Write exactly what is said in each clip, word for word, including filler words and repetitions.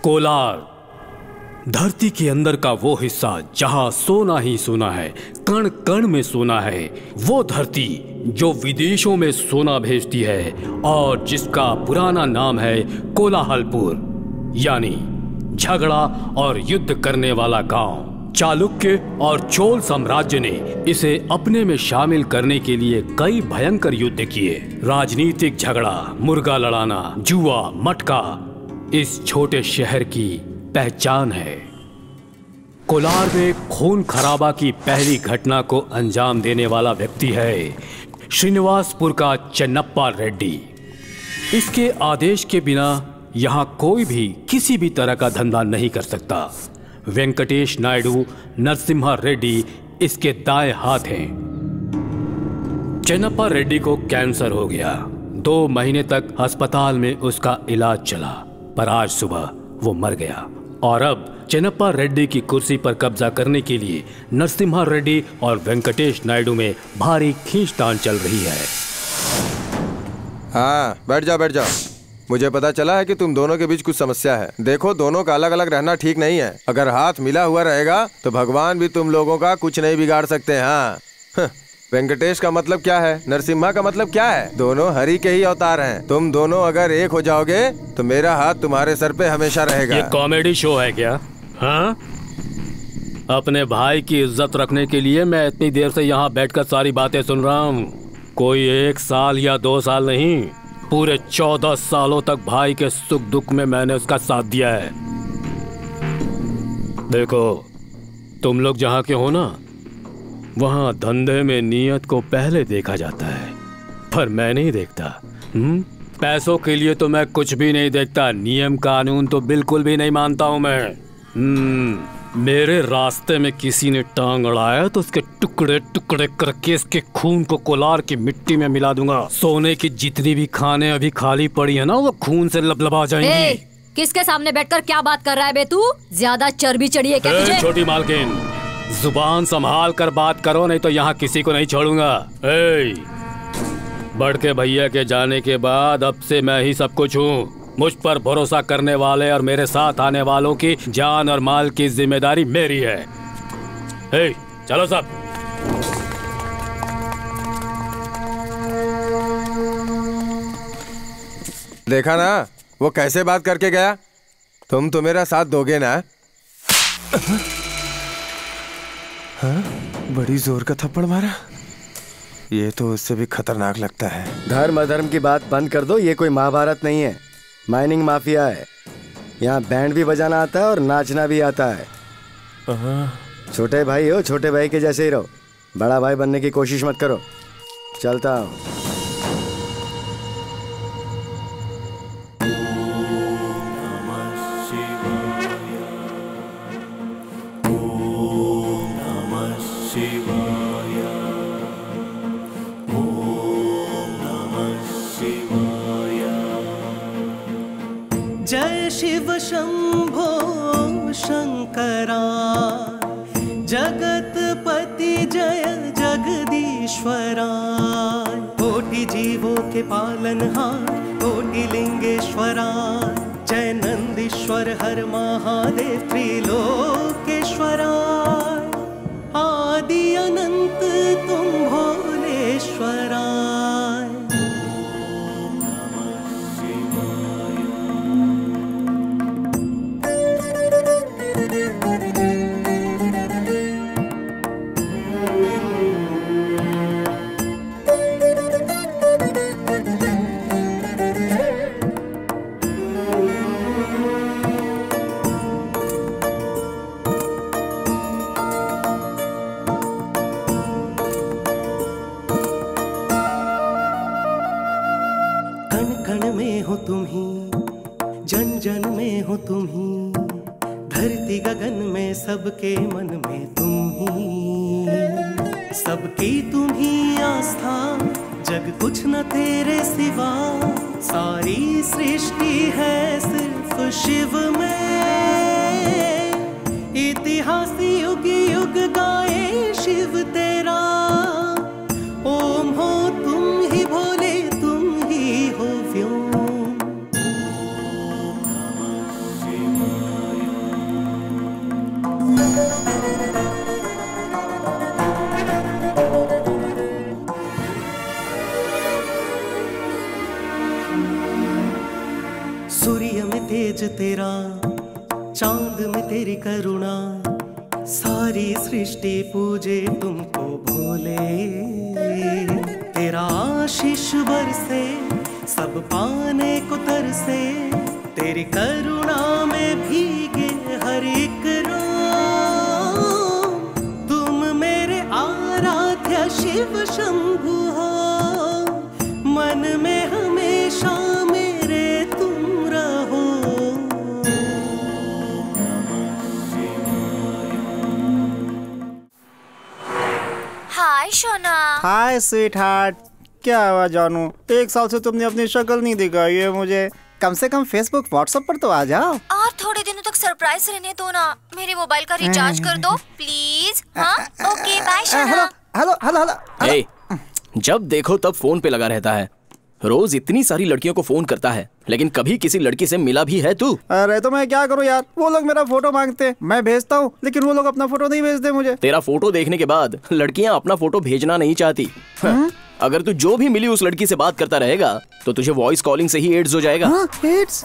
कोलार धरती के अंदर का वो हिस्सा जहां सोना ही सोना है, कण कण में सोना है। वो धरती जो विदेशों में सोना भेजती है और जिसका पुराना नाम है कोलाहलपुर, यानी झगड़ा और युद्ध करने वाला गांव। चालुक्य और चोल साम्राज्य ने इसे अपने में शामिल करने के लिए कई भयंकर युद्ध किए। राजनीतिक झगड़ा, मुर्गा लड़ाना, जुआ, मटका इस छोटे शहर की पहचान है। कोलार में खून खराबा की पहली घटना को अंजाम देने वाला व्यक्ति है श्रीनिवासपुर का चेन्नप्पा रेड्डी। इसके आदेश के बिना यहाँ कोई भी किसी भी तरह का धंधा नहीं कर सकता। वेंकटेश नायडू नरसिम्हा रेड्डी इसके दाएं हाथ हैं। चेन्नप्पा रेड्डी को कैंसर हो गया। दो महीने तक अस्पताल में उसका इलाज चला, पर आज सुबह वो मर गया। और अब चेन्नप्पा रेड्डी की कुर्सी पर कब्जा करने के लिए नरसिम्हा रेड्डी और वेंकटेश नायडू में भारी खींचतान चल रही है। हाँ, बैठ जाओ बैठ जाओ। मुझे पता चला है कि तुम दोनों के बीच कुछ समस्या है। देखो, दोनों का अलग अलग रहना ठीक नहीं है। अगर हाथ मिला हुआ रहेगा तो भगवान भी तुम लोगों का कुछ नहीं बिगाड़ सकते। हाँ, वेंकटेश का मतलब क्या है, नरसिम्हा का मतलब क्या है? दोनों हरि के ही अवतार हैं। तुम दोनों अगर एक हो जाओगे तो मेरा हाथ तुम्हारे सर पे हमेशा रहेगा। ये कॉमेडी शो है क्या? हाँ? अपने भाई की इज्जत रखने के लिए मैं इतनी देर से यहाँ बैठकर सारी बातें सुन रहा हूँ। कोई एक साल या दो साल नहीं, पूरे चौदह सालों तक भाई के सुख दुख में मैंने उसका साथ दिया है। देखो, तुम लोग जहाँ के हो ना, वहाँ धंधे में नियत को पहले देखा जाता है, पर मैं नहीं देखता। हुँ? पैसों के लिए तो मैं कुछ भी नहीं देखता, नियम कानून तो बिल्कुल भी नहीं मानता हूँ मैं। हुँ, मेरे रास्ते में किसी ने टांग अड़ाया तो उसके टुकड़े टुकड़े करके इसके खून को कोलार की मिट्टी में मिला दूंगा। सोने की जितनी भी खाने अभी खाली पड़ी है ना, वो खून से लबलबा जाएंगी। ए, किसके सामने बैठकर क्या बात कर रहा है बे तू? ज्यादा चर्बी चढ़ी है क्या तुझे? छोटी मालकिन, जुबान संभाल कर बात करो, नहीं तो यहाँ किसी को नहीं छोड़ूंगा। ए, बढ़ के भैया के जाने के बाद अब से मैं ही सब कुछ हूँ। मुझ पर भरोसा करने वाले और मेरे साथ आने वालों की जान और माल की जिम्मेदारी मेरी है। ए, चलो सब। देखा ना वो कैसे बात करके गया? तुम तो मेरा साथ दोगे ना? हाँ? बड़ी जोर का थप्पड़ मारा। ये तो उससे भी खतरनाक लगता है। धर्म अधर्म की बात बंद कर दो। ये कोई महाभारत नहीं है, माइनिंग माफिया है। यहाँ बैंड भी बजाना आता है और नाचना भी आता है। छोटे भाई हो, छोटे भाई के जैसे ही रहो, बड़ा भाई बनने की कोशिश मत करो। चलता हूँ। जय शिव शंभो शंकरा, जगतपति जय जगदीश्वरा। कोटि जीवों के पालनहार, कोटि लिंगेश्वरा। जय नंदीश्वर हर महादेव त्रिलोकेश्वरा। आदि अनंत तुम भोलेश्वरा। तुम ही, जन जन में हो तुम ही, धरती गगन में सबके मन में तुम ही। सबकी तुम ही आस्था, जग कुछ न तेरे सिवा। सारी सृष्टि है सिर्फ शिव में। इतिहास युग युग गाए शिव तेरा। ओम हो तुम ही भोले, तुम ही हो व्योम। तेरा, चांद में तेरी करुणा, सारी सृष्टि पूजे तुमको भोले। तेरा आशीष बरसे, सब पाने को तरसे, तेरी करुणा में भीगे हर एक रोम। तुम मेरे आराध्य शिव शंभु हो, मन में हमेशा मेरे तुम रहो। हाय सोना। हाय स्वीट हार्ट, क्या हुआ जानू? एक साल से तुमने अपनी शक्ल नहीं दिखाई है मुझे। कम से कम फेसबुक व्हाट्सएप पर तो आ जाओ। और थोड़े दिनों तक सरप्राइज रहने दो ना। मेरे मोबाइल का रिचार्ज कर दो प्लीज। हाँ ओके बाय सोना। Hello hello hello. ए, जब देखो तब फोन पे लगा रहता है। रोज इतनी सारी लड़कियों को फोन करता है, लेकिन कभी किसी लड़की से मिला भी है तू? अरे तो मैं क्या करूं यार, वो लोग मेरा फोटो मांगते, मैं भेजता हूँ, लेकिन वो लोग अपना फोटो नहीं भेजते मुझे। तेरा फोटो देखने के बाद लड़कियां अपना फोटो भेजना नहीं चाहती। हाँ, अगर तू जो भी मिली उस लड़की से बात करता रहेगा तो तुझे वॉइस कॉलिंग से ही एड्स हो जाएगा। हाँ, एड्स?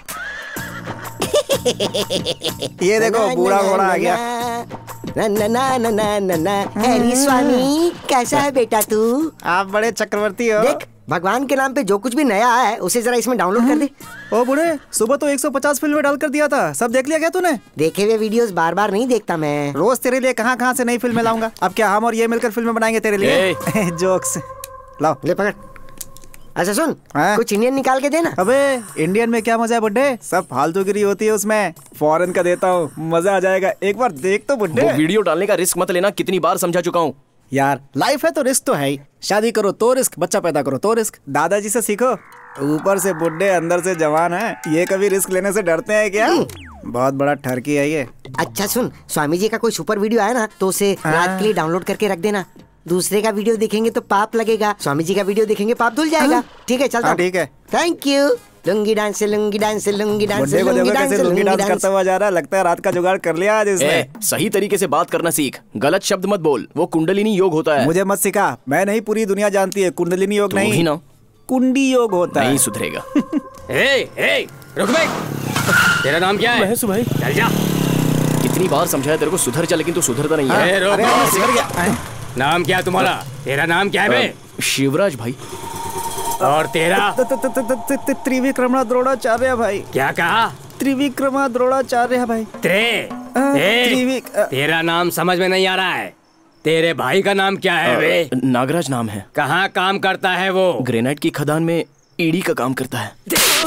ये देखो बूढ़ा घोड़ा आ गया। ना ना ना ना ना ना ना। हैरी स्वामी, कैसा है बेटा तू? आप बड़े चक्रवर्ती हो। देख, भगवान के नाम पे जो कुछ भी नया आया है उसे जरा इसमें डाउनलोड कर दे। ओ बूढ़े, सुबह तो एक सौ पचास फिल्में डाल कर दिया था, सब देख लिया क्या तूने? देखे हुए वीडियोस बार बार नहीं देखता मैं। रोज तेरे लिए कहाँ कहाँ से नई फिल्में लाऊंगा। अब क्या हम और ये मिलकर फिल्में बनाएंगे तेरे लिए? जोक्स। लाओ ले पकड़। अच्छा सुन, हाँ? कुछ इंडियन निकाल के देना। अबे इंडियन में क्या मजा है बुड्ढे, सब फालतूगिरी होती है उसमें। फॉरेन का देता हूँ, मजा आ जाएगा, एक बार देख तो बुड्ढे। वो वीडियो डालने का रिस्क मत लेना, कितनी बार समझा चुका हूँ। यार लाइफ है तो रिस्क तो है ही। शादी करो तो रिस्क, बच्चा पैदा करो तो रिस्क। दादाजी से सीखो, ऊपर से बुड्ढे अंदर से जवान है, ये कभी रिस्क लेने से डरते हैं क्या? बहुत बड़ा ठरकी है ये। अच्छा सुन, स्वामी जी का कोई सुपर वीडियो आया ना तो उसे रात के लिए डाउनलोड करके रख देना। दूसरे का वीडियो देखेंगे तो पाप लगेगा, स्वामी जी का वीडियो देखेंगे पाप धुल जाएगा। ठीक है चलता हूं। ठीक है, thank you. Lungi dance lungi dance lungi dance बुड्ढे को देखो कैसे लुंगी डांस करता हुआ जा रहा है, लगता है रात का जुगाड़ कर लिया आज इसने। ए, सही तरीके से बात करना सीख, गलत शब्द मत बोल, वो कुंडलिनी योग होता है। मुझे मत सिखा, मैं नहीं पूरी दुनिया जानती है, कुंडलिनी योग नहीं ना, कुंडी योग होता है। नहीं सुधरेगा। ए, ए, रुक बे। तेरा नाम क्या है? महेश भाई। चल जा। कितनी बार समझाया तेरे को सुधर जा, लेकिन तू सुधरता नहीं है। ए, रुक। सुधर गया। नाम क्या है तुम्हारा? तेरा नाम क्या है बे? शिवराज भाई। और तेरा? त्रिविक्रमा द्रोणाचार्य भाई। क्या कहा? त्रिविक्रमा द्रोणाचार्य भाई। त्रे? त्रिविक। तेरा नाम समझ में नहीं आ रहा है। तेरे भाई का नाम क्या है बे? नागराज नाम है। कहाँ काम करता है वो? ग्रेनाइट की खदान में ईडी का काम करता है।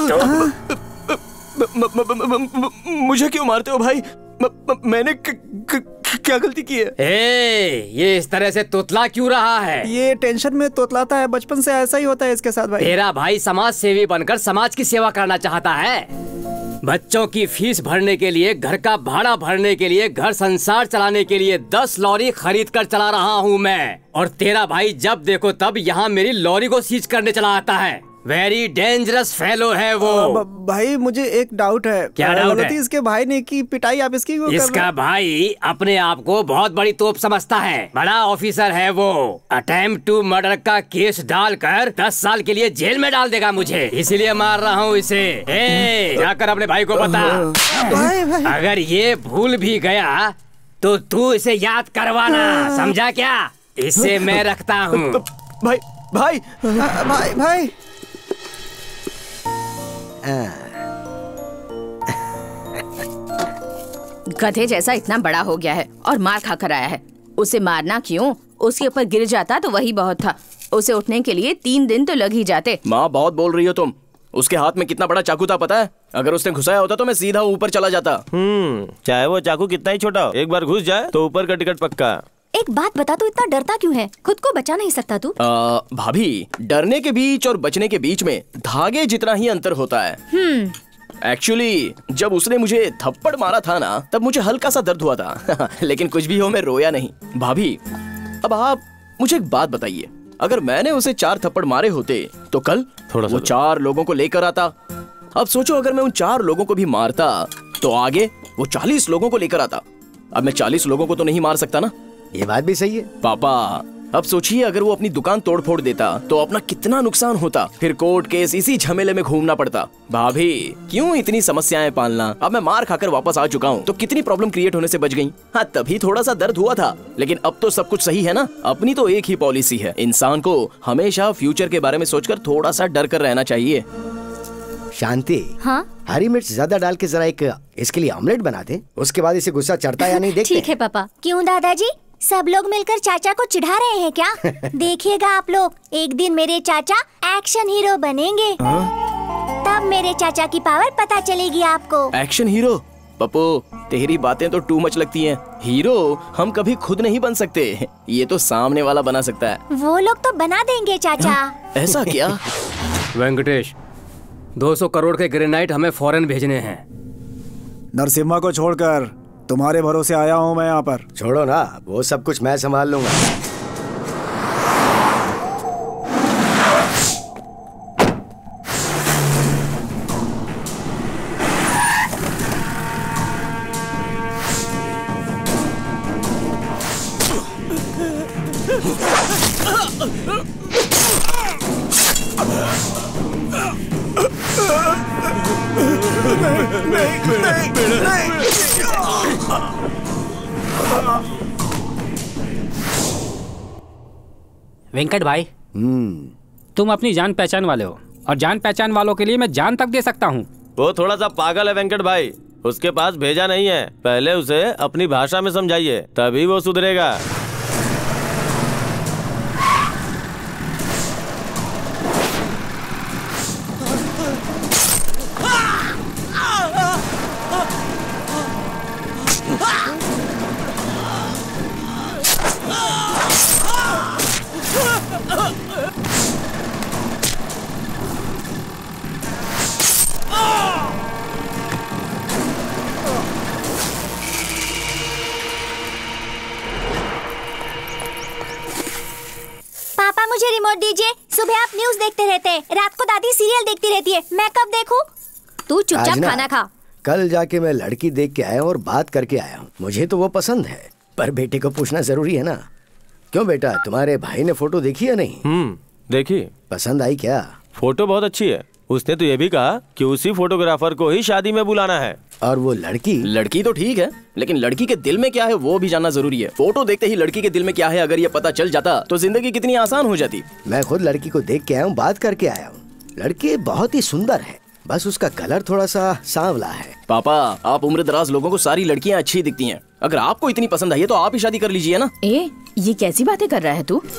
मुझे क्यों मारते हो भाई? मैंने क्या गलती की है? ए, ये इस तरह से तोतला क्यों रहा है? ये टेंशन में तोतलाता है, बचपन से ऐसा ही होता है इसके साथ भाई। तेरा भाई समाज सेवी बनकर समाज की सेवा करना चाहता है। बच्चों की फीस भरने के लिए, घर का भाड़ा भरने के लिए, घर संसार चलाने के लिए दस लॉरी खरीद कर चला रहा हूँ मैं। और तेरा भाई जब देखो तब यहाँ मेरी लॉरी को सीज करने चला आता है। वेरी डेंजरस फेलो है वो। भाई मुझे एक डाउट है। क्या डाउट है? इसके भाई ने की पिटाई, आप इसकी क्यों कर रहे हैं? इसका भाई अपने आप को बहुत बड़ी तोप समझता है, बड़ा ऑफिसर है वो। अटेम्प्ट टू मर्डर का केस डालकर दस साल के लिए जेल में डाल देगा मुझे, इसीलिए मार रहा हूँ इसे। ए, जाकर अपने भाई को बता। भाई, भाई। अगर ये भूल भी गया तो तू इसे याद करवाना, समझा क्या? इसे मैं रखता हूँ। भाई भाई भाई भाई गधे जैसा इतना बड़ा हो गया है और मार खा कर आया है, उसे मारना क्यों? उसके ऊपर गिर जाता तो वही बहुत था। उसे उठने के लिए तीन दिन तो लग ही जाते। माँ बहुत बोल रही हो तुम। उसके हाथ में कितना बड़ा चाकू था पता है? अगर उसने घुसाया होता तो मैं सीधा ऊपर चला जाता। हम्म चाहे वो चाकू कितना ही छोटा हो, एक बार घुस जाए तो ऊपर का टिकट पक्का। एक बात बता, तू इतना डरता क्यों है? खुद को बचा नहीं सकता तू? आ, भाभी, डरने के बीच और बचने के बीच में धागे जितना ही अंतर होता है। हम्म एक्चुअली जब उसने मुझे थप्पड़ मारा था ना, तब मुझे हल्का सा दर्द हुआ था। लेकिन कुछ भी हो, मैं रोया नहीं। भाभी, अब आप मुझे एक बात बताइए, अगर मैंने उसे चार थप्पड़ मारे होते तो कल थोड़ा वो चार लोगों को लेकर आता। अब सोचो, अगर मैं उन चार लोगों को भी मारता तो आगे वो चालीस लोगों को लेकर आता। अब मैं चालीस लोगों को तो नहीं मार सकता ना। ये बात भी सही है। पापा, अब सोचिए अगर वो अपनी दुकान तोड़ फोड़ देता तो अपना कितना नुकसान होता, फिर कोर्ट केस इसी झमेले में घूमना पड़ता। भाभी क्यों इतनी समस्याएं पालना, अब मैं मार खाकर वापस आ चुका हूँ तो कितनी प्रॉब्लम क्रिएट होने से बच गई। हाँ तभी थोड़ा सा दर्द हुआ था, लेकिन अब तो सब कुछ सही है ना। अपनी तो एक ही पॉलिसी है, इंसान को हमेशा फ्यूचर के बारे में सोचकर थोड़ा सा डर कर रहना चाहिए। शांति, हाँ हरी मिर्च ज्यादा डाल के जरा एक इसके लिए ऑमलेट बना दे, उसके बाद इसे गुस्सा चढ़ता या नहीं देखते। ठीक है पापा। क्यों दादाजी, सब लोग मिलकर चाचा को चिढ़ा रहे हैं क्या? देखिएगा आप लोग, एक दिन मेरे चाचा एक्शन हीरो बनेंगे। तब मेरे चाचा की पावर पता चलेगी आपको। Action hero? पप्पू तेरी बातें तो टू मच लगती हैं। हीरो हम कभी खुद नहीं बन सकते, ये तो सामने वाला बना सकता है। वो लोग तो बना देंगे चाचा। ऐसा क्या? वेंकटेश, दो सौ करोड़ के ग्रेनाइट हमें फॉरेन भेजने हैं। नरसिम्हा को छोड़कर तुम्हारे भरोसे आया हूँ मैं यहाँ पर। छोड़ो ना, वो सब कुछ मैं संभाल लूंगा। वेंकट भाई, तुम अपनी जान पहचान वाले हो और जान पहचान वालों के लिए मैं जान तक दे सकता हूँ। वो थोड़ा सा पागल है वेंकट भाई, उसके पास भेजा नहीं है। पहले उसे अपनी भाषा में समझाइए, तभी वो सुधरेगा। पापा मुझे रिमोट दीजिए। सुबह आप न्यूज़ देखते रहते हैं, रात को दादी सीरियल देखती रहती है, मैं कब देखूं? तू चुपचाप आज ना, खाना खा। कल जाके मैं लड़की देख के आया और बात करके आया हूँ। मुझे तो वो पसंद है, पर बेटे को पूछना जरूरी है ना। क्यों बेटा, तुम्हारे भाई ने फोटो देखी या नहीं? हम्म देखी। पसंद आई क्या? फोटो बहुत अच्छी है। उसने तो ये भी कहा कि उसी फोटोग्राफर को ही शादी में बुलाना है। और वो लड़की? लड़की तो ठीक है, लेकिन लड़की के दिल में क्या है वो भी जानना जरूरी है। फोटो देखते ही लड़की के दिल में क्या है अगर ये पता चल जाता तो जिंदगी कितनी आसान हो जाती। मैं खुद लड़की को देख के आया हूँ, बात करके आया हूँ। लड़की बहुत ही सुंदर है, बस उसका कलर थोड़ा सा सांवला है। पापा आप उम्र दराज लोगों को सारी लड़कियाँ अच्छी दिखती हैं, अगर आपको इतनी पसंद आई है तो आप ही शादी कर लीजिए ना। ए, ये कैसी बातें कर रहा है तू?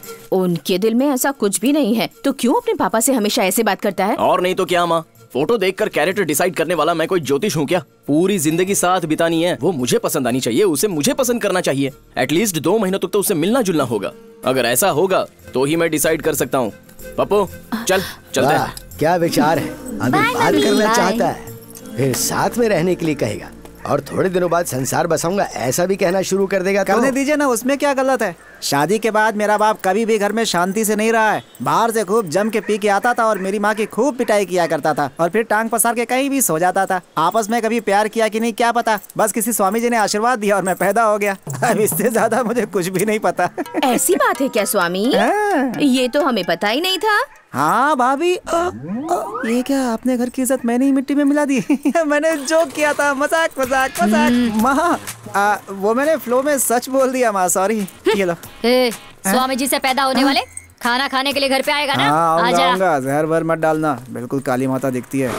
उनके दिल में ऐसा कुछ भी नहीं है, तो क्यों अपने पापा से हमेशा ऐसे बात करता है? और नहीं तो क्या माँ, फोटो देखकर कैरेक्टर डिसाइड करने वाला मैं कोई ज्योतिष हूँ क्या? पूरी जिंदगी साथ बितानी है, वो मुझे पसंद आनी चाहिए, उसे मुझे पसंद करना चाहिए। एटलीस्ट दो महीनों तक तो उससे मिलना जुलना होगा। अगर ऐसा होगा तो ही मैं डिसाइड कर सकता हूँ। पप्पू चल चलते हैं। क्या विचार है, अभी बात करना चाहता है, फिर साथ में रहने के लिए कहेगा और थोड़े दिनों बाद संसार बसाऊंगा ऐसा भी कहना शुरू कर देगा। करने दीजिए ना, उसमें क्या गलत है। शादी के बाद मेरा बाप कभी भी घर में शांति से नहीं रहा है। बाहर से खूब जम के पी के आता था और मेरी माँ की खूब पिटाई किया करता था और फिर टांग पसार के कहीं भी सो जाता था। आपस में कभी प्यार किया कि नहीं क्या पता, बस किसी स्वामी जी ने आशीर्वाद दिया और मैं पैदा हो गया। अब इससे ज्यादा मुझे कुछ भी नहीं पता। ऐसी बात है क्या स्वामी? ये तो हमें पता ही नहीं था। हाँ भाभी, आ, आ, ये क्या आपने घर की इज्जत मैंने ही मिट्टी में मिला दी। मैंने जोक किया था, मजाक मजाक मजाक। माँ आ, वो मैंने फ्लो में सच बोल दिया माँ, सॉरी। ये लो। ए, स्वामी जी से पैदा होने वाले खाना खाने के लिए घर पे आएगा ना? हाँ आऊंगा, आजा। आऊंगा, जहर भर मत डालना, बिल्कुल काली माता दिखती है।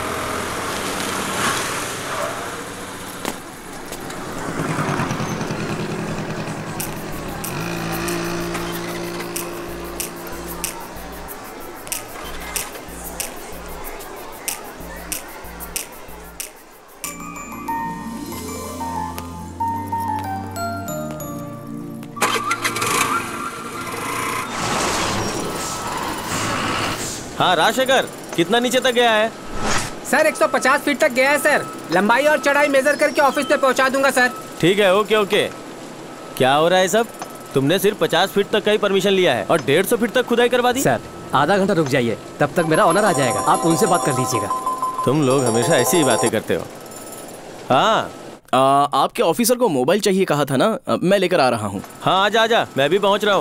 हाँ राजशेखर, कितना नीचे तक गया है? सर एक सौ पचास फीट तक गया है सर। लंबाई और चढ़ाई मेजर करके ऑफिस पे पहुंचा दूंगा सर। ठीक है, ओके ओके। क्या हो रहा है सब? तुमने सिर्फ पचास फीट तक का ही परमिशन लिया है और डेढ़ सौ फीट तक खुदाई करवा दी। सर आधा घंटा रुक जाइए, तब तक मेरा ऑनर आ जाएगा, आप उनसे बात कर लीजिएगा। तुम लोग हमेशा ऐसी ही बातें करते हो। हाँ आ, आपके ऑफिसर को मोबाइल चाहिए कहा था ना, मैं लेकर आ रहा हूँ। हाँ आजा आजा, मैं भी पहुँच रहा हूँ।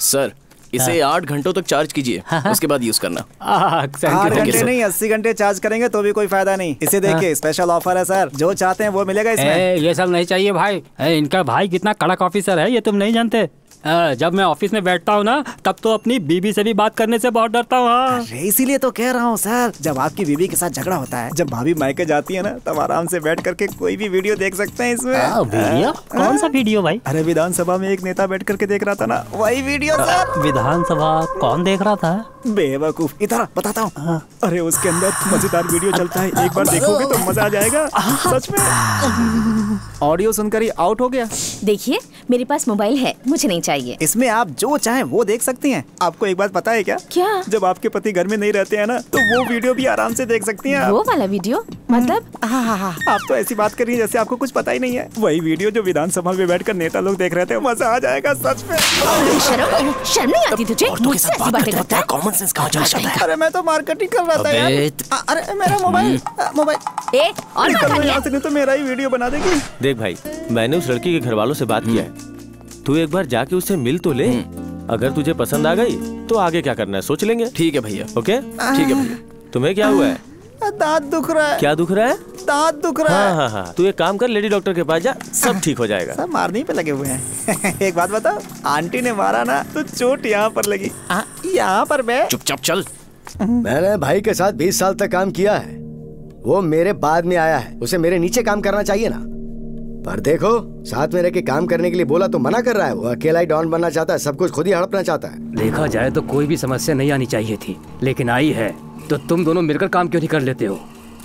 सर इसे आठ घंटों तक चार्ज कीजिए, उसके बाद यूज करना। आठ घंटे नहीं अस्सी घंटे चार्ज करेंगे तो भी कोई फायदा नहीं। इसे देखिए स्पेशल ऑफर है सर, जो चाहते हैं वो मिलेगा इसमें। ए, ये सब नहीं चाहिए भाई। ए, इनका भाई कितना कड़क ऑफिसर है ये तुम नहीं जानते। आ, जब मैं ऑफिस में बैठता हूँ ना तब तो अपनी बीबी से भी बात करने से बहुत डरता हूँ। अरे इसीलिए तो कह रहा हूँ सर, जब आपकी बीबी के साथ झगड़ा होता है, जब भाभी मायके जाती है ना, तब आराम से बैठ करके कोई भी वीडियो देख सकते हैं इसमें। आ, वीडियो? कौन सा वीडियो भाई? अरे विधानसभा में एक नेता बैठ करके देख रहा था ना, वही वीडियो सर। विधानसभा कौन देख रहा था? बेवकूफ, इधर बताता हूँ। अरे उसके अंदर मजेदार वीडियो चलता है, एक बार देखोगे तो मजा आ जाएगा सच में। ऑडियो सुनकर ही आउट हो गया। देखिए मेरे पास मोबाइल है, मुझे नहीं चाहिए। इसमें आप जो चाहें वो देख सकती हैं। आपको एक बात पता है क्या? क्या? जब आपके पति घर में नहीं रहते हैं ना, तो वो वीडियो भी आराम से देख सकती हैं। वो वाला वीडियो मतलब? हाँ हाँ हाँ, आप तो ऐसी बात कर रही हैं जैसे आपको कुछ पता ही नहीं है। वही वीडियो जो विधानसभा में बैठकर नेता लोग देख रहे थे, मजा आ जाएगा सच में। शर्म शर्म नहीं आती तुझे? मुझसे ऐसी बातें करता है? कॉमन सेंस कहाँ चला जाता है? अरे मैं तो मार्केटिंग कर रहा था यार। अरे मेरा मोबाइल मोबाइल ए और यहाँ से नहीं तो मेरा ही वीडियो बना देगी। देख भाई, मैंने उस लड़की के घर वालों से बात किया है, तू एक बार जाके उससे मिल तो ले। अगर तुझे पसंद आ गई तो आगे क्या करना है सोच लेंगे। ठीक है भैया। ओके ठीक है भैया। तुम्हें क्या हुआ है? दांत दुख रहा है। क्या दुख रहा है? दांत दुख रहा है। हाँ हाँ हाँ, तू एक काम कर, लेडी डॉक्टर के पास जा, सब ठीक हो जाएगा। सब मारने पे लगे हुए हैं। एक बात बताओ, आंटी ने मारा ना तो चोट यहाँ पर लगी, यहाँ पर बे। चुपचाप चल। मैंने भाई के साथ बीस साल तक काम किया है, वो मेरे बाद में आया है, उसे मेरे नीचे काम करना चाहिए ना। पर देखो, साथ में रह के काम करने के लिए बोला तो मना कर रहा है। वो अकेला ही डॉन बनना चाहता है, सब कुछ खुद ही हड़पना चाहता है। देखा जाए तो कोई भी समस्या नहीं आनी चाहिए थी, लेकिन आई है। तो तुम दोनों मिलकर काम क्यों नहीं कर लेते हो?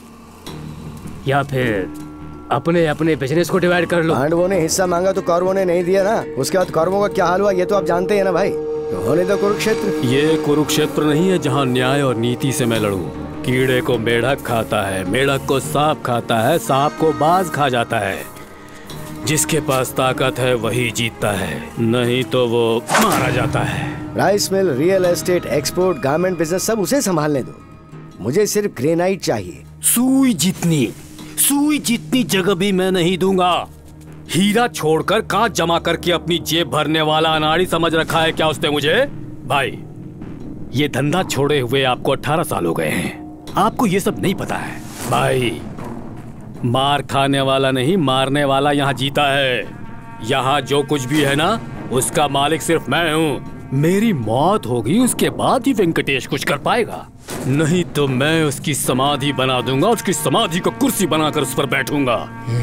या फिर अपने अपने बिजनेस को डिवाइड कर लो। पांडवों ने हिस्सा मांगा तो कौरवों ने नहीं दिया ना, उसके बाद कौरवों का क्या हाल हुआ ये तो आप जानते हैं ना भाई। तो होने दो कुरुक्षेत्र। ये कुरुक्षेत्र नहीं है जहाँ न्याय और नीति से मैं लड़ूं। कीड़े को मेढक खाता है, मेढक को सांप खाता है, सांप को बाज खा जाता है। जिसके पास ताकत है वही जीतता है, नहीं तो वो मारा जाता है। Rice mill, real estate, export, garment business सब उसे संभालने दो, मुझे सिर्फ ग्रेनाइट चाहिए। सुई जितनी सुई जितनी जगह भी मैं नहीं दूंगा। हीरा छोड़कर कांच जमा करके अपनी जेब भरने वाला अनाड़ी समझ रखा है क्या उसने मुझे? भाई, ये धंधा छोड़े हुए आपको अठारह साल हो गए हैं, आपको ये सब नहीं पता है। भाई, मार खाने वाला नहीं मारने वाला यहाँ जीता है। यहाँ जो कुछ भी है ना, उसका मालिक सिर्फ मैं हूँ। मेरी मौत होगी उसके बाद ही वेंकटेश कुछ कर पाएगा, नहीं तो मैं उसकी समाधि बना दूंगा, उसकी समाधि को कुर्सी बनाकर उस पर बैठूंगा।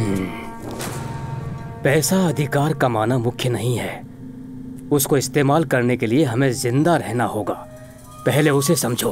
पैसा अधिकार कमाना मुख्य नहीं है, उसको इस्तेमाल करने के लिए हमें जिंदा रहना होगा। पहले उसे समझो।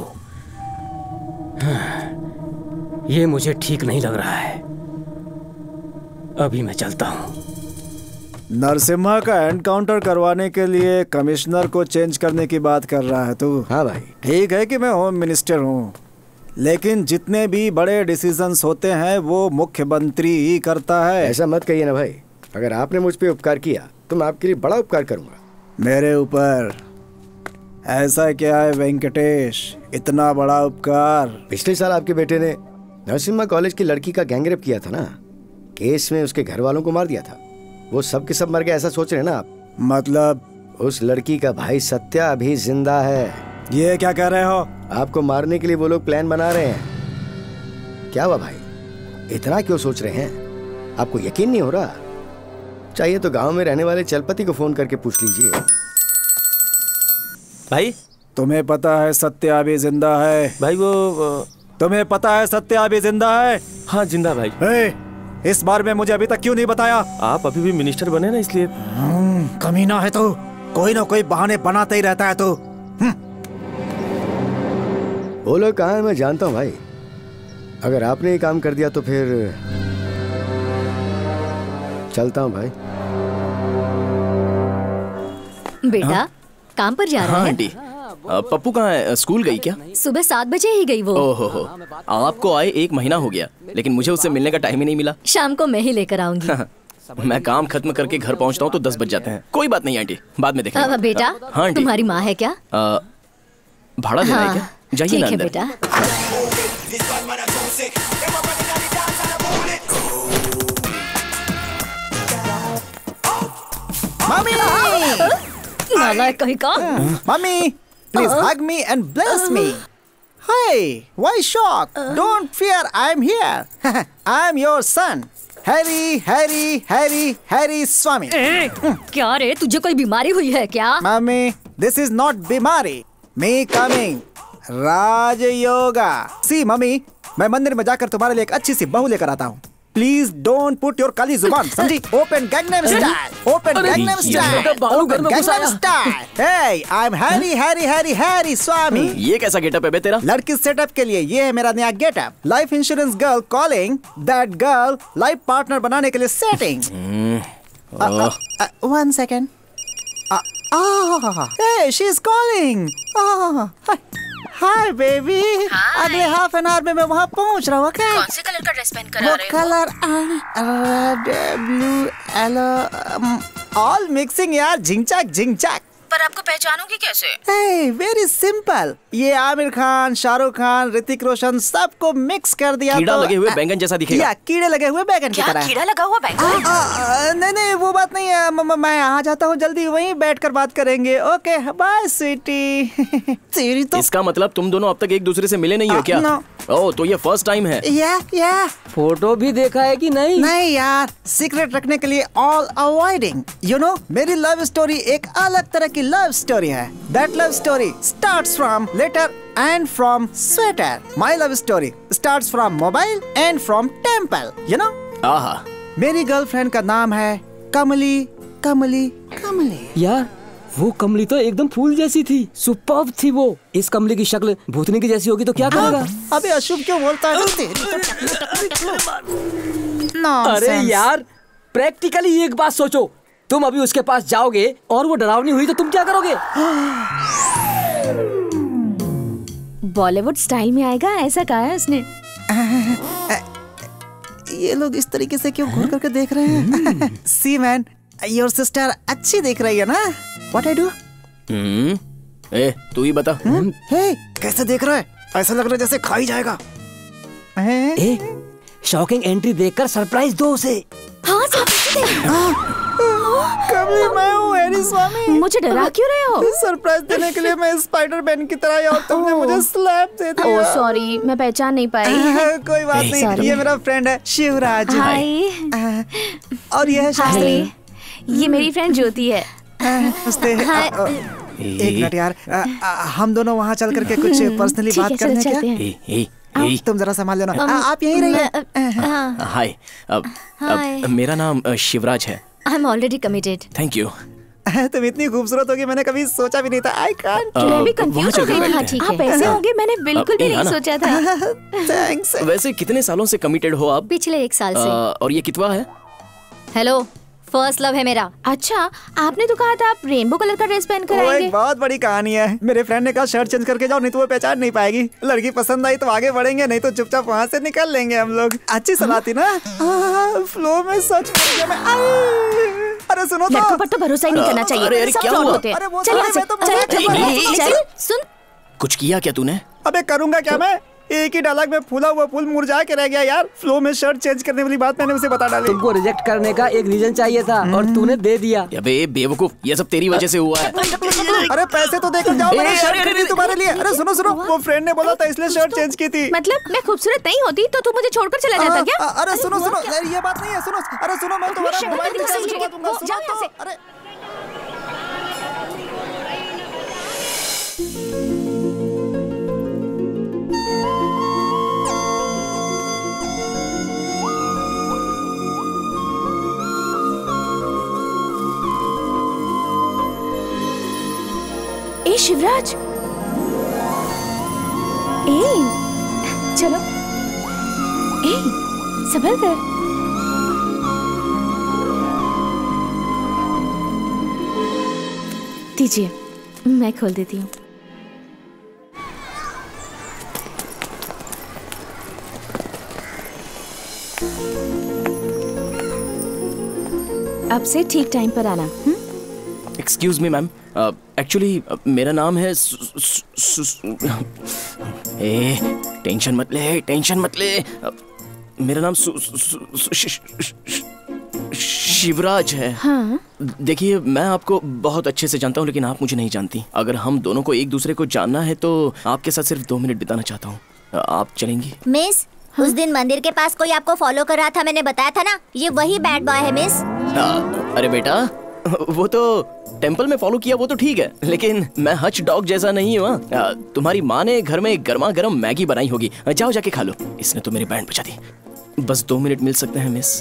ये मुझे ठीक नहीं लग रहा है, अभी मैं चलता हूँ। नरसिम्हा का एनकाउंटर करवाने के लिए कमिश्नर को चेंज करने की बात कर रहा है तू? हाँ भाई। ठीक है कि मैं होम मिनिस्टर हूँ, लेकिन जितने भी बड़े डिसीजंस होते हैं वो मुख्यमंत्री ही करता है। ऐसा मत कहिए ना भाई, अगर आपने मुझ पे उपकार किया तो मैं आपके लिए बड़ा उपकार करूंगा। मेरे ऊपर ऐसा क्या है वेंकटेश, इतना बड़ा उपकार? पिछले साल आपके बेटे ने नरसिम्हा कॉलेज की लड़की का गैंगरेप किया था ना, केस में उसके घर वालों को मार दिया था, वो सब के सब मर गए ऐसा सोच रहे हैं ना आप? मतलब? उस लड़की का भाई सत्या अभी जिंदा है। ये क्या कह रहे हो? आपको मारने के लिए वो लोग प्लान बना रहे हैं। क्या हुआ भाई, इतना क्यों सोच रहे हैं? आपको यकीन नहीं हो रहा? चाहिए तो गांव में रहने वाले चलपति को फोन करके पूछ लीजिए। भाई, तुम्हें पता है सत्या अभी जिंदा है? भाई वो, वो... तुम्हें पता है सत्या अभी जिंदा है? हाँ जिंदा भाई। ए, इस बार में मुझे अभी तक क्यों नहीं बताया? आप अभी भी मिनिस्टर बने ना इसलिए। कमीना है तो, कोई ना कोई बहाने बनाते ही रहता है तो। वो लोग कहाँ है मैं जानता हूँ भाई, अगर आपने ये काम कर दिया तो फिर चलता हूँ भाई। बेटा, हाँ? काम पर जा रहा हाँ, है? आंटी, पप्पू कहाँ है? स्कूल गई क्या? सुबह सात बजे ही गई वो। ओहो हो, आपको आए एक महीना हो गया, लेकिन मुझे उससे मिलने का टाइम ही नहीं मिला। शाम को मैं ही लेकर आऊंगी। मैं काम खत्म करके घर पहुंचता हूँ तो दस बज जाते हैं। कोई बात नहीं आंटी, बाद में देखेंगे। बेटा, हाँ, तुम्हारी माँ है क्या? आ, भाड़ा देना है क्या? जाइए ना अंदर। बेटा। मामी! नालायक कहीं का। Mummy, please hug me and bless me. Hey, why shock? Don't fear, I'm here. I'm your son. Harry, Harry, Harry, Harry Swami. ए, क्या रे, तुझे कोई बीमारी हुई है क्या? Mummy, this is not बीमारी. Me coming. Raj yoga. See, mummy, मैं मंदिर में जाकर तुम्हारे लिए एक अच्छी सी बहू लेकर आता हूँ। प्लीज डोंट पुट योर काली जुबान, समझी? Open Gangnam style, open Gangnam style, open Gangnam style. Hey, I'm Harry, Harry, Harry, Harry Swami. ये कैसा गेटअप है बे तेरा? लड़की सेटअप के लिए ये है मेरा नया getup. Life insurance girl calling, that girl life partner बनाने के लिए setting. One second. Hey, she's calling. Hi baby, अगले हाफ एन आवर में मैं वहाँ पहुँच रहा हूँ। okay? कौन से कलर का ड्रेस पहन कर वो आ रहे हो? Colour red blue yellow all mixing यार, झिंचाक झिंचाक। पर आपको पहचानोगे कैसे? Hey, very simple. ये आमिर खान, शाहरुख खान, ऋतिक रोशन सबको मिक्स कर दिया। कीड़ा तो लगे हुए बैंगन जैसा दिखेगा। या कीड़े लगे हुए बैंगन की तरह। कीड़ा लगा हुआ बैंगन? नहीं नहीं, वो बात नहीं है। म, म, मैं आ जाता हूँ जल्दी, वहीं बैठकर बात करेंगे। Okay bye sweetie. तेरी तो इसका मतलब तुम दोनों अब तक एक दूसरे से मिले नहीं हो क्या? no. ओह, तो ये फर्स्ट टाइम है। या या फोटो भी देखा है कि नहीं? नहीं यार, सीक्रेट रखने के लिए ऑल अवॉइडिंग। यू नो, मेरी लव स्टोरी एक अलग तरह की लव स्टोरी है। That love story starts from letter and from sweater. My love story starts from mobile and from temple. You know? आहा। मेरी गर्लफ्रेंड का नाम है कमली, कमली, कमली। यार, वो कमली तो एकदम फूल जैसी थी, सुपर्ब थी वो। इस कमली की शक्ल भूतनी की जैसी होगी तो क्या करेगा? अबे अशुभ क्यों बोलता है? अरे यार, प्रैक्टिकली एक बात सोचो, तुम अभी उसके पास जाओगे और वो डरावनी हुई तो तुम क्या करोगे? बॉलीवुड स्टाइल में आएगा ऐसा कहा है उसने। ये लोग इस तरीके से क्यों घूर करके देख रहे हैं? सी मैन, योर सिस्टर अच्छी दिख रही है ना? What I do? हम्म, ए, तू ही बता। हे, कैसे देख रहा है? ऐसा लग रहा है जैसे खा ही जाएगा। ए, शॉकिंग एंट्री देखकर सरप्राइज दो उसे। हाँ, सरप्राइज कमली, मैं हूँ हैरी स्वामी। मुझे डरा क्यों रहे हो? सरप्राइज देने के लिए मैं स्पाइडरमैन की तरह और तुमने मुझे स्लैप दे दिया। ओह सॉरी, मैं पहचान नहीं पाई। कोई बात नहीं, Sorry. ये मेरा फ्रेंड है शिवराज। हाय। और ये है शास्त्री। ये मेरी फ्रेंड ज्योति है। नमस्ते। एक मिनट यार, आ, आ, हम दोनों वहाँ चल करके कुछ पर्सनली बात करने क्या? ए, ए, ए, तुम जरा संभाल लेना। आ, आप यहीं रहिए। हाय, अब, अब मेरा नाम अ, शिवराज है। I am already committed. Thank you. तुम इतनी खूबसूरत होगी मैंने कभी सोचा भी नहीं था। I can't. मैं भी कंफ्यूज हो गई थी। आप ऐसे होंगे मैंने बिल्कुल भी नहीं सोचा था। थैंक्स। वैसे कितने सालों से कमिटेड हो आप? पिछले एक साल से। और ये कितवा है? हेलो, फर्स्ट लव है मेरा। अच्छा, आपने तो कहा था आप रेनबो कलर का ड्रेस पहन कर वो आएंगे। एक बहुत बड़ी कहानी है। मेरे फ्रेंड ने कहा शर्ट चेंज करके जाओ, नहीं तो वो पहचान नहीं पाएगी। लड़की पसंद आई तो आगे बढ़ेंगे, नहीं तो चुपचाप वहाँ से निकल लेंगे हम लोग। अच्छी सलाह थी ना? फ्लो में सच बोल दिया मैं। अरे सुनो तो। लड़कों पर तो भरोसा ही नहीं करना चाहिए। अरे, अरे, सब क्या फ्रॉड हुआ? होते हैं। अरे वो चल तो यहाँ से, मैं तो चल, मजाक चल, चल, सुन, कुछ किया क्या तूने? अबे करूंगा क्या मैं? एक ही डायलॉग में फूला हुआ फूल मुरझा के रह गया यार। फ्लो में शर्ट चेंज करने वाली बात मैंने उसे बता डाली। तुमको रिजेक्ट करने का एक रीजन चाहिए था और तूने दे दिया। अबे बेवकूफ, ये सब तेरी वजह से हुआ है। अरे पैसे तो देकर जाओ, मैंने शर्ट खरीदी तुम्हारे लिए। अरे सुनो सुनो, वो फ्रेंड ने बोला था इसलिए शर्ट चेंज की थी। मतलब मैं खूबसूरत नहीं होती तो तू मुझे छोड़कर चला जाता क्या? अरे सुनो सुनो, ये बात नहीं है। सुनो, अरे सुनो, मैं तुम्हारा मोबाइल रिचार्ज करवा दूंगा। जाओ यहाँ से। अरे ए शिवराज, ए चलो, ए संभल कर। दीजिए, मैं खोल देती हूँ। अब से ठीक टाइम पर आना। हुँ? एक्सक्यूज मी मैम, एक्चुअली मेरा नाम है सु, सु, सु, सु, ए टेंशन मत ले, टेंशन मत ले। uh, मेरा नाम सु, सु, सु, सु, श, श, श, शिवराज है। हाँ? देखिए मैं आपको बहुत अच्छे से जानता हूँ लेकिन आप मुझे नहीं जानती। अगर हम दोनों को एक दूसरे को जानना है तो आपके साथ सिर्फ दो मिनट बिताना चाहता हूँ। आप चलेंगी? मिस, हाँ? उस दिन मंदिर के पास कोई आपको फॉलो कर रहा था, मैंने बताया था ना, ये वही बैड बॉय है मिस। आ, अरे बेटा, वो तो टेंपल में फॉलो किया वो तो ठीक है, लेकिन मैं हच डॉग जैसा नहीं हूँ। तुम्हारी माँ ने घर में गर्मा गर्म मैगी बनाई होगी, जाओ जाके खा लो। इसने तो मेरी बैंड बजा दी। बस दो मिनट मिल सकते हैं मिस?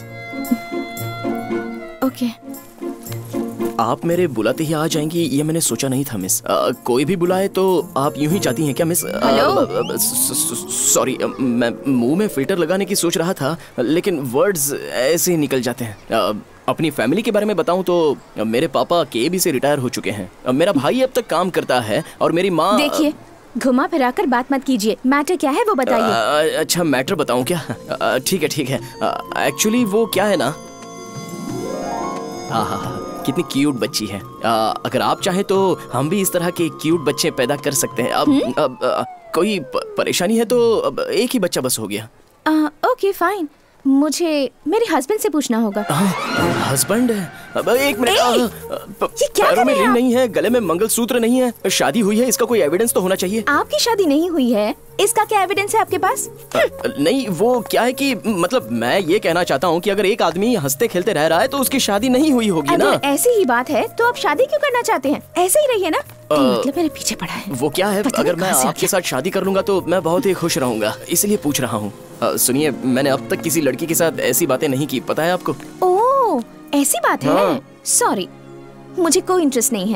ओके। आप मेरे बुलाते ही आ जाएंगी ये मैंने सोचा नहीं था मिस। आ, कोई भी बुलाए तो आप यूं ही चाहती हैं क्या मिस? हेलो। सॉरी, मैं मुंह में फिल्टर लगाने की सोच रहा था लेकिन वर्ड्स ऐसे ही निकल जाते हैं। आ, अपनी फैमिली के बारे में बताऊं तो मेरे पापा केबी से रिटायर हो चुके हैं, मेरा भाई अब तक काम करता है और मेरी माँ। देखिए, घुमा फिरा कर बात मत कीजिए। मैटर क्या है वो बताइए। अच्छा मैटर बताऊं क्या? ठीक है ठीक है। एक्चुअली वो क्या है ना, हाँ हाँ हाँ कितनी क्यूट बच्ची है। आ, अगर आप चाहें तो हम भी इस तरह के क्यूट बच्चे पैदा कर सकते हैं। अब, अब आ, कोई प, परेशानी है तो अब एक ही बच्चा बस हो गया। आ, ओके फाइन, मुझे मेरे हस्बैंड से पूछना होगा। हस्बैंड है? अब एक मिनट, पैरों में रिंग नहीं है, गले में मंगलसूत्र नहीं है, शादी हुई है, इसका कोई एविडेंस तो होना चाहिए। आपकी शादी नहीं हुई है, इसका क्या एविडेंस है आपके पास? नहीं वो क्या है कि मतलब मैं ये कहना चाहता हूँ कि अगर एक आदमी हंसते खेलते रह रहा है तो उसकी शादी नहीं हुई होगी ना। अगर ऐसी ही बात है तो आप शादी क्यों करना चाहते हैं? ऐसे ही रहिए ना। मतलब मेरे पीछे पड़ा है। वो क्या है, अगर मैं आपके साथ शादी कर लूंगा तो मैं बहुत ही खुश रहूंगा, इसलिए पूछ रहा हूँ। सुनिए, मैंने अब तक किसी लड़की के साथ ऐसी बातें नहीं की, पता है आपको? ओह ऐसी बात है? हाँ। सॉरी, मुझे कोई इंटरेस्ट नहीं है।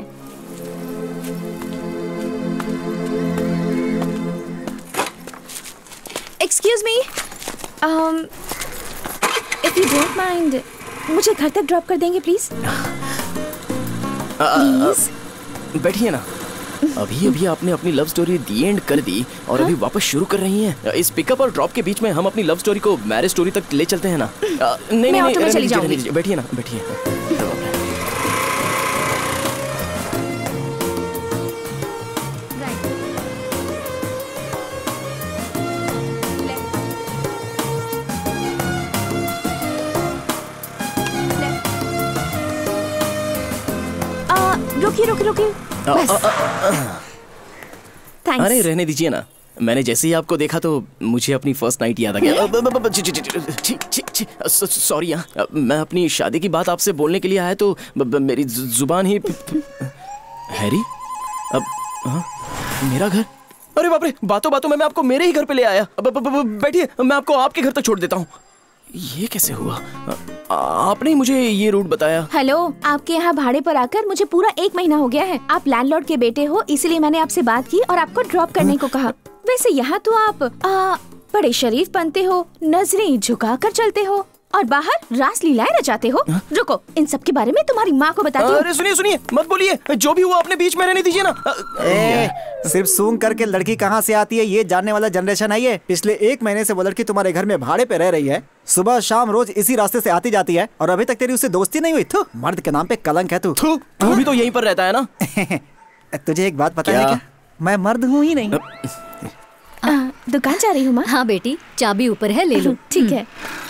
Excuse me, if you don't mind, मुझे घर तक ड्रॉप कर देंगे प्लीज? प्लीज बैठिए ना। अभी अभी आपने अपनी लव स्टोरी दी एंड कर दी और हाँ? अभी वापस शुरू कर रही हैं। इस पिकअप और ड्रॉप के बीच में हम अपनी लव स्टोरी को मैरिज स्टोरी तक ले चलते हैं ना। आ, नहीं मैं नहीं नहीं, चली जाऊंगी। बैठिए ना, बैठिए। रुकिए रुकिए रुकिए। अरे रहने दीजिए ना, मैंने जैसे ही आपको देखा तो मुझे अपनी फर्स्ट नाइट याद आ गया। सॉरी, मैं अपनी शादी की बात आपसे बोलने के लिए आया तो मेरी जुबान ही। हैरी, अब हाँ, मेरा घर? अरे बाप रे, बातों बातों में मैं आपको मेरे ही घर पे ले आया। बैठिए, मैं आपको आपके घर तक छोड़ देता हूँ। ये कैसे हुआ? आपने मुझे ये रूट बताया। हेलो, आपके यहाँ भाड़े पर आकर मुझे पूरा एक महीना हो गया है। आप लैंडलॉर्ड के बेटे हो, इसलिए मैंने आपसे बात की और आपको ड्रॉप करने को कहा। वैसे यहाँ तो आप आ, बड़े शरीफ बनते हो, नजरें झुका कर चलते हो और बाहर रास लीलाएं रचाते हो। रुको, इन सब के बारे में तुम्हारी माँ को बताती हूँ। अरे सुनिए सुनिए, मत बोलिए, जो भी हुआ अपने बीच में रहने दीजिए ना। ए, सिर्फ सूंघ करके लड़की कहाँ से आती है ये जानने वाला जनरेशन है ये। पिछले एक महीने से वो लड़की तुम्हारे घर में भाड़े पे रह रही है, सुबह शाम रोज इसी रास्ते से आती जाती है और अभी तक तेरी उससे दोस्ती नहीं हुई। थू, मर्द के नाम पे कलंक है तू। तू भी तो यहीं पर रहता है ना। तुझे एक बात पता है क्या? मैं मर्द हूँ ही नहीं। दुकान जा रही हूँ माँ। हाँ बेटी, चाबी ऊपर है, ले लो। ठीक है।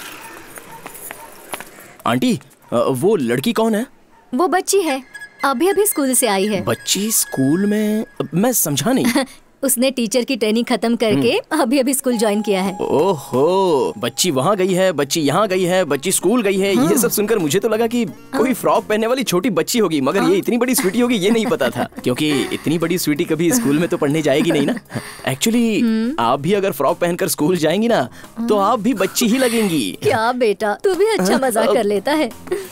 आंटी, वो लड़की कौन है? वो बच्ची है, अभी अभी स्कूल से आई है। बच्ची स्कूल में? मैं समझा नहीं। उसने टीचर की ट्रेनिंग खत्म करके अभी अभी स्कूल ज्वाइन किया है। ओहो, बच्ची वहाँ गई है, बच्ची यहाँ गई है, बच्ची स्कूल गई है। हाँ। ये सब सुनकर मुझे तो लगा कि कोई फ्रॉक पहनने वाली छोटी बच्ची होगी, मगर हाँ। ये इतनी बड़ी स्वीटी होगी ये नहीं पता था, क्योंकि इतनी बड़ी स्वीटी कभी स्कूल में तो पढ़ने जाएगी नहीं ना। एक्चुअली आप भी अगर फ्रॉक पहनकर स्कूल जाएंगी ना तो आप भी बच्ची ही लगेंगी। क्या बेटा, तू भी अच्छा मजाक कर लेता है।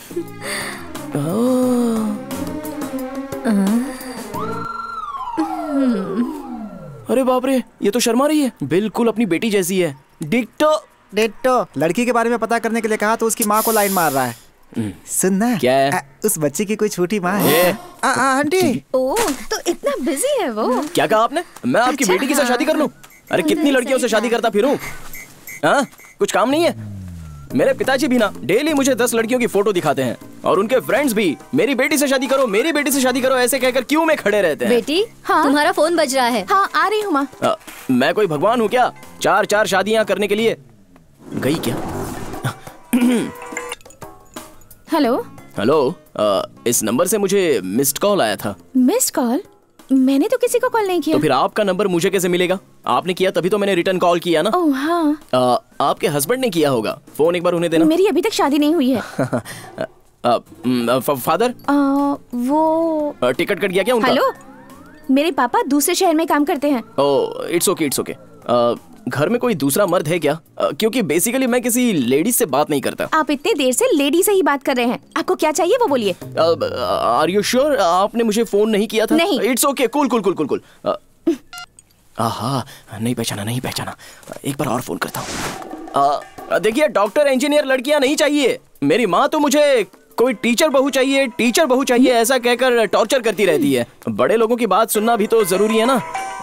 अरे बाप रे, ये तो शर्मा रही है, बिल्कुल अपनी बेटी जैसी है। Ditto ditto. लड़की के बारे में पता करने के लिए कहा तो उसकी माँ को लाइन मार रहा है। सुनना क्या है? आ, उस बच्चे की कोई छोटी माँ है। आ, आ, आंटी। ओह, तो इतना बिजी है वो। क्या कहा आपने? मैं आपकी बेटी के साथ शादी कर लूं? अरे कितनी लड़कियों से शादी करता फिरूं? हाँ, कुछ काम नहीं है? मेरे पिताजी भी ना डेली मुझे दस लड़कियों की फोटो दिखाते हैं और उनके फ्रेंड्स भी मेरी बेटी से शादी करो, मेरी बेटी से शादी करो ऐसे कहकर क्यों में खड़े रहते हैं। बेटी, हाँ? तुम्हारा फोन बज रहा है। हाँ, आ रही हूँ माँ। मैं कोई भगवान हूँ क्या, चार चार शादियाँ करने के लिए? गई क्या? हेलो। हेलो, आ, इस नंबर से मुझे मिस्ड कॉल आया था। Missed call? मैंने तो किसी को कॉल नहीं किया। तो फिर आपका नंबर मुझे कैसे मिलेगा? आपने किया तभी तो मैंने रिटर्न कॉल किया ना। ओह हाँ। आ, आपके हस्बैंड ने किया होगा। फोन एक बार उन्हें देना। मेरी अभी तक शादी नहीं हुई है। आ, म, फ, फादर आ, वो आ, टिकट कट गया क्या उनका? हेलो, मेरे पापा दूसरे शहर में काम करते हैं। Oh, it's okay it's okay. घर में कोई दूसरा मर्द है क्या? आ, क्योंकि बेसिकली मैं किसी लेडीज से बात नहीं करता। आप इतने देर से लेडी से ही बात कर रहे हैं, आपको क्या चाहिए वो बोलिए। आर यू श्योर आपने मुझे फोन नहीं किया था? नहीं। It's okay, cool cool cool cool cool. आहा, नहीं पहचाना नहीं पहचाना, एक बार और फोन करता हूँ। देखिए डॉक्टर इंजीनियर लड़कियां नहीं चाहिए। मेरी माँ तो मुझे कोई टीचर बहू चाहिए, टीचर बहू चाहिए ऐसा कहकर टॉर्चर करती रहती है। बड़े लोगों की बात सुनना भी तो जरूरी है ना।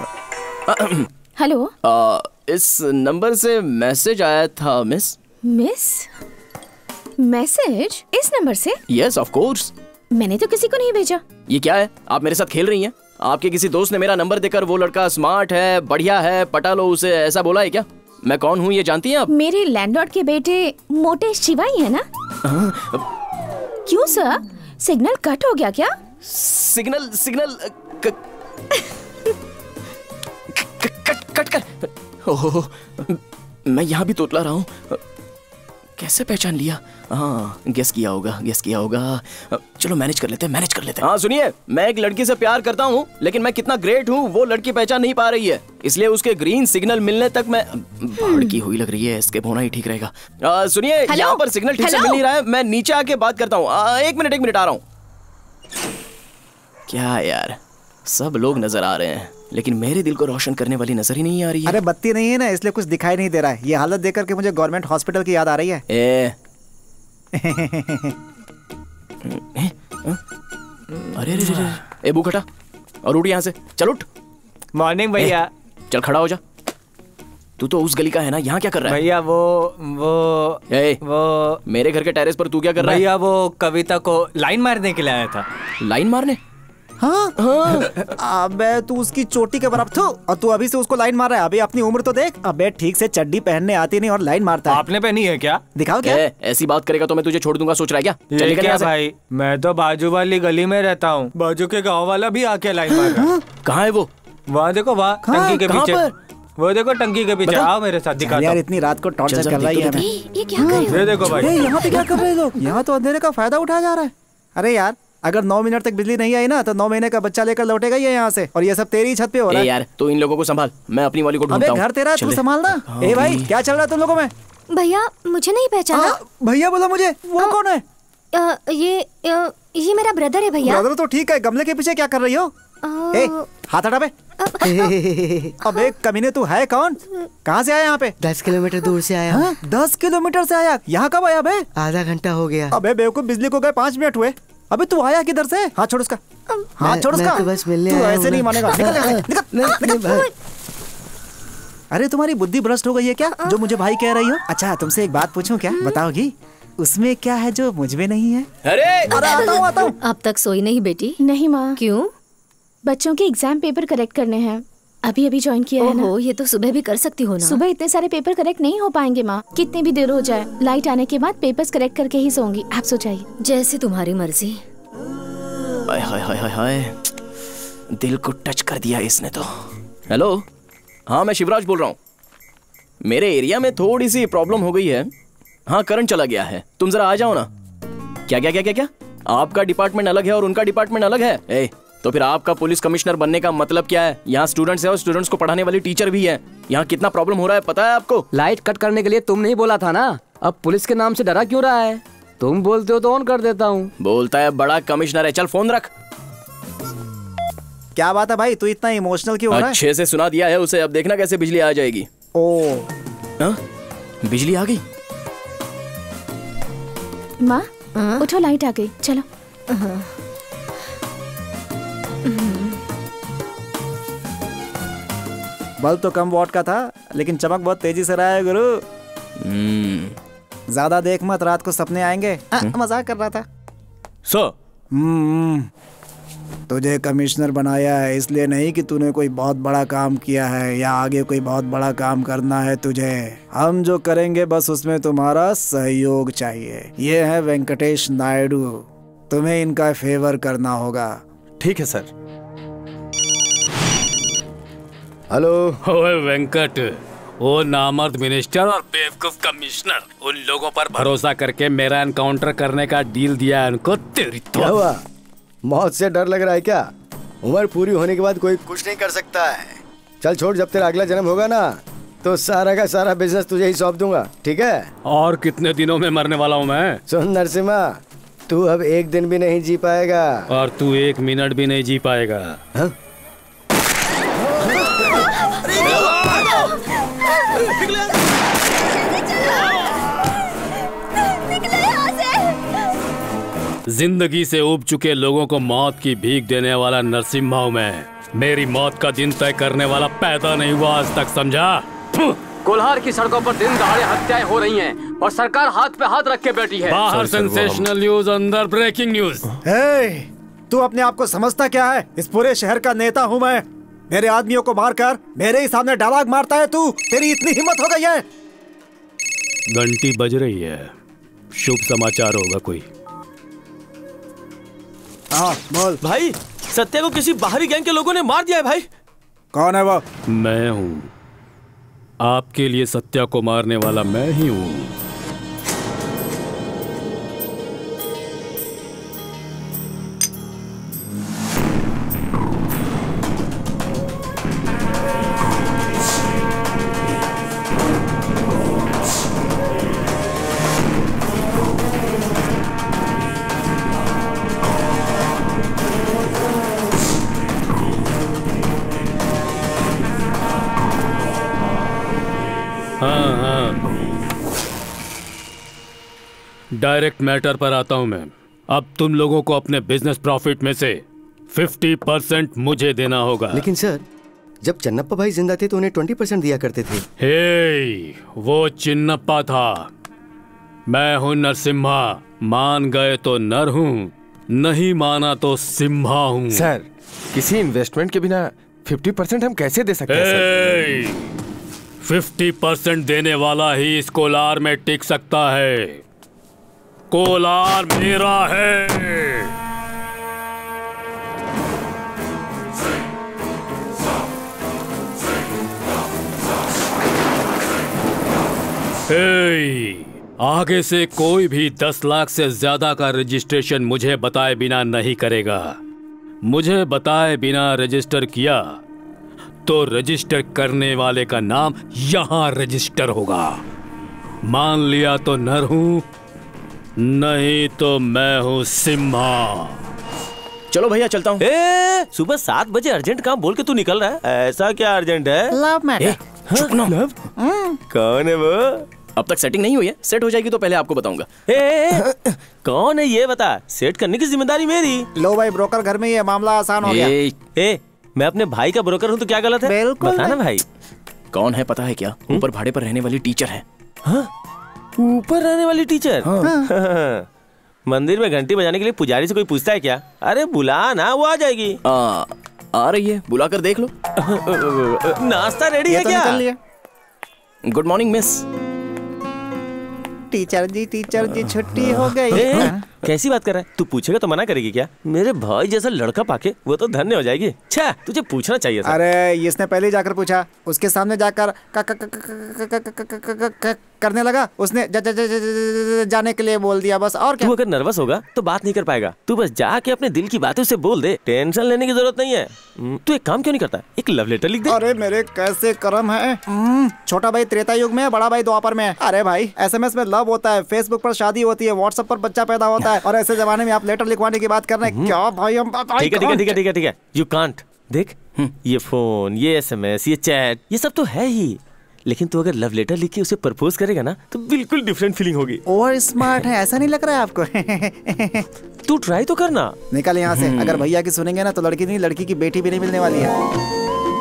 हेलो, आ, इस नंबर से मैसेज आया था मिस। मिस? मैसेज इस नंबर से? Yes of course. मैंने तो किसी को नहीं भेजा। ये क्या है, आप मेरे साथ खेल रही हैं? आपके किसी दोस्त ने मेरा नंबर देकर वो लड़का स्मार्ट है, बढ़िया है, पटा लो उसे, ऐसा बोला है क्या? मैं कौन हूँ ये जानती हैं आप? मेरे लैंडलॉर्ड के बेटे मोटे शिवाई है ना? क्यों सर, सिग्नल कट हो गया क्या? सिग्नल सिग्नल क, क, कट कट कर। ओह, मैं यहाँ भी तोतला रहा हूँ। कैसे पहचान लिया? हाँ, गेस किया होगा गेस किया होगा। चलो मैनेज कर लेते हैं मैनेज कर लेते हैं। हाँ सुनिए, मैं एक लड़की से प्यार करता हूँ, लेकिन मैं कितना ग्रेट हूँ वो लड़की पहचान नहीं पा रही है, इसलिए उसके ग्रीन सिग्नल मिलने तक मैं भड़की हुई लग रही है। स्केप होना ही ठीक रहेगा। सुनिए, यहाँ पर सिग्नल ठीक से मिल नहीं रहा है, मैं नीचे आके बात करता हूँ। एक मिनट एक मिनट आ रहा हूँ। क्या यार, सब लोग नजर आ रहे हैं लेकिन मेरे दिल को रोशन करने वाली नजर ही नहीं आ रही है। अरे बत्ती नहीं है ना, इसलिए कुछ दिखाई नहीं दे रहा है। ये हालत देख करके मुझे गवर्नमेंट हॉस्पिटल की याद आ रही है। ए अरे अरे अरे, ए बुक हटा और उठ यहाँ से, चल उठ। मॉर्निंग भैया। चल खड़ा हो जा। तू तो उस गली का है ना, यहाँ क्या कर रहा है? भैया वो वो ए, वो मेरे घर के टेरेस पर तू क्या कर रहा है? भैया वो कविता को लाइन मारने के लिए आया था। लाइन मारने? हाँ हाँ। अबे तू उसकी चोटी के बराबर थू, और तू अभी से उसको लाइन मार रहा है। अबे अपनी उम्र तो देख। अबे ठीक से चड्डी पहनने आती नहीं और लाइन मारता है। आपने पहनी है क्या? दिखाओ क्या? ए, ऐसी बात करेगा तो मैं तुझे छोड़ दूंगा, सोच रहा है क्या? चल निकल यहाँ से। भाई मैं तो बाजू वाली गली में रहता हूँ, बाजू के गाँव वाला भी आके लाइन मार रहा है। कहाँ है वो? वहाँ देखो, वहाँ टंकी के पीछे। वो देखो टंकी के पीछे, आओ मेरे साथ दिखाता हूँ। यार इतनी रात को टॉर्चर कर रहा है हमें। ये क्या कर रहे हो? ये देखो भाई, यहाँ पे क्या कर रहे हैं लोग? यहाँ तो अंधेरे का फायदा उठाया जा रहा है। अरे यार, अगर नौ मिनट तक बिजली नहीं आई ना तो नौ महीने का बच्चा लेकर लौटेगा ये यहाँ से, और ये सब तेरी छत पे हो रहा है। यार तू इन लोगों को संभाल, मैं अपनी वाली को ढूंढता हूँ। अबे घर तेरा, तू संभालना। ए भाई, क्या चल रहा है तुम लोगों में? भैया मुझे नहीं पहचाना? भैया बोला मुझे। वो कौन है? आ, ये आ, ये मेरा ब्रदर है भैया। ब्रदर तो ठीक है, गमले के पीछे क्या कर रही हो? ए, हाथ हटा बे। अबे कमीने, तू है कौन? कहाँ से आया यहाँ पे? दस किलोमीटर दूर से आया। हाँ? दस किलोमीटर से आया? यहाँ कब आया बे? आधा घंटा हो गया। अबे बेवकूफ, बिजली को गए पाँच मिनट हुए। अबे तू आया किधर से? हाथ छोड़ उसका, हाथ छोड़ उसका। तो बस मिलने तू आया ऐसे हूँ नहीं ना। मानेगा। निकल यहाँ से, निकल, निकल। अरे तुम्हारी बुद्धि भ्रष्ट हो गई है क्या, जो मुझे भाई कह रही हो? अच्छा तुमसे एक बात पूछूं क्या, बताओगी? उसमें क्या है जो मुझ में नहीं है? अरे अरे आता हूँ आता हूँ। अब तक सोई नहीं बेटी? नहीं माँ। क्यों? बच्चों के एग्जाम पेपर करेक्ट करने हैं, अभी अभी ज्वाइन किया है ना। ओहो, ये तो सुबह भी कर सकती हो ना। सुबह इतने सारे पेपर करेक्ट नहीं हो पाएंगे माँ, कितनी भी देर हो जाए। लाइट आने के बाद पेपर्स करेक्ट करके ही सोऊंगी, आप सो जाइए। जैसे तुम्हारी मर्जी। हाय हाय हाय हाय हाय, दिल को टच कर दिया इसने तो। हेलो, हाँ मैं शिवराज बोल रहा हूँ। मेरे एरिया में थोड़ी सी प्रॉब्लम हो गई है। हाँ करंट चला गया है, तुम जरा आ जाओ ना। क्या क्या क्या क्या क्या? आपका डिपार्टमेंट अलग है और उनका डिपार्टमेंट अलग है? ए, तो फिर आपका पुलिस कमिश्नर बनने का मतलब क्या है? यहाँ स्टूडेंट्स है और स्टूडेंट्स को पढ़ाने वाली टीचर भी है। यहाँ कितना प्रॉब्लम हो रहा है पता है आपको? लाइट कट करने के लिए तुम नहीं बोला था ना, अब पुलिस के नाम से डरा क्यों रहा है? तुम बोलते हो तो ऑन कर देता हूँ। बोलता है बड़ा कमिश्नर है, चल फोन रख। क्या बात है भाई, तू इतना इमोशनल क्यों हो रहा है? अच्छे से सुना दिया है उसे, अब देखना कैसे बिजली आ जाएगी। ओ हाँ? बिजली आ गई? माँ उठो, लाइट आ गई, चलो। बल्ब तो कम वॉट का था, लेकिन चमक बहुत तेजी से रहा है गुरु। ज्यादा देख मत, रात को सपने आएंगे। मजाक कर रहा था। सर, तुझे कमिश्नर बनाया है इसलिए नहीं कि तूने कोई बहुत बड़ा काम किया है या आगे कोई बहुत बड़ा काम करना है तुझे। हम जो करेंगे बस उसमें तुम्हारा सहयोग चाहिए। ये है वेंकटेश नायडू, तुम्हें इनका फेवर करना होगा। ठीक है सर। हेलो। ओए वेंकट, वो नामर्द मिनिस्टर और बेवकूफ कमिश्नर, उन लोगों पर भरोसा करके मेरा एनकाउंटर करने का डील दिया है उनको। तेरी तो क्या हुआ? मौत से डर लग रहा है क्या? उम्र पूरी होने के बाद कोई कुछ नहीं कर सकता है। चल छोड़, जब तेरा अगला जन्म होगा ना तो सारा का सारा बिजनेस तुझे ही सौंप दूंगा, ठीक है? और कितने दिनों में मरने वाला हूँ मैं? सुन नरसिम्हा, तू अब एक दिन भी नहीं जी पाएगा। और तू एक मिनट भी नहीं जी पाएगा। हा? जिंदगी से उब चुके लोगों को मौत की भीख देने वाला नरसिम्हा हूं मैं। मेरी मौत का दिन तय करने वाला पैदा नहीं हुआ आज तक, समझा? कोल्हार की सड़कों पर दिन दहाड़े हत्याएं हो रही हैं और सरकार हाथ पे हाथ रख के बैठी है। बाहर सेंसेशनल न्यूज, अंदर ब्रेकिंग न्यूज। हे, तू अपने आप को समझता क्या है? इस पूरे शहर का नेता हूँ मैं। मेरे आदमियों को मारकर मेरे ही सामने डायलॉग मारता है तू? तेरी इतनी हिम्मत हो गई है? घंटी बज रही है, शुभ समाचार होगा कोई। हाँ बोल भाई। सत्या को किसी बाहरी गैंग के लोगों ने मार दिया है भाई। कौन है वो? मैं हूँ। आपके लिए सत्या को मारने वाला मैं ही हूँ। हाँ हाँ, डायरेक्ट मैटर पर आता हूं मैं। अब तुम लोगों को अपने बिजनेस प्रॉफिट में से फिफ्टी परसेंट मुझे देना होगा। लेकिन सर, जब चन्नप्पा भाई जिंदा थे तो उन्हें ट्वेंटी परसेंट दिया करते थे। हे, वो चिन्नप्पा था, मैं हूं नरसिम्हा। मान गए तो नर हूं, नहीं माना तो सिम्हा हूं। सर, किसी इन्वेस्टमेंट के बिना फिफ्टी परसेंट हम कैसे दे सकते हैं सर? फिफ्टी परसेंट देने वाला ही इस कोलार में टिक सकता है। कोलार मेरा है। हे, आगे से कोई भी दस लाख से ज्यादा का रजिस्ट्रेशन मुझे बताए बिना नहीं करेगा। मुझे बताए बिना रजिस्टर किया तो रजिस्टर करने वाले का नाम यहां रजिस्टर होगा। मान लिया तो नर हूं, नहीं तो मैं हूं सिम्हा। चलो भैया चलता हूँ। सुबह सात बजे अर्जेंट काम बोल के तू निकल रहा है, ऐसा क्या अर्जेंट है? Love matter. चुप ना। लव? कौन है वो? अब तक सेटिंग नहीं हुई है, सेट हो जाएगी तो पहले आपको बताऊंगा। ए, ए, कौन है ये बता, सेट करने की जिम्मेदारी मेरी। लो भाई, ब्रोकर घर में ये मामला आसान हो गया। ए, ए, मैं अपने भाई का ब्रोकर हूँ तो क्या गलत है? बिल्कुल बता ना भाई। कौन है पता है क्या? ऊपर भाड़े पर रहने वाली टीचर है। हाँ? ऊपर रहने वाली टीचर? हाँ। मंदिर में घंटी बजाने के लिए पुजारी से कोई पूछता है क्या? अरे बुला ना, वो आ जाएगी। आ, आ रही है, बुला कर देख लो। नाश्ता रेडी है क्या? Good morning miss. Teacher ji, teacher ji, छुट्टी हो गई। ए, कैसी बात कर रहा है? तू पूछेगा तो मना करेगी क्या? मेरे भाई जैसा लड़का पाके वो तो धन्य हो जाएगी। छा, तुझे पूछना चाहिए था। अरे इसने पहले जाकर पूछा, उसके सामने जाकर करने लगा, उसने ज, ज, ज, ज, ज, जाने के लिए बोल दिया बस। और क्या? तू अगर नर्वस होगा तो बात नहीं कर पाएगा। तू बस जाके अपने दिल की बातें उसे बोल दे, टेंशन लेने की जरूरत नहीं है। तू एक काम क्यों नहीं करता, एक लव लेटर लिख दे। अरे मेरे कैसे कर्म है। छोटा भाई त्रेता युग में है, बड़ा भाई द्वापर में है। अरे भाई, एसएमएस में लव होता है, फेसबुक पर शादी होती है, व्हाट्सएप पर बच्चा पैदा होता है, और ऐसे जमाने में आप लेटर लिखवाने की बात कर रहे हैं क्या भाई? हम ठीक है ठीक है ठीक है ठीक है ठीक है, यू कांट। देख, ये फोन, ये एसएमएस, ये चैट, ये सब तो है ही, लेकिन तू अगर लव लेटर लिख के उसे प्रपोज करेगा ना तो बिल्कुल डिफरेंट फीलिंग होगी। ओवर स्मार्ट है, ऐसा नहीं लग रहा है आपको? तू ट्राई तो करना। निकल यहाँ से, अगर भैया की सुनेंगे ना तो लड़की नहीं, लड़की की बेटी भी नहीं मिलने वाली है।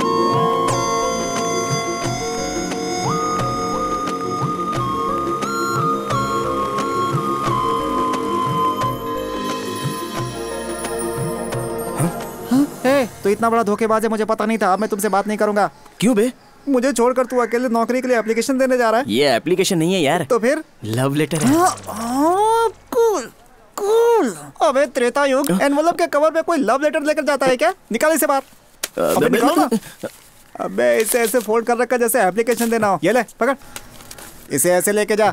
तो इतना बड़ा धोखेबाज है, मुझे पता नहीं था। अब मैं तुमसे बात नहीं करूंगा। क्यों बे? मुझे छोड़कर तू अकेले नौकरी के लिए एप्लीकेशन देने जा रहा है? ये एप्लीकेशन नहीं है यार। तो फिर? लव लेटर है। Cool cool. अबे त्रेता युग, एनवलप के कवर पे कोई लव लेटर लेकर जाता है क्या? निकाल इसे बाहर। अबे निकाल ना। अबे इसे ऐसे फोल्ड कर रखा जैसे एप्लीकेशन देना हो। ये ले पकड़, इसे ऐसे लेके जा।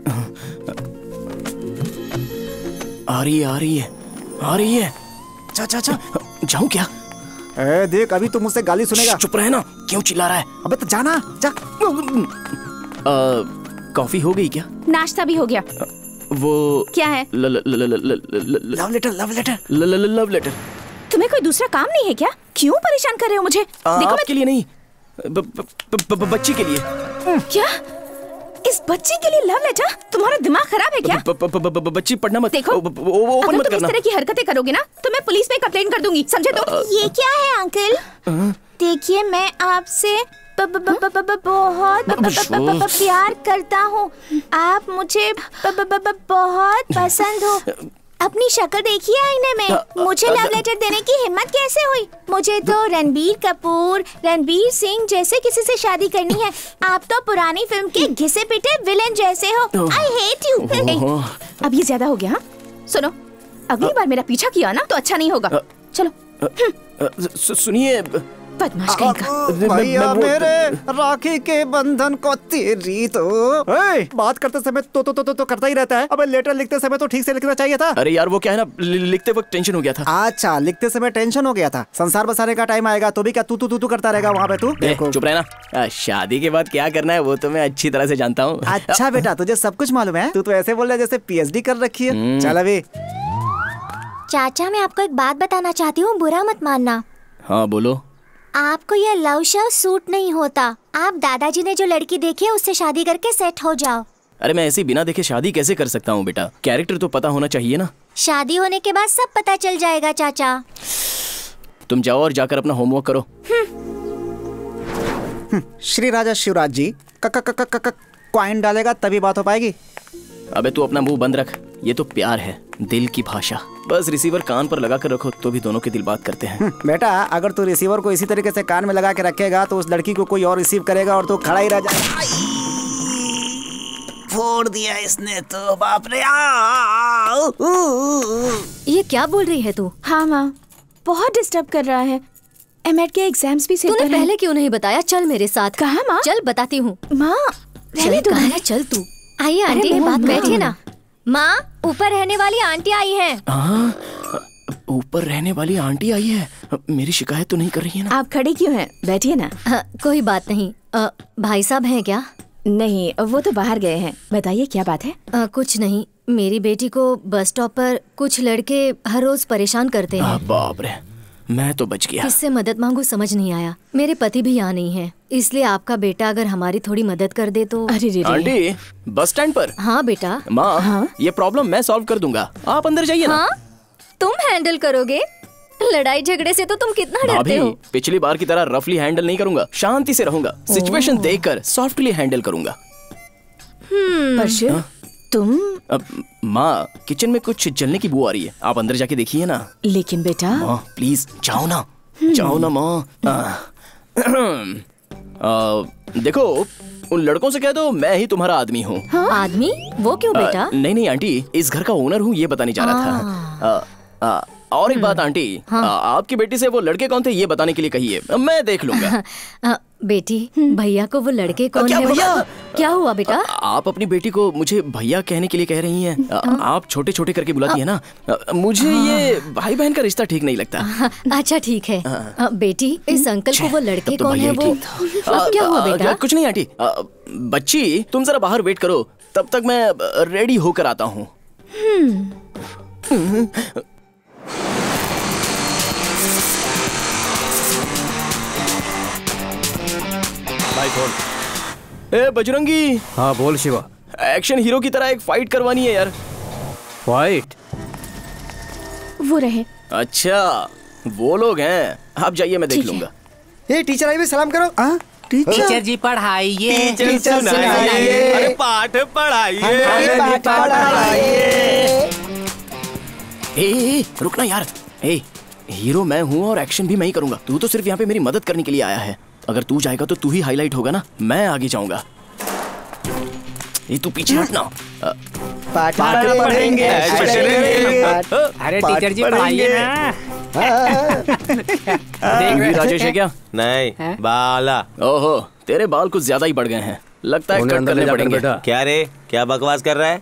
आ रही है आ रही है आ रही है। जा जा जा। जाऊं क्या? ए देख, अभी तू मुझसे गाली सुनेगा। चुप रहे ना, क्यों चिल्ला रहा है? अबे तो जाना, जा। कॉफी हो गई क्या? नाश्ता भी हो गया। वो क्या है? Love letter love letter love letter. तुम्हें कोई दूसरा काम नहीं है क्या? क्यों परेशान कर रहे हो मुझे? देखो आपके लिए नहीं, बच्ची के लिए। क्या? इस बच्ची के लिए लव लेटर? तुम्हारा दिमाग खराब है क्या? बच्ची पढ़ना मत। देखो, ओपन मत करना। इस तरह की हरकतें करोगे ना तो मैं पुलिस में कंप्लेंट कर दूंगी, समझे? तो ये क्या है अंकल? देखिए, मैं आपसे बहुत प्यार करता हूँ। आप मुझे बहुत पसंद हो। अपनी शक्ल देखिए आईने में। मुझे लव लेटर देने की हिम्मत कैसे हुई? मुझे तो रणबीर कपूर, रणबीर सिंह जैसे किसी से शादी करनी है। आप तो पुरानी फिल्म के घिसे पिटे विलेन जैसे हो। I hate you. अब ये ज्यादा हो गया। हाँ, सुनो, अगली बार मेरा पीछा किया ना तो अच्छा नहीं होगा। चलो। सुनिए, बदमाश कहीं का। भैया मेरे, राखी के बंधन को तेरी तो। ए, बात करते समय तो तो तो तो, तो करता ही रहता है। अबे लेटर लिखते समय तो ठीक से लिखना चाहिए था। अरे यार, वो क्या है ना, लिखते वक्त टेंशन हो गया था। अच्छा, लिखते समय टेंशन हो गया था। संसार बसाने का टाइम आएगा तो भी क्या तू तू तू तू करता रहेगा वहाँ पे? तू देखो, चुप रहना। शादी के बाद क्या करना है वो तो मैं अच्छी तरह से जानता हूँ। अच्छा बेटा, तुझे सब कुछ मालूम है। तू तो ऐसे बोल रहा है जैसे पीएचडी कर रखी है। चल अभी। चाचा, मैं आपको एक बात बताना चाहती हूँ, बुरा मत मानना। हाँ बोलो। आपको यह लव शव सूट नहीं होता। आप दादाजी ने जो लड़की देखी है उससे शादी करके सेट हो जाओ। अरे मैं ऐसे बिना देखे शादी कैसे कर सकता हूँ बेटा? कैरेक्टर तो पता होना चाहिए ना। शादी होने के बाद सब पता चल जाएगा चाचा। तुम जाओ और जाकर अपना होमवर्क करो। श्री राजा शिवराज जी कॉइन डालेगा तभी बात हो पाएगी। अबे तू अपना मुंह बंद रख। ये तो प्यार है, दिल की भाषा। बस रिसीवर कान पर लगा कर रखो तो भी दोनों के दिल बात करते हैं। बेटा, अगर तू रिसीवर को इसी तरीके से कान में लगा के रखेगा तो उस लड़की को कोई और रिसीव करेगा और तू खड़ा ही रह जाएगा। फोड़ दिया इसने तो, बाप रे। ये क्या बोल रही है तू? हाँ माँ, बहुत डिस्टर्ब कर रहा है। एमएड के एग्जाम्स भी से तूने पहले क्यों नहीं बताया? चल मेरे साथ। कहाँ माँ? चल बताती हूँ। माँ रहने दो। कहाँ है? चल तू। आइए आंटी, बात बैठिए ना। माँ, ऊपर रहने वाली आंटी आई है। ऊपर रहने वाली आंटी आई है? मेरी शिकायत तो नहीं कर रही है ना? आप खड़े क्यों हैं? बैठिए ना। आ, कोई बात नहीं। आ, भाई साहब हैं क्या? नहीं, वो तो बाहर गए हैं। बताइए क्या बात है? आ, कुछ नहीं, मेरी बेटी को बस स्टॉप पर कुछ लड़के हर रोज परेशान करते हैं। बाप रे, मैं तो बच गया। किससे मदद मांगू समझ नहीं आया। मेरे पति भी यहाँ नहीं है, इसलिए आपका बेटा अगर हमारी थोड़ी मदद कर दे तो। अरे रे रे। आंटी, बस स्टैंड पर? हाँ बेटा। माँ, हाँ? ये प्रॉब्लम मैं सॉल्व कर दूंगा, आप अंदर जाइए ना। हाँ? तुम हैंडल करोगे? लड़ाई झगड़े से तो तुम कितना डरते हो। पिछली बार की तरह रफली हैंडल नहीं करूंगा, शांति से रहूंगा। सिचुएशन देखकर सॉफ्टली हैंडल करूंगा। परशु, तुम? अब माँ, किचन में कुछ जलने की बू आ रही है, आप अंदर जाके देखिए ना। लेकिन बेटा। माँ प्लीज जाओ ना, जाओ ना माँ। देखो, उन लड़कों से कह दो मैं ही तुम्हारा आदमी हूँ। हाँ? आदमी? वो क्यों बेटा? नहीं नहीं आंटी, इस घर का ओनर हूँ, ये बताने जा रहा था। आ, आ, और एक बात आंटी, हाँ? आ, आपकी बेटी से वो लड़के कौन थे ये बताने के लिए कहिए, मैं देख लूंगा। आ, बेटी, भैया को वो लड़के कौन है? भैया? क्या हुआ बेटा? आ, आप अपनी बेटी को मुझे भैया कहने के लिए कह रही हैं। आ, आप छोटे छोटे करके बुलाती है ना। आ, मुझे ये भाई बहन का रिश्ता ठीक नहीं लगता। अच्छा ठीक है। आ, बेटी, इस अंकल को वो लड़के तो कौन है? वो क्या हुआ बेटा? कुछ नहीं आंटी, बच्ची तुम जरा बाहर वेट करो, तब तक मैं रेडी होकर आता हूँ। भाई कौन? ए बजरंगी। हाँ बोल शिवा। एक्शन हीरो की तरह एक फाइट करवानी है यार। फाइट? वो रहे। अच्छा, वो लोग हैं, आप जाइए, मैं देख लूंगा। ये टीचर आई भी सलाम करो। हाँ? टीचर? टीचर जी पढ़ाइए। टीचर सुनाइए। अरे पाठ पढ़ाइए। ए, रुकना यार। ए, हीरो मैं हूँ और एक्शन भी मैं ही करूंगा। तू तो सिर्फ यहाँ पे मेरी मदद करने के लिए आया है। अगर तू जाएगा तो तू ही हाईलाइट होगा ना, मैं आगे जाऊंगा। ये तू पीछे हटना। पाठ पढ़ेंगे, अरे टीचर जी पढ़ाइए ना। देख राजेश है क्या? नहीं बाला। ओहो तेरे बाल कुछ ज्यादा ही बढ़ गए हैं, लगता है कट करने पड़ेंगे। क्या रे, क्या बकवास कर रहा है?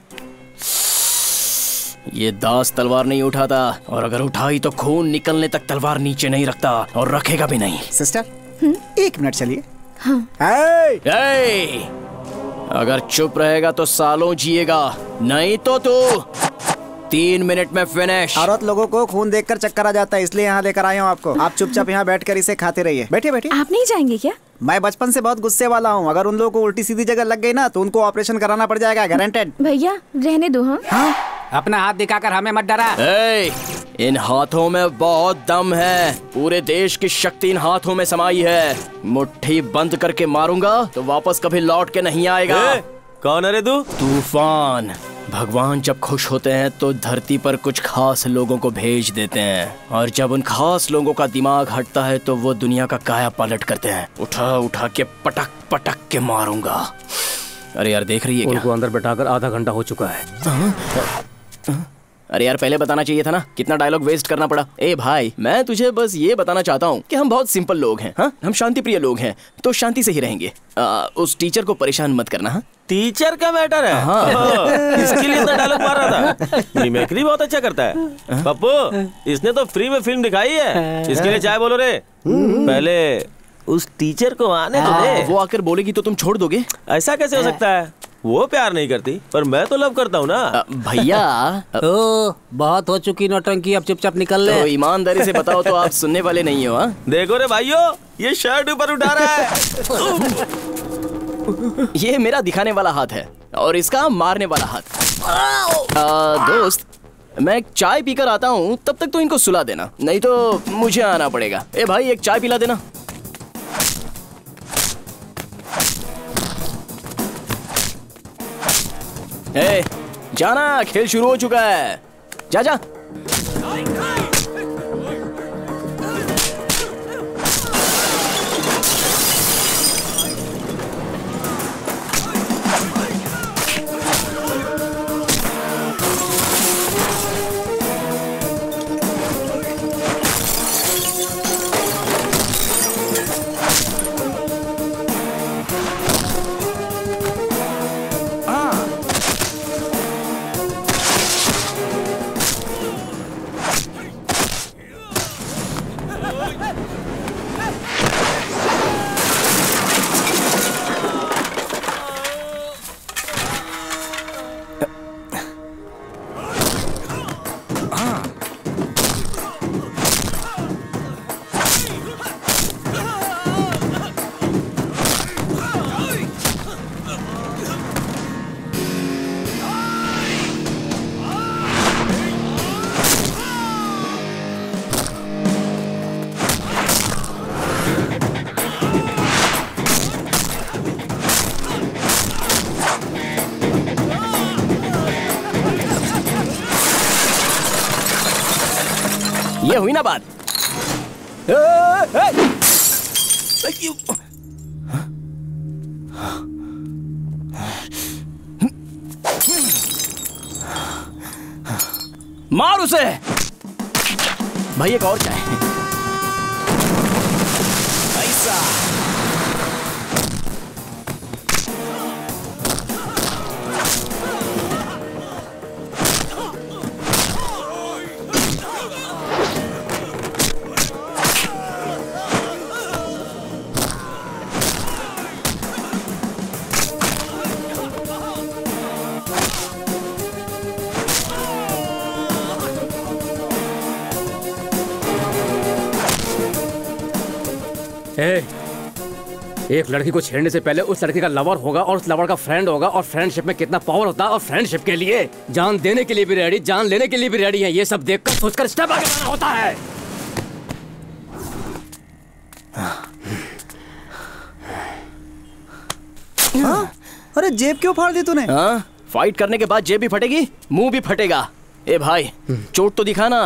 ये दास तलवार नहीं उठाता, और अगर उठाई तो खून निकलने तक तलवार नीचे नहीं रखता, और रखेगा भी नहीं। सिस्टर एक मिनट चलिए। हाँ। hey! hey! अगर चुप रहेगा तो सालों जिएगा, नहीं तो तू तीन मिनट में फिनिश। औरत लोगों को खून देखकर चक्कर आ जाता है, इसलिए यहाँ लेकर आया हूँ आपको। आप चुपचाप यहाँ बैठकर इसे खाते रहिए। बैठिए बैठिए। आप नहीं जाएंगे क्या? मैं बचपन से बहुत गुस्से वाला हूँ, अगर उन लोगों को उल्टी सीधी जगह लग गई ना तो उनको ऑपरेशन कराना पड़ जाएगा, गारंटेड। भैया रहने दो। हाँ, हाँ? अपना हाथ दिखाकर हमें मत डरा। hey! इन हाथों में बहुत दम है, पूरे देश की शक्ति इन हाथों में समाई है। मुट्ठी बंद करके मारूंगा तो वापस कभी लौट के नहीं आएगा। hey! कौन है रे तू? तूफान। भगवान जब खुश होते हैं तो धरती पर कुछ खास लोगों को भेज देते हैं, और जब उन खास लोगों का दिमाग हटता है तो वो दुनिया का काया पलट करते हैं। उठा उठा के पटक पटक के मारूंगा। अरे यार देख रही है क्या? उनको अंदर बैठाकर आधा घंटा हो चुका है। अरे यार पहले बताना चाहिए था ना, कितना डायलॉग वेस्ट करना पड़ा। ए भाई मैं तुझे बस ये बताना चाहता हूँ कि हम बहुत सिंपल लोग हैं। हाँ हम शांति प्रिय लोग हैं, तो शांति से ही रहेंगे। आ, उस टीचर को परेशान मत करना। हाँ टीचर का मैटर है। हाँ। इसके लिए इतना डायलॉग मार रहा था। मिमिक्री बहुत अच्छा करता है पप्पू, इसने तो फ्री में फिल्म दिखाई है। इसके लिए चाय बोलो रे। पहले उस टीचर को आने दो दे। वो आकर बोलेगी तो तुम छोड़ दोगे? ऐसा कैसे हो सकता है? वो प्यार नहीं करती पर मैं तो लव करता हूँ ना। भैया ओ, बहुत हो चुकी नौटंकी, अब चुपचाप निकल ले। तो ईमानदारी से बताओ तो आप सुनने वाले नहीं हो। हाँ देखो रे भाइयों, ये शर्ट ऊपर उठा रहा है। ये मेरा दिखाने वाला हाथ है और इसका मारने वाला हाथ। आ, दोस्त मैं एक चाय पीकर आता हूँ, तब तक तो इनको सुला देना, नहीं तो मुझे आना पड़ेगा। ए भाई एक चाय पिला देना। ए, जाना, खेल शुरू हो चुका है। जा जा। ये हुई ना बात। ए, ए, मार उसे। भाई एक और चाय। ऐसा ए, एक लड़की को छेड़ने से पहले उस लड़की का लवर होगा और उस लवर का फ्रेंड होगा, और फ्रेंडशिप में कितना पावर होता है, और फ्रेंडशिप के लिए जान देने के लिए भी रेडी, जान लेने के लिए भी रेडी है। ये सब देखकर सोचकर स्टेप आगे बढ़ना होता है। हाँ? अरे जेब क्यों फाड़ दी तूने? हाँ? फाइट करने के बाद जेब भी फटेगी, मुंह भी फटेगा। ए भाई चोट तो दिखाना।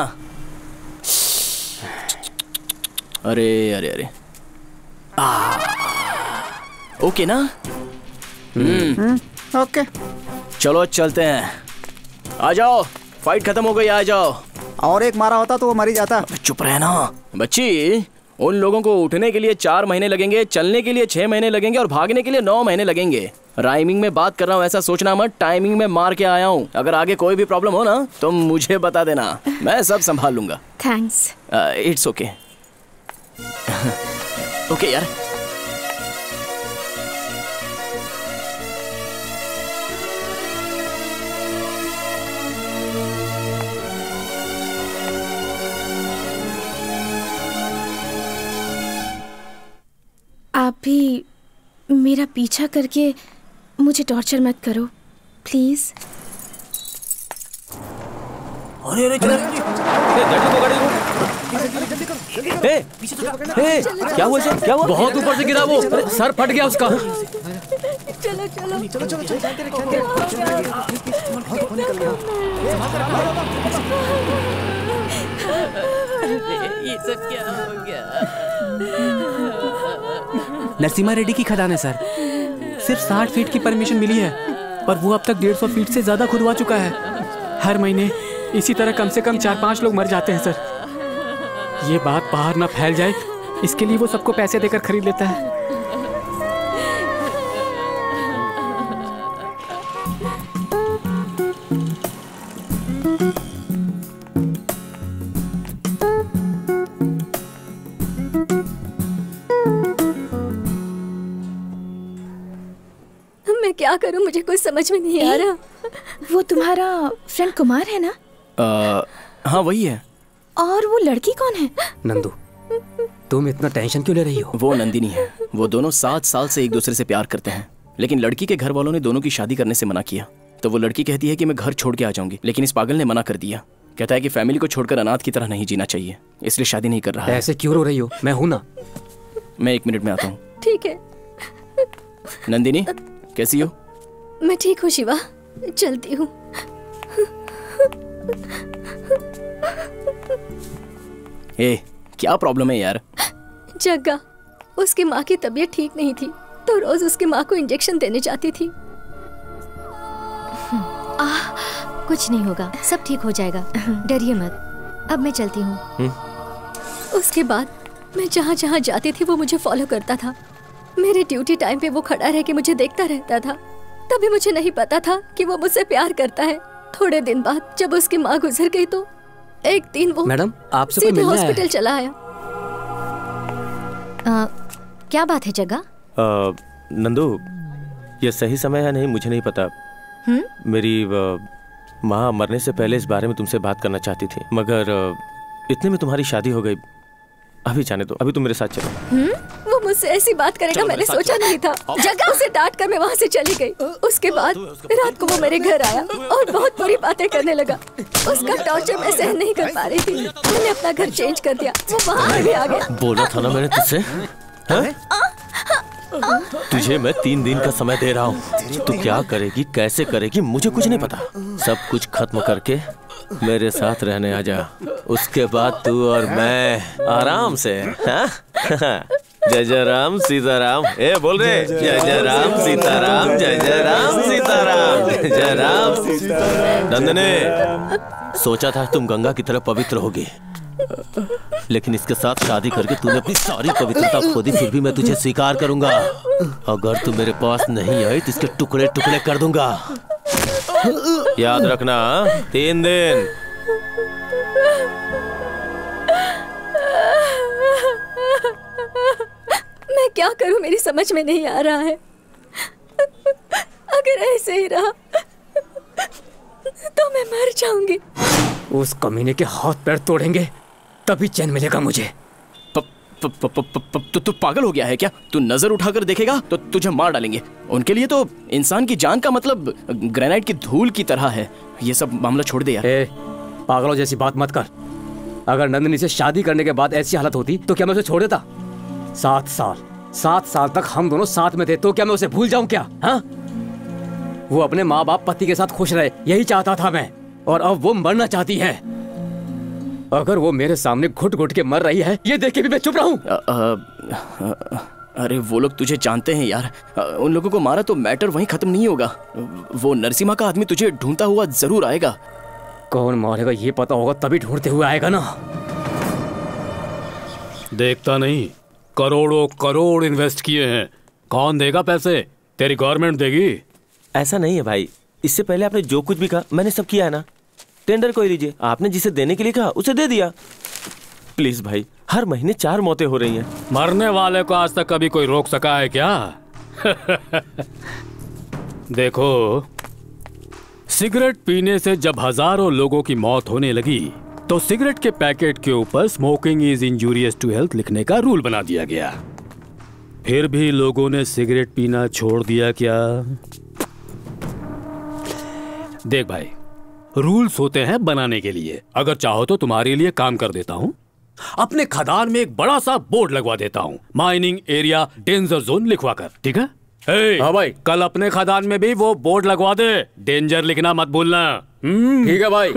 अरे अरे अरे आ, ओके ना? हम्म ओके चलो चलते हैं, आ जाओ। फाइट खत्म हो गई, आ जाओ। और एक मारा होता तो वो मर ही जाता। चुप रहना बच्ची। उन लोगों को उठने के लिए चार महीने लगेंगे, चलने के लिए छह महीने लगेंगे और भागने के लिए नौ महीने लगेंगे। राइमिंग में बात कर रहा हूँ, ऐसा सोचना मत। टाइमिंग में मार के आया हूँ। अगर आगे कोई भी प्रॉब्लम हो ना तो मुझे बता देना, मैं सब संभाल लूंगा। थैंक्स। It's okay. ओके यार। आप भी मेरा पीछा करके मुझे टॉर्चर मत करो प्लीज। अरे अरे चल ए, ए, क्या हुआ सर? क्या हुआ? बहुत ऊपर से गिरा वो, सर फट गया उसका। चलो चलो चलो चलो ये सब क्या हो गया? नरसिम्हा रेड्डी की खदान है सर। सिर्फ साठ फीट की परमिशन मिली है और वो अब तक डेढ़ सौ फीट से ज्यादा खुदवा चुका है। हर महीने इसी तरह कम से कम चार पांच लोग मर जाते हैं सर। ये बात बाहर ना फैल जाए इसके लिए वो सबको पैसे देकर खरीद लेता है। क्या करूं, मुझे कुछ समझ में नहीं आ रहा। वो तुम्हारा फ्रेंड कुमार है ना? आ, हाँ वही है। और वो लड़की कौन है? नंदू, तुम इतना टेंशन क्यों ले रही हो? वो नंदिनी है। वो दोनों सात साल से एक दूसरे से प्यार करते हैं, लेकिन लड़की के घर वालों ने दोनों की शादी करने से मना किया। तो वो लड़की कहती है कि मैं घर छोड़ के आ जाऊंगी, लेकिन इस पागल ने मना कर दिया। कहता है कि फैमिली को छोड़कर अनाथ की तरह नहीं जीना चाहिए, इसलिए शादी नहीं कर रहा है। ऐसे क्यों रो रही हो? मैं हूं ना। मैं एक मिनट में आता हूँ। ठीक है। नंदिनी कैसी हो? मैं ठीक हूँ शिवा, चलती हूँ। ए, क्या प्रॉब्लम है यार? जग्गा, उसकी माँ की तबीयत ठीक नहीं थी तो रोज उसकी माँ को इंजेक्शन देने जाती थी। आ, कुछ नहीं होगा, सब ठीक हो जाएगा, डरिए मत। अब मैं चलती हूँ। उसके बाद मैं जहाँ जहाँ जाती थी वो मुझे फॉलो करता था। मेरे ड्यूटी टाइम पे वो खड़ा रह के मुझे देखता रहता था। तभी मुझे नहीं पता था कि वो मुझसे प्यार करता है। थोड़े दिन बाद जब उसकी माँ गुजर गई तो एक दिन वो मैडम आपसे कोई सीधे मिलने आया है। हॉस्पिटल चला आया। आ, क्या बात है जग्गा? नंदू, ये सही समय है नहीं मुझे नहीं पता। हुँ? मेरी माँ मरने से पहले इस बारे में तुमसे बात करना चाहती थी, मगर इतने में तुम्हारी शादी हो गई। अभी जाने दो, अभी तुम मेरे साथ चलो। हम्म? वो मुझसे ऐसी बात करेगा मैंने सोचा नहीं था। जगह उसे डांट कर मैं वहाँ से चली गई। उसके बाद रात को वो मेरे घर आया और बहुत बुरी बातें करने लगा। उसका टॉर्चर मैं सहन नहीं कर पा रही थी। मैंने अपना घर चेंज कर दिया। वो वहाँ भी आ गया। बोला था ना मैंने तुझसे, तुझे मैं तीन दिन का समय दे रहा हूँ। तू क्या करेगी, कैसे करेगी, मुझे कुछ नहीं पता। सब कुछ खत्म करके मेरे साथ रहने आ जा। उसके बाद तू और मैं आराम से। जय जय राम सीताराम। ए बोल रहे, जय जय राम सीताराम, जय जय राम सीताराम, जय राम। नंदने, सोचा था तुम गंगा की तरह पवित्र होगी, लेकिन इसके साथ शादी करके तूने अपनी सारी पवित्रता खो दी। फिर भी मैं तुझे स्वीकार करूंगा। अगर तू मेरे पास नहीं आई तो इसके टुकड़े टुकड़े कर दूंगा। याद रखना, तीन दिन। मैं क्या करूं, मेरी समझ में नहीं आ रहा है। अगर ऐसे ही रहा तो मैं मर जाऊंगी। उस कमीने के हाथ पैर तोड़ेंगे तभी चैन मिलेगा मुझे। तो तू पागल हो गया है क्या? तू नजर उठाकर देखेगा तो तुझे मार डालेंगे। उनके लिए तो इंसान की जान का मतलब ग्रेनाइट की धूल की तरह है। ये सब मामला छोड़ दे यार। ए, पागलों जैसी बात मत कर। अगर नंदिनी से शादी करने के बाद ऐसी हालत होती तो क्या मैं उसे छोड़ देता? सात साल सात साल तक हम दोनों साथ में थे, तो क्या मैं उसे भूल जाऊं क्या? हाँ, वो अपने माँ बाप पति के साथ खुश रहे, यही चाहता था मैं। और अब वो मरना चाहती है। अगर वो मेरे सामने घुट घुट के मर रही है, ये देख के भी मैं चुप रहूं? अरे वो लोग तुझे जानते हैं यार। उन लोगों को मारा तो मैटर वहीं खत्म नहीं होगा। वो नरसिम्हा का आदमी तुझे ढूंढता हुआ जरूर आएगा। कौन मारेगा ये पता होगा तभी ढूंढते हुए आएगा ना। देखता नहीं, करोड़ों करोड़ इन्वेस्ट किए हैं, कौन देगा पैसे? तेरी गवर्नमेंट देगी? ऐसा नहीं है भाई, इससे पहले आपने जो कुछ भी कहा मैंने सब किया है ना। टेंडर कोई लीजिए, आपने जिसे देने के लिए कहा उसे दे दिया। प्लीज भाई, हर महीने चार मौतें हो रही हैं। मरने वाले को आज तक कभी कोई रोक सका है क्या? देखो, सिगरेट पीने से जब हजारों लोगों की मौत होने लगी तो सिगरेट के पैकेट के ऊपर smoking is injurious to health लिखने का रूल बना दिया गया। फिर भी लोगों ने सिगरेट पीना छोड़ दिया क्या? देख भाई, रूल्स होते हैं बनाने के लिए। अगर चाहो तो तुम्हारे लिए काम कर देता हूं। अपने खदान में एक बड़ा सा बोर्ड लगवा देता हूं, माइनिंग एरिया डेंजर जोन लिखवा कर, ठीक है? hey, हाँ भाई, कल अपने खदान में भी वो बोर्ड लगवा दे, डेंजर लिखना मत भूलना। ठीक है भाई।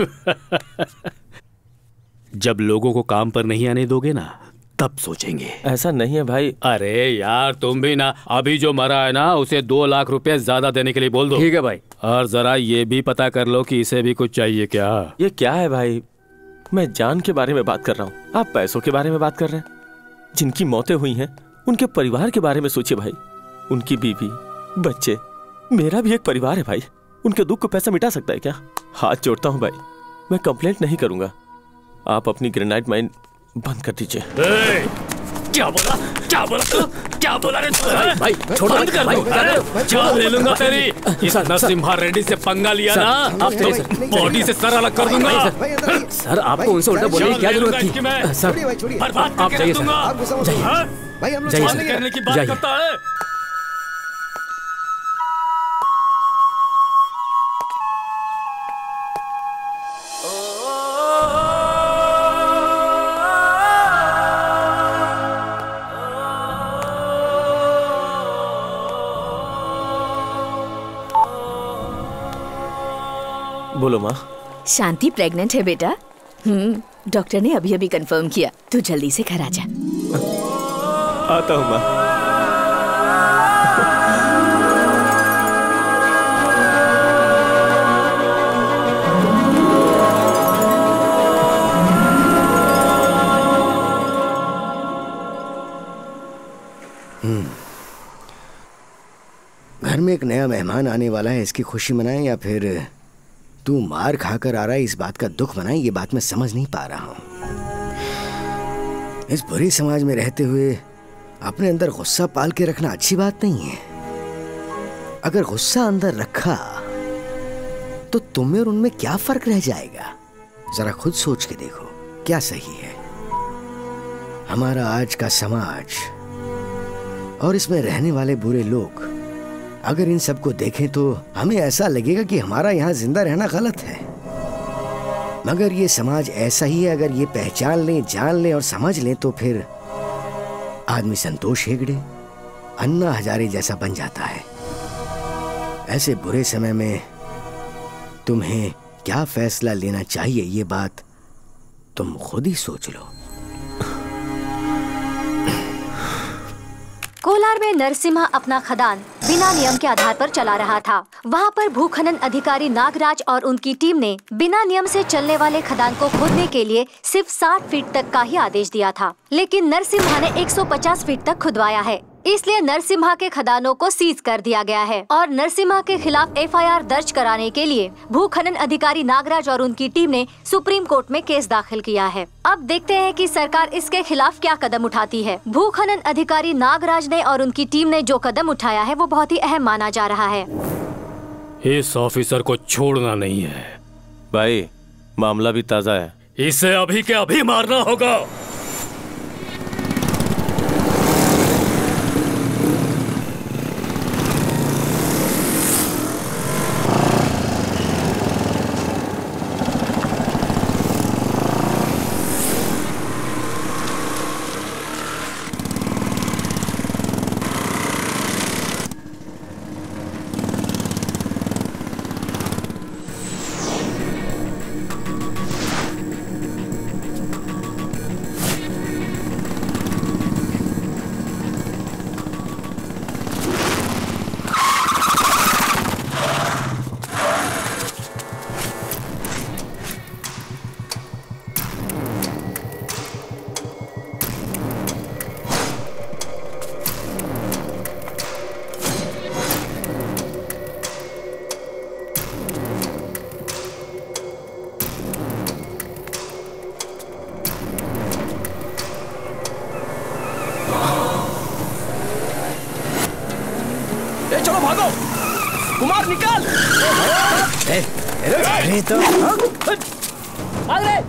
जब लोगों को काम पर नहीं आने दोगे ना, तब सोचेंगे। ऐसा नहीं है भाई। अरे यार तुम भी ना, अभी जो मरा है ना उसे दो लाख रुपए ज्यादा देने के लिए बोल दो। ठीक है भाई। और जरा ये भी पता कर लो कि इसे भी कुछ चाहिए क्या। ये क्या है भाई? मैं जान के बारे में बात कर रहा हूँ, आप पैसों के बारे में बात कर रहे हैं। जिनकी मौतें हुई हैं उनके परिवार के बारे में सोचिए भाई। उनकी बीवी, बच्चे, मेरा भी एक परिवार है भाई। उनके दुख को पैसा मिटा सकता है क्या? हाथ जोड़ता हूँ भाई, मैं कंप्लेंट नहीं करूंगा। आप अपनी ग्रेनाइट माइन बंद कर दीजिए। क्या बोला? क्या बोला? क्या बोला रे तू? भाई छोड़ो, बंद कर दो। जान ले लूंगा तेरी। इस नरसिम्हा रेड्डी से पंगा लिया ना, अब तो बॉडी से सर अलग कर दूंगा। सर आपको उनसे उल्टा बोलने की क्या जरूरत थी? सर आप जाइए सर, जाइए जाइए करने की बात करता है। बोलो माँ। शांति प्रेग्नेंट है बेटा। हम्म डॉक्टर ने अभी अभी कंफर्म किया। तू जल्दी से घर आ जा। आता हूँ माँ। घर में एक नया मेहमान आने वाला है, इसकी खुशी मनाएं या फिर तू मार खाकर आ रहा है इस बात का दुख मनाएं? ये बात मैं समझ नहीं पा रहा हूं। इस बुरे समाज में रहते हुए अपने अंदर गुस्सा पाल के रखना अच्छी बात नहीं है। अगर गुस्सा अंदर रखा तो तुम्हें और उनमें क्या फर्क रह जाएगा? जरा खुद सोच के देखो क्या सही है। हमारा आज का समाज और इसमें रहने वाले बुरे लोग अगर इन सबको देखें तो हमें ऐसा लगेगा कि हमारा यहाँ जिंदा रहना गलत है। मगर ये समाज ऐसा ही है, अगर ये पहचान लें, जान लें और समझ लें तो फिर आदमी संतोष हेगड़े, अन्ना हजारे जैसा बन जाता है। ऐसे बुरे समय में तुम्हें क्या फैसला लेना चाहिए ये बात तुम खुद ही सोच लो। कोलार में नरसिम्हा अपना खदान बिना नियम के आधार पर चला रहा था। वहाँ पर भूखनन अधिकारी नागराज और उनकी टीम ने बिना नियम से चलने वाले खदान को खोदने के लिए सिर्फ साठ फीट तक का ही आदेश दिया था, लेकिन नरसिम्हा ने एक सौ पचास फीट तक खुदवाया है। इसलिए नरसिम्हा के खदानों को सीज कर दिया गया है और नरसिम्हा के खिलाफ एफ आई आर दर्ज कराने के लिए भूखनन अधिकारी नागराज और उनकी टीम ने सुप्रीम कोर्ट में केस दाखिल किया है। अब देखते हैं कि सरकार इसके खिलाफ क्या कदम उठाती है। भूखनन अधिकारी नागराज ने और उनकी टीम ने जो कदम उठाया है वो बहुत ही अहम माना जा रहा है। इस ऑफिसर को छोड़ना नहीं है। भाई मामला भी ताजा है, इसे अभी के अभी मारना होगा। निकाल। अरे तो भाग रे।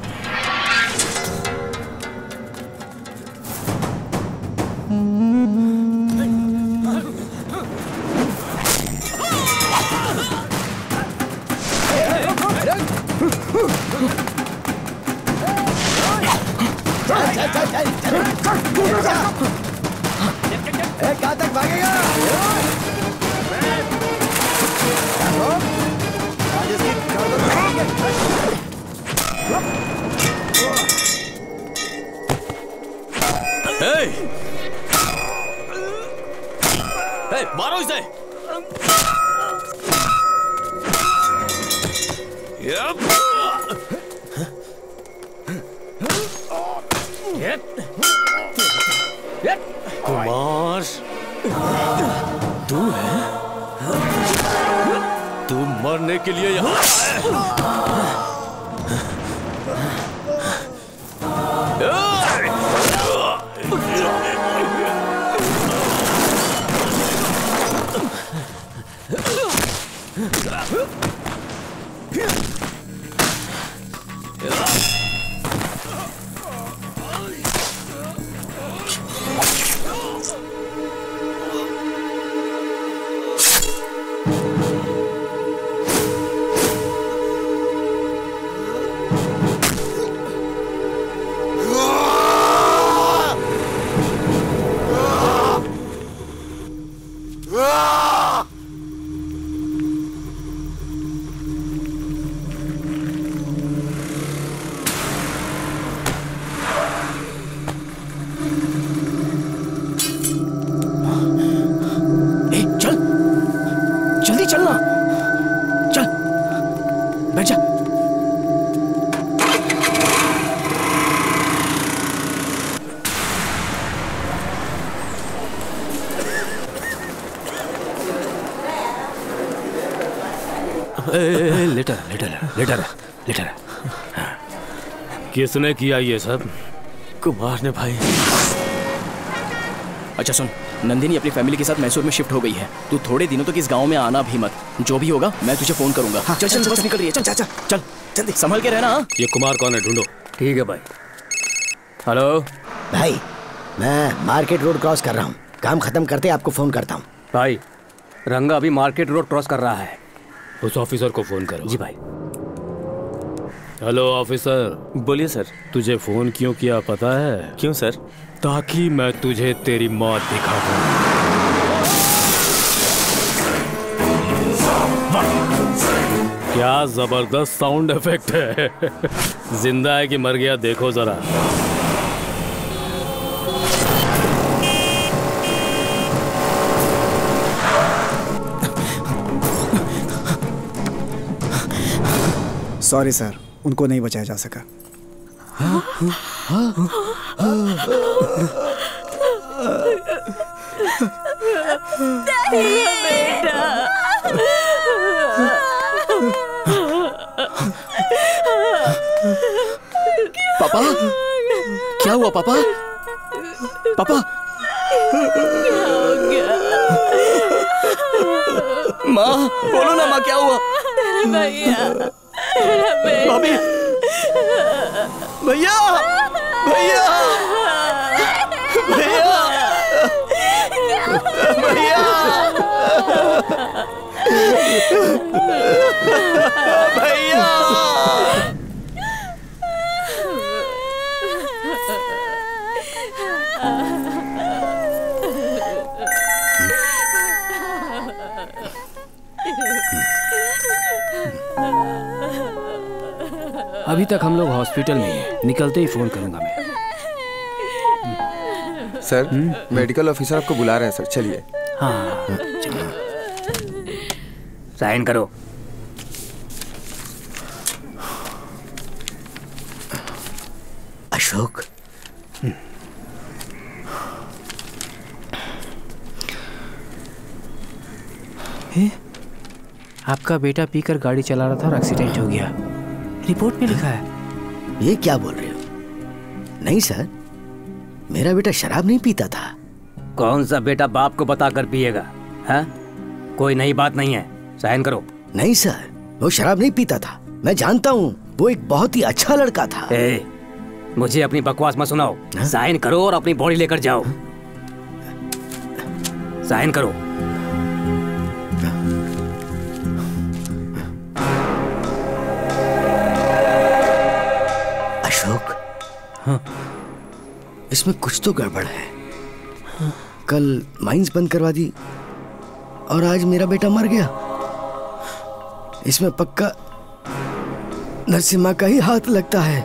कहाँ तक भागेगा? Hey! Hey, मारो इसे! Yep. Yep. Yep. कुमार, तू है? तू मरने के लिए यहाँ लेटर लेटर लेटर लेटर किसने किया ये सब? कुमार ने भाई। अच्छा सुन, नंदिनी अपनी फैमिली के साथ मैसूर में शिफ्ट हो गई है। तू थोड़े दिनों तक इस गांव में आना भी मत। जो भी होगा मैं तुझे फोन करूंगा। हाँ, चल चल चल, बस निकल रही है। चल चल चल चल जल्दी संभल के रहना। ये कुमार कौन है? ढूंढो। ठीक है भाई। हेलो भाई, मैं मार्केट रोड क्रॉस कर रहा हूँ। काम खत्म करते आपको फोन करता हूँ। भाई, रंगा अभी मार्केट रोड क्रॉस कर रहा है। उस ऑफिसर को फोन करो। जी भाई। Hello officer. बोलिए सर। तुझे फोन क्यों किया पता है? क्यों सर? ताकि मैं तुझे तेरी मौत दिखा दूं। क्या जबरदस्त साउंड इफेक्ट है। जिंदा है कि मर गया देखो जरा। सॉरी सर, उनको नहीं बचाया जा सका। बेटा। पापा, क्या हुआ पापा? पापा, माँ बोलो ना माँ, क्या हुआ? भैया, भाभी, भैया, भैया, भैया, भैया, भैया। अभी तक हम लोग हॉस्पिटल में हैं। निकलते ही फोन करूंगा मैं। सर, मेडिकल ऑफिसर आपको बुला रहे हैं सर, चलिए। हाँ, चलिए। साइन करो। अशोक, आपका बेटा पीकर गाड़ी चला रहा था और एक्सीडेंट हो गया। रिपोर्ट में लिखा है। ये क्या बोल रहे हो? नहीं सर, मेरा बेटा शराब नहीं पीता था। कौन सा बेटा बाप को बताकर पिएगा? हाँ? कोई नई बात नहीं है। साइन करो। नहीं सर, वो शराब नहीं पीता था, मैं जानता हूँ, वो एक बहुत ही अच्छा लड़का था। ए, मुझे अपनी बकवास मत सुनाओ। साइन करो और अपनी बॉडी लेकर जाओ। साइन करो। अशोक, हाँ, इसमें कुछ तो गड़बड़ है। हाँ, कल माइंस बंद करवा दी और आज मेरा बेटा मर गया। इसमें पक्का नरसिम्हा का ही हाथ लगता है।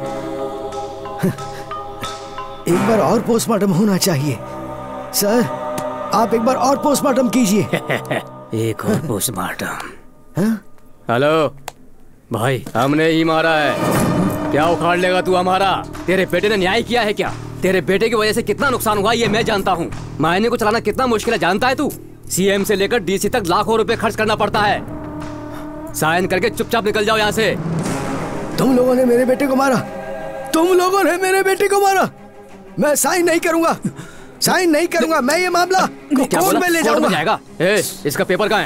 एक बार और पोस्टमार्टम होना चाहिए। सर, आप एक बार और पोस्टमार्टम कीजिए। एक और पोस्टमार्टम। हेलो भाई, हमने ही मारा है। क्या उखाड़ लेगा तू हमारा? तेरे बेटे ने न्याय किया है क्या? तेरे बेटे की वजह से कितना नुकसान हुआ ये मैं जानता हूँ। मायने को चलाना कितना मुश्किल है जानता है तू? सीएम से लेकर डीसी तक लाखों रुपए खर्च करना पड़ता है। साइन करके चुपचाप निकल जाओ यहाँ से। तुम लोगों ने मेरे बेटे को मारा, तुम लोगों ने मेरे बेटे को मारा। मैं साइन नहीं करूंगा, साइन नहीं करूंगा। मैं ये मामला कोर्ट में ले जाऊंगा। जाएगा। ए, इसका पेपर कहाँ है?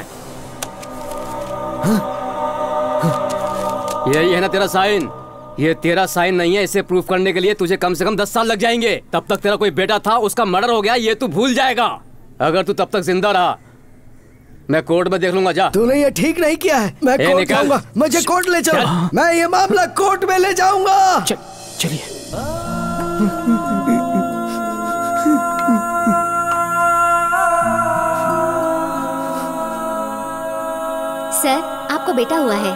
यही है ना तेरा साइन? ये तेरा साइन नहीं है। इसे प्रूफ करने के लिए तुझे कम से कम दस साल लग जाएंगे। तब तक तेरा कोई बेटा था, उसका मर्डर हो गया, ये तू भूल जाएगा। अगर तू तब तक जिंदा रहा, मैं कोर्ट में देख लूंगा। जा। तूने ये ठीक नहीं किया है। मैं कोर्ट जाऊंगा, मुझे कोर्ट ले चलो। मैं ये मामला कोर्ट में ले जाऊंगा। चल, चलिए। सर, आपको बेटा हुआ है।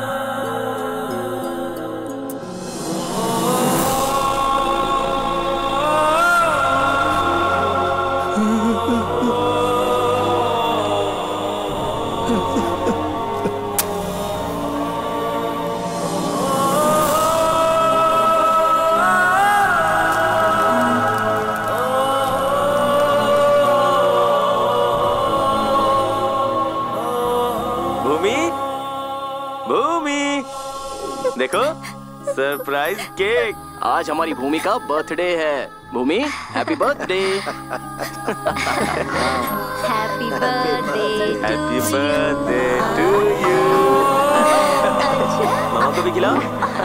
देखो, सरप्राइज केक। आज हमारी भूमि का बर्थडे है। Bhumi, happy birthday. Happy birthday, happy birthday to you. मामा को भी खिलाओ।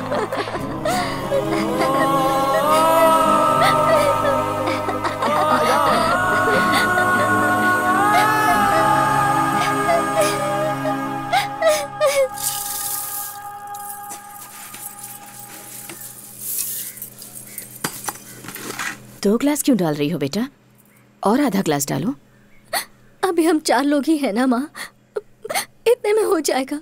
दो ग्लास क्यों डाल रही हो बेटा? और आधा ग्लास डालो। अभी हम चार लोग ही हैं ना माँ, इतने में हो जाएगा।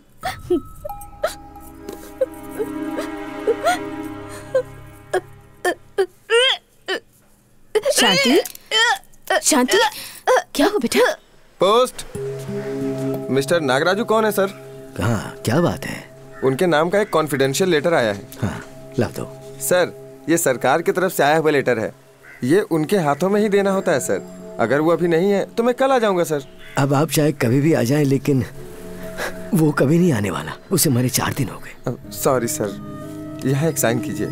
शांति, शांति, क्या हो बेटा? पोस्ट। मिस्टर नागराजू कौन है सर? हाँ, क्या बात है? उनके नाम का एक कॉन्फिडेंशियल लेटर आया है। हाँ, ला दो। सर, ये सरकार की तरफ से आया हुआ लेटर है। ये उनके हाथों में ही देना होता है सर। अगर वो अभी नहीं है तो मैं कल आ जाऊंगा सर। अब आप चाहे कभी भी आ जाएं, लेकिन वो कभी नहीं आने वाला। उसे मरे चार दिन हो गए। सॉरी सर, यहाँ एक साइन कीजिए।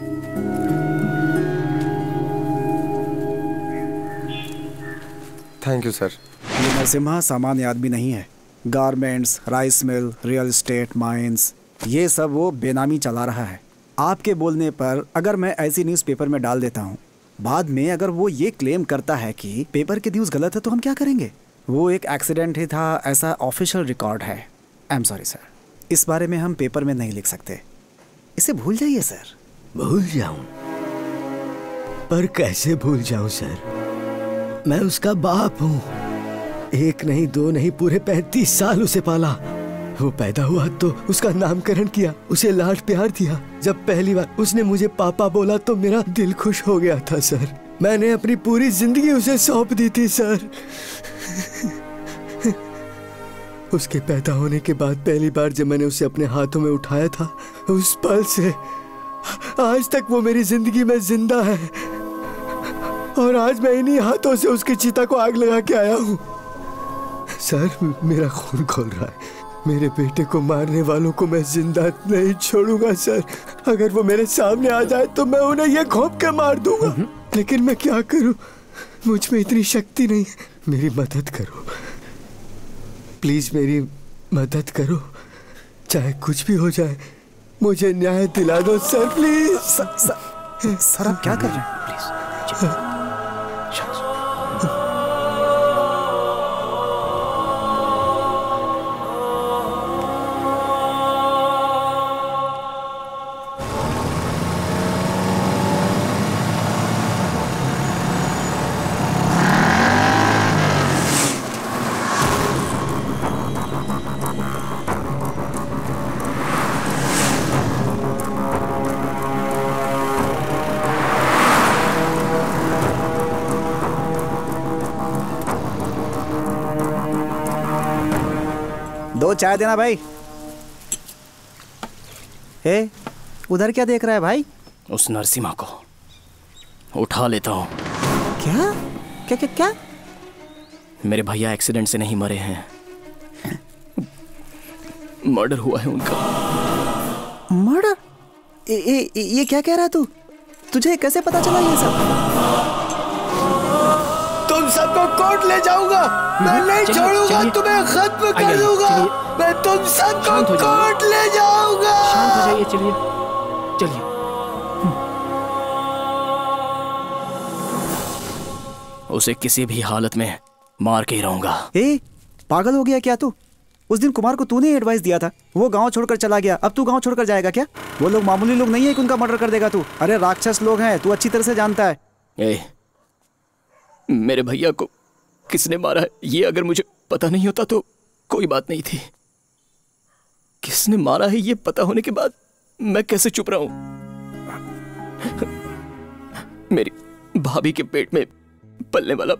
Thank you sir. ये नरसिम्हा सामान्य आदमी नहीं है। Garments, rice mill, real estate, mines, ये सब वो बेनामी चला रहा है। आपके बोलने पर अगर मैं ऐसी न्यूज़ पेपर में डाल देता हूँ, बाद में अगर वो ये क्लेम करता है कि पेपर की न्यूज़ गलत है, तो हम क्या करेंगे? वो एक एक्सीडेंट ही था, ऐसा ऑफिशियल रिकॉर्ड है। आई एम सॉरी सर, इस बारे में हम पेपर में नहीं लिख सकते। इसे भूल जाइए सर। भूल जाऊं? पर कैसे भूल जाऊं सर? मैं उसका बाप हूँ। एक नहीं, दो नहीं, पूरे पैंतीस साल उसे पाला। वो पैदा हुआ तो उसका नामकरण किया, उसे लाड प्यार दिया। जब पहली बार उसने मुझे पापा बोला तो मेरा दिल खुश हो गया था सर। मैंने अपनी पूरी जिंदगी उसे सौंप दी थी सर। उसके पैदा होने के बाद पहली बार जब मैंने उसे अपने हाथों में उठाया था, उस पल से आज तक वो मेरी जिंदगी में जिंदा है। और आज मैं इन्हीं हाथों से उसकी चिता को आग लगा के आया हूँ। सर, मेरा खून खोल रहा है। मेरे बेटे को मारने वालों को मैं जिंदा नहीं छोड़ूंगा सर। अगर वो मेरे सामने आ जाए तो मैं उन्हें ये घोंप के मार दूंगा। लेकिन मैं क्या करूं? मुझ में इतनी शक्ति नहीं है। मेरी मदद करो प्लीज, मेरी मदद करो, चाहे कुछ भी हो जाए, मुझे न्याय दिला दो sir please. Sir, sir, sir आप क्या कर रहे हैं? प्लीज दो चाय देना भाई। हे, उधर क्या देख रहा है भाई? उस नरसिम्हा को उठा लेता हूँ। क्या क्या क्या क्या? मेरे भैया एक्सीडेंट से नहीं मरे हैं, मर्डर हुआ है उनका। मर्डर? ए, ए, ए, ये क्या कह रहा है तू? तुझे कैसे पता चला ये सब? तुम सबको कोर्ट ले जाऊंगा, मैं नहीं छोड़ूंगा, तुम्हें खत्म कर दूंगा, मैं तुम सबको कोर्ट ले जाऊंगा। शांत हो जाइए, चलिए चलिए। उसे किसी भी हालत में मार के ही रहूंगा। ए, पागल हो गया क्या तू? उस दिन कुमार को तूने एडवाइस दिया था, वो गांव छोड़कर चला गया, अब तू गांव छोड़कर जाएगा क्या? वो लोग मामूली लोग नहीं है कि उनका मर्डर कर देगा तू। अरे राक्षस लोग हैं, तू अच्छी तरह से जानता है। ए, मेरे भैया को किसने मारा है ये अगर मुझे पता नहीं होता तो कोई बात नहीं थी। किसने मारा है ये पता होने के बाद मैं कैसे चुप रहा हूं? मेरी भाभी के पेट में पलने वाला,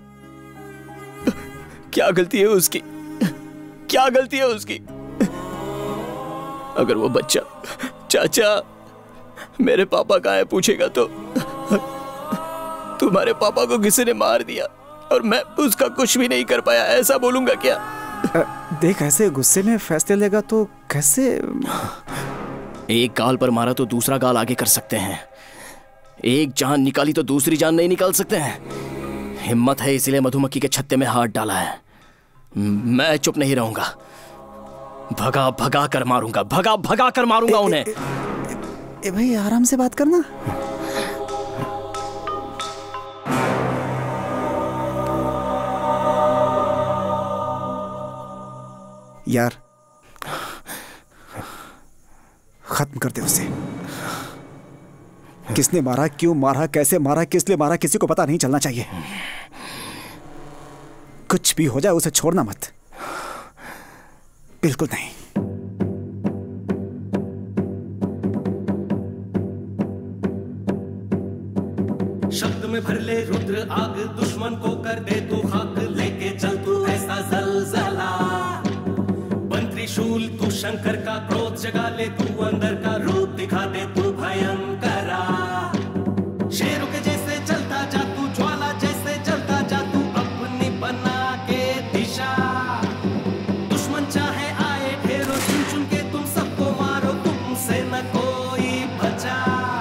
क्या गलती है उसकी? क्या गलती है उसकी? अगर वो बच्चा चाचा मेरे पापा कहाँ है पूछेगा तो तुम्हारे पापा को किसी ने मार दिया और मैं उसका कुछ भी नहीं कर पाया, ऐसा बोलूंगा क्या? देख, ऐसे गुस्से में फैसले लेगा तो कैसे? एक गाल पर मारा तो दूसरा गाल आगे कर सकते हैं, एक जान निकाली तो दूसरी जान नहीं निकाल सकते हैं। हिम्मत है इसलिए मधुमक्खी के छत्ते में हाथ डाला है। मैं चुप नहीं रहूंगा, भगा भगा कर मारूंगा, भगा भगा कर मारूंगा उन्हें। ए, ए, ए भाई आराम से बात करना। यार खत्म कर दे उसे। किसने मारा, क्यों मारा, कैसे मारा, किस लिए मारा, किसी को पता नहीं चलना चाहिए। कुछ भी हो जाए उसे छोड़ना मत, बिल्कुल नहीं। शब्द में भर ले रुद्र आग, दुश्मन को कर दे तू खाक, लेके चल तू ऐसा जलजला। बन त्रिशूल तू शंकर का, क्रोध जगा ले तू अंदर का, रूप दिखा दे तू भयंकरा। शेरों के जैसे चलता जा तू, ज्वाला जैसे जलता जा तू, अपनी बना के दिशा। दुश्मन चाहे आए ढेरों, चुन चुन के तुम सबको मारो, तुमसे न कोई बचा।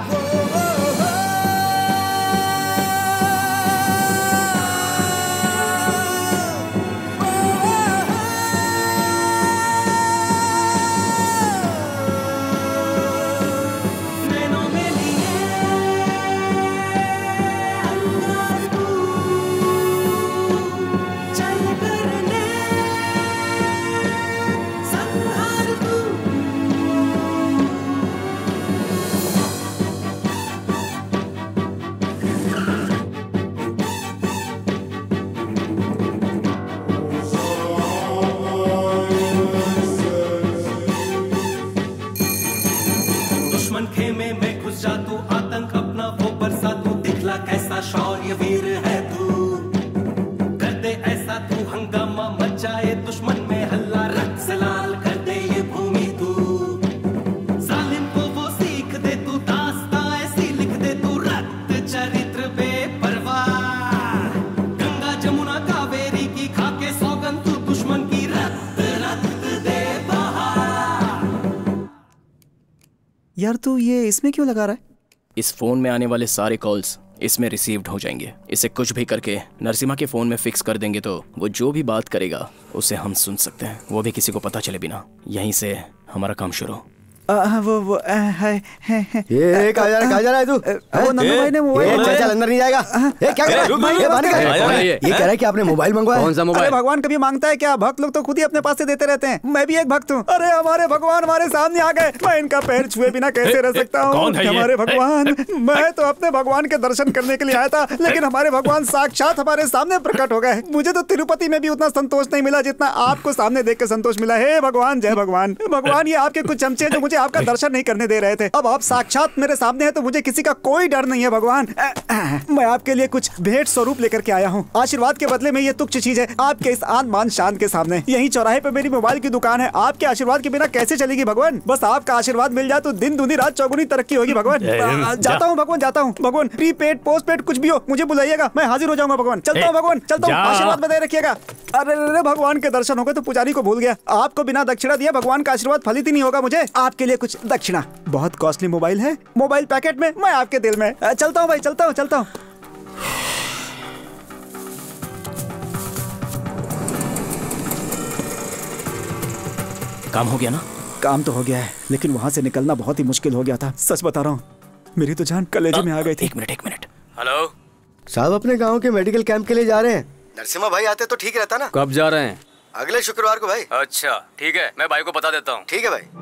कैसा शौर्य वीर है तू, कर दे ऐसा तू हंगामा, मचाए दुश्मन में हल्ला, रक्त से लाल कर दे ये भूमि तू। जालिम को वो सीख दे तू, दास्तां ऐसी लिख दे तू, रक्त चरित्र बेपरवाह। गंगा जमुना कावेरी की खाके सौगंध तू, दुश्मन की रक्त रक्त दे बहा। यार तू ये इसमें क्यों लगा रहा है? इस फोन में आने वाले सारे कॉल्स इसमें रिसीव्ड हो जाएंगे। इसे कुछ भी करके नरसिम्हा के फोन में फिक्स कर देंगे तो वो जो भी बात करेगा उसे हम सुन सकते हैं, वो भी किसी को पता चले बिना। यहीं से हमारा काम शुरू। आ, वो वो आ, है, है, है, ये कहाँ जा रहा कहाँ जा रहा है तू? वो नन्नू भाई ने मोबाइल चल चल अंदर नहीं जाएगा। ये क्या कर रहा है? ये बाहर निकल। ये कह रहा है कि आपने मोबाइल मंगवाया। कौन सा मोबाइल? अरे भगवान कभी मांगता है क्या? भक्त लोग तो खुद ही अपने पास से देते रहते हैं। मैं भी एक भक्त हूँ। अरे हमारे भगवान हमारे सामने आ गए, मैं इनका पैर छुए बिना कैसे रह सकता हूँ? हमारे भगवान, मैं तो अपने भगवान के दर्शन करने के लिए आया था, लेकिन हमारे भगवान साक्षात हमारे सामने प्रकट हो गए। मुझे तो तिरुपति में भी उतना संतोष नहीं मिला जितना आपको सामने देख के संतोष मिला। हे भगवान, जय भगवान। भगवान, ये आपके कुछ चमचे जो मुझे आपका दर्शन नहीं करने दे रहे थे, अब आप साक्षात मेरे सामने हैं तो मुझे किसी का कोई डर नहीं है। भगवान, मैं आपके लिए कुछ भेंट स्वरूप लेकर के आया हूँ। आशीर्वाद के बदले में ये तुच्छ चीज है आपके इस आन मान शान के सामने। यहीं चौराहे पे मेरी मोबाइल की दुकान है, आपके आशीर्वाद के बिना कैसे चलेगी भगवान? बस आपका आशीर्वाद मिल जाए तो दिन दूनी रात चौगुनी तरक्की होगी भगवान। जाता हूँ भगवान, जाता हूँ भगवान। प्रीपेड पोस्ट पेड कुछ भी हो मुझे बुलाइएगा, मैं हाजिर हो जाऊंगा भगवान। चलता हूँ भगवान, चलता हूँ। आशीर्वाद बनाए रखिएगा। अरे अरे भगवान के दर्शन हो गए तो पुजारी को भूल गया। आपको बिना दक्षिणा दिया भगवान का आशीर्वाद फलित ही नहीं होगा। मुझे आपके लिए कुछ दक्षिणा। बहुत कॉस्टली मोबाइल है, मोबाइल पैकेट में, मैं आपके दिल में। चलता हूँ भाई, चलता हूँ चलता हूँ। काम हो गया ना? काम तो हो गया है, लेकिन वहाँ से निकलना बहुत ही मुश्किल हो गया था। सच बता रहा हूँ, मेरी तो जान कलेजे में आ गई थी। एक मिनट एक मिनट। हेलो साहब, अपने गांव के मेडिकल कैंप के लिए जा रहे हैं। नरसिम्हा भाई आते तो ठीक रहता ना। कब जा रहे हैं? अगले शुक्रवार को भाई। अच्छा ठीक है, मैं भाई को बता देता हूँ। ठीक है भाई।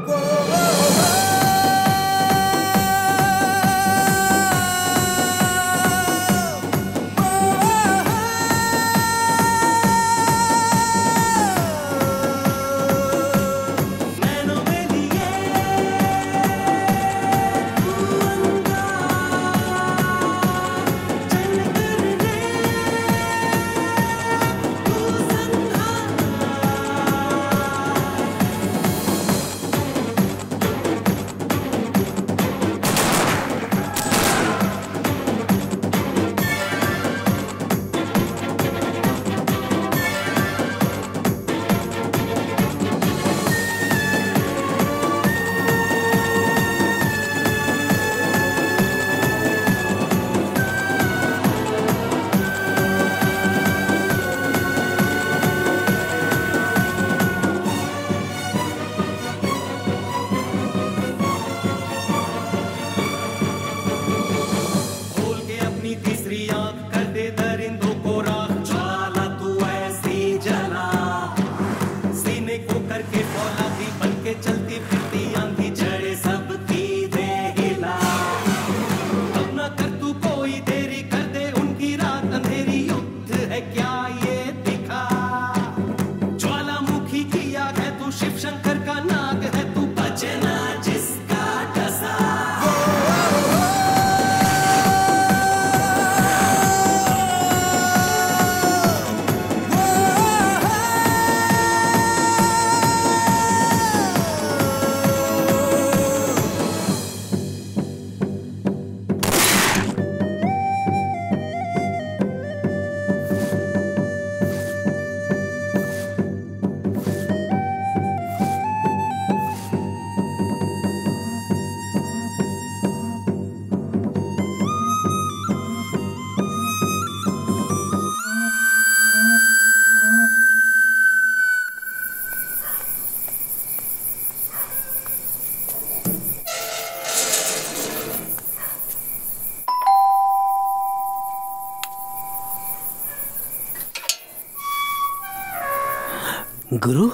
गुरु,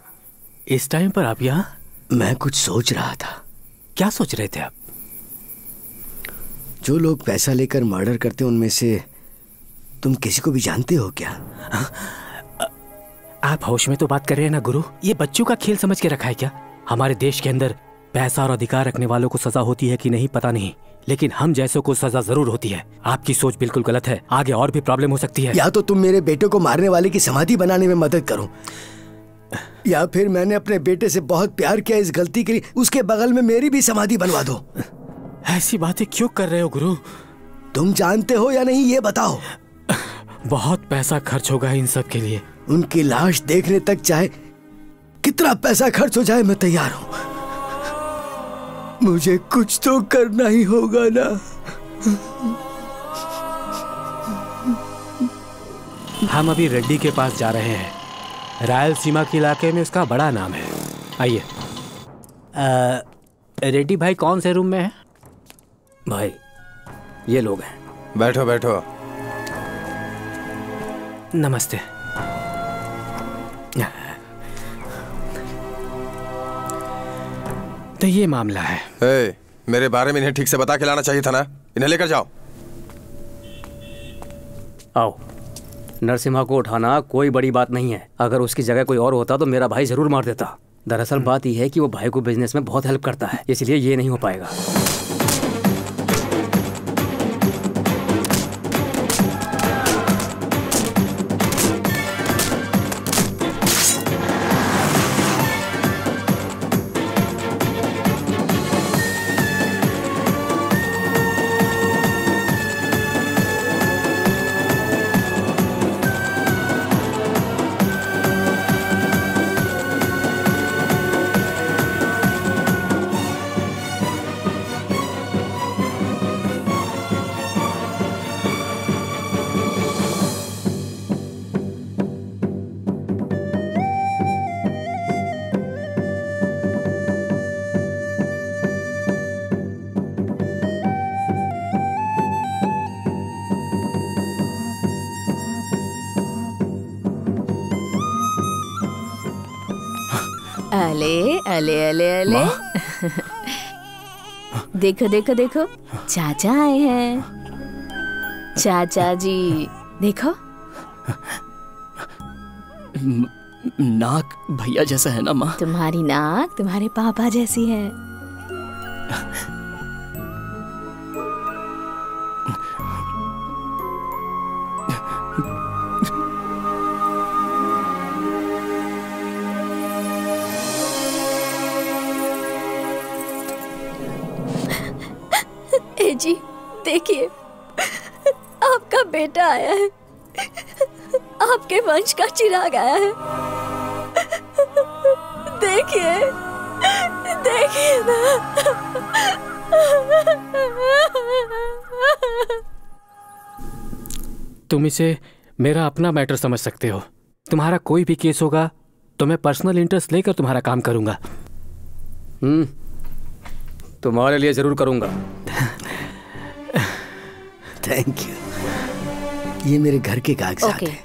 इस टाइम पर आप यहाँ? मैं कुछ सोच रहा था। क्या सोच रहे थे आप? जो लोग पैसा लेकर मर्डर करते हैं उनमें से तुम किसी को भी जानते हो क्या? आप होश में तो बात कर रहे हैं ना गुरु? ये बच्चों का खेल समझ के रखा है क्या? हमारे देश के अंदर पैसा और अधिकार रखने वालों को सजा होती है कि नहीं पता नहीं, लेकिन हम जैसों को सजा जरूर होती है। आपकी सोच बिल्कुल गलत है, आगे और भी प्रॉब्लम हो सकती है। या तो तुम मेरे बेटे को मारने वाले की समाधि बनाने में मदद करो, या फिर मैंने अपने बेटे से बहुत प्यार किया, इस गलती के लिए उसके बगल में मेरी भी समाधि बनवा दो। ऐसी बातें क्यों कर रहे हो गुरु? तुम जानते हो या नहीं ये बताओ। बहुत पैसा खर्च होगा इन सब के लिए। उनकी लाश देखने तक चाहे कितना पैसा खर्च हो जाए मैं तैयार हूं। मुझे कुछ तो करना ही होगा ना। हम अभी रेड्डी के पास जा रहे हैं। रायलसीमा के इलाके में उसका बड़ा नाम है। आइए। अ, रेड्डी भाई कौन से रूम में है? भाई ये लोग हैं। बैठो बैठो। नमस्ते। तो ये मामला है। ए, मेरे बारे में इन्हें ठीक से बता के लाना चाहिए था ना। इन्हें लेकर जाओ। आओ। नरसिम्हा को उठाना कोई बड़ी बात नहीं है। अगर उसकी जगह कोई और होता तो मेरा भाई जरूर मार देता। दरअसल बात यह है कि वो भाई को बिजनेस में बहुत हेल्प करता है, इसलिए ये नहीं हो पाएगा। अले अले अले अले देखो देखो देखो, चाचा आए हैं। चाचा जी देखो। नाक भैया जैसा है ना माँ? तुम्हारी नाक तुम्हारे पापा जैसी है। जी देखिए, आपका बेटा आया है। आपके वंश का चिराग आया है। देखिए देखिए ना। तुम इसे मेरा अपना मैटर समझ सकते हो। तुम्हारा कोई भी केस होगा तो मैं पर्सनल इंटरेस्ट लेकर तुम्हारा काम करूंगा। हम्म, तुम्हारे लिए जरूर करूंगा। Thank you. ये मेरे घर के कागजात हैं।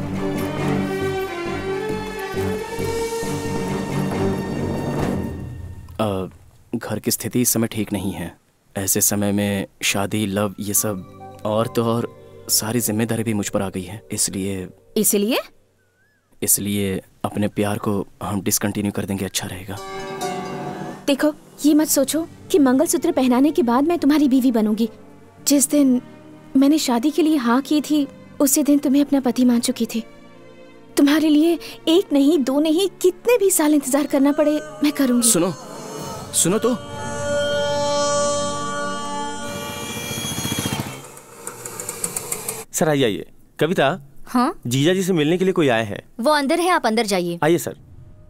घर की स्थिति इस समय ठीक नहीं है। ऐसे समय में शादी, लव, ये सब और तो और सारी जिम्मेदारी भी मुझ पर आ गई है। इसलिए इसलिए इसलिए अपने प्यार को हम डिसकंटिन्यू कर देंगे, अच्छा रहेगा। देखो, ये मत सोचो कि मंगलसूत्र पहनाने के बाद मैं तुम्हारी बीवी बनूंगी। जिस दिन मैंने शादी के लिए हाँ की थी, उसी दिन तुम्हें अपना पति मान चुकी थी। तुम्हारे लिए एक नहीं, दो नहीं, कितने भी साल इंतजार करना पड़े मैं करूंगी। सुनो सुनो तो। सर आइए आइए। कविता। हाँ? जीजा जी से मिलने के लिए कोई आया है। वो अंदर है, आप अंदर जाइए। आइए सर।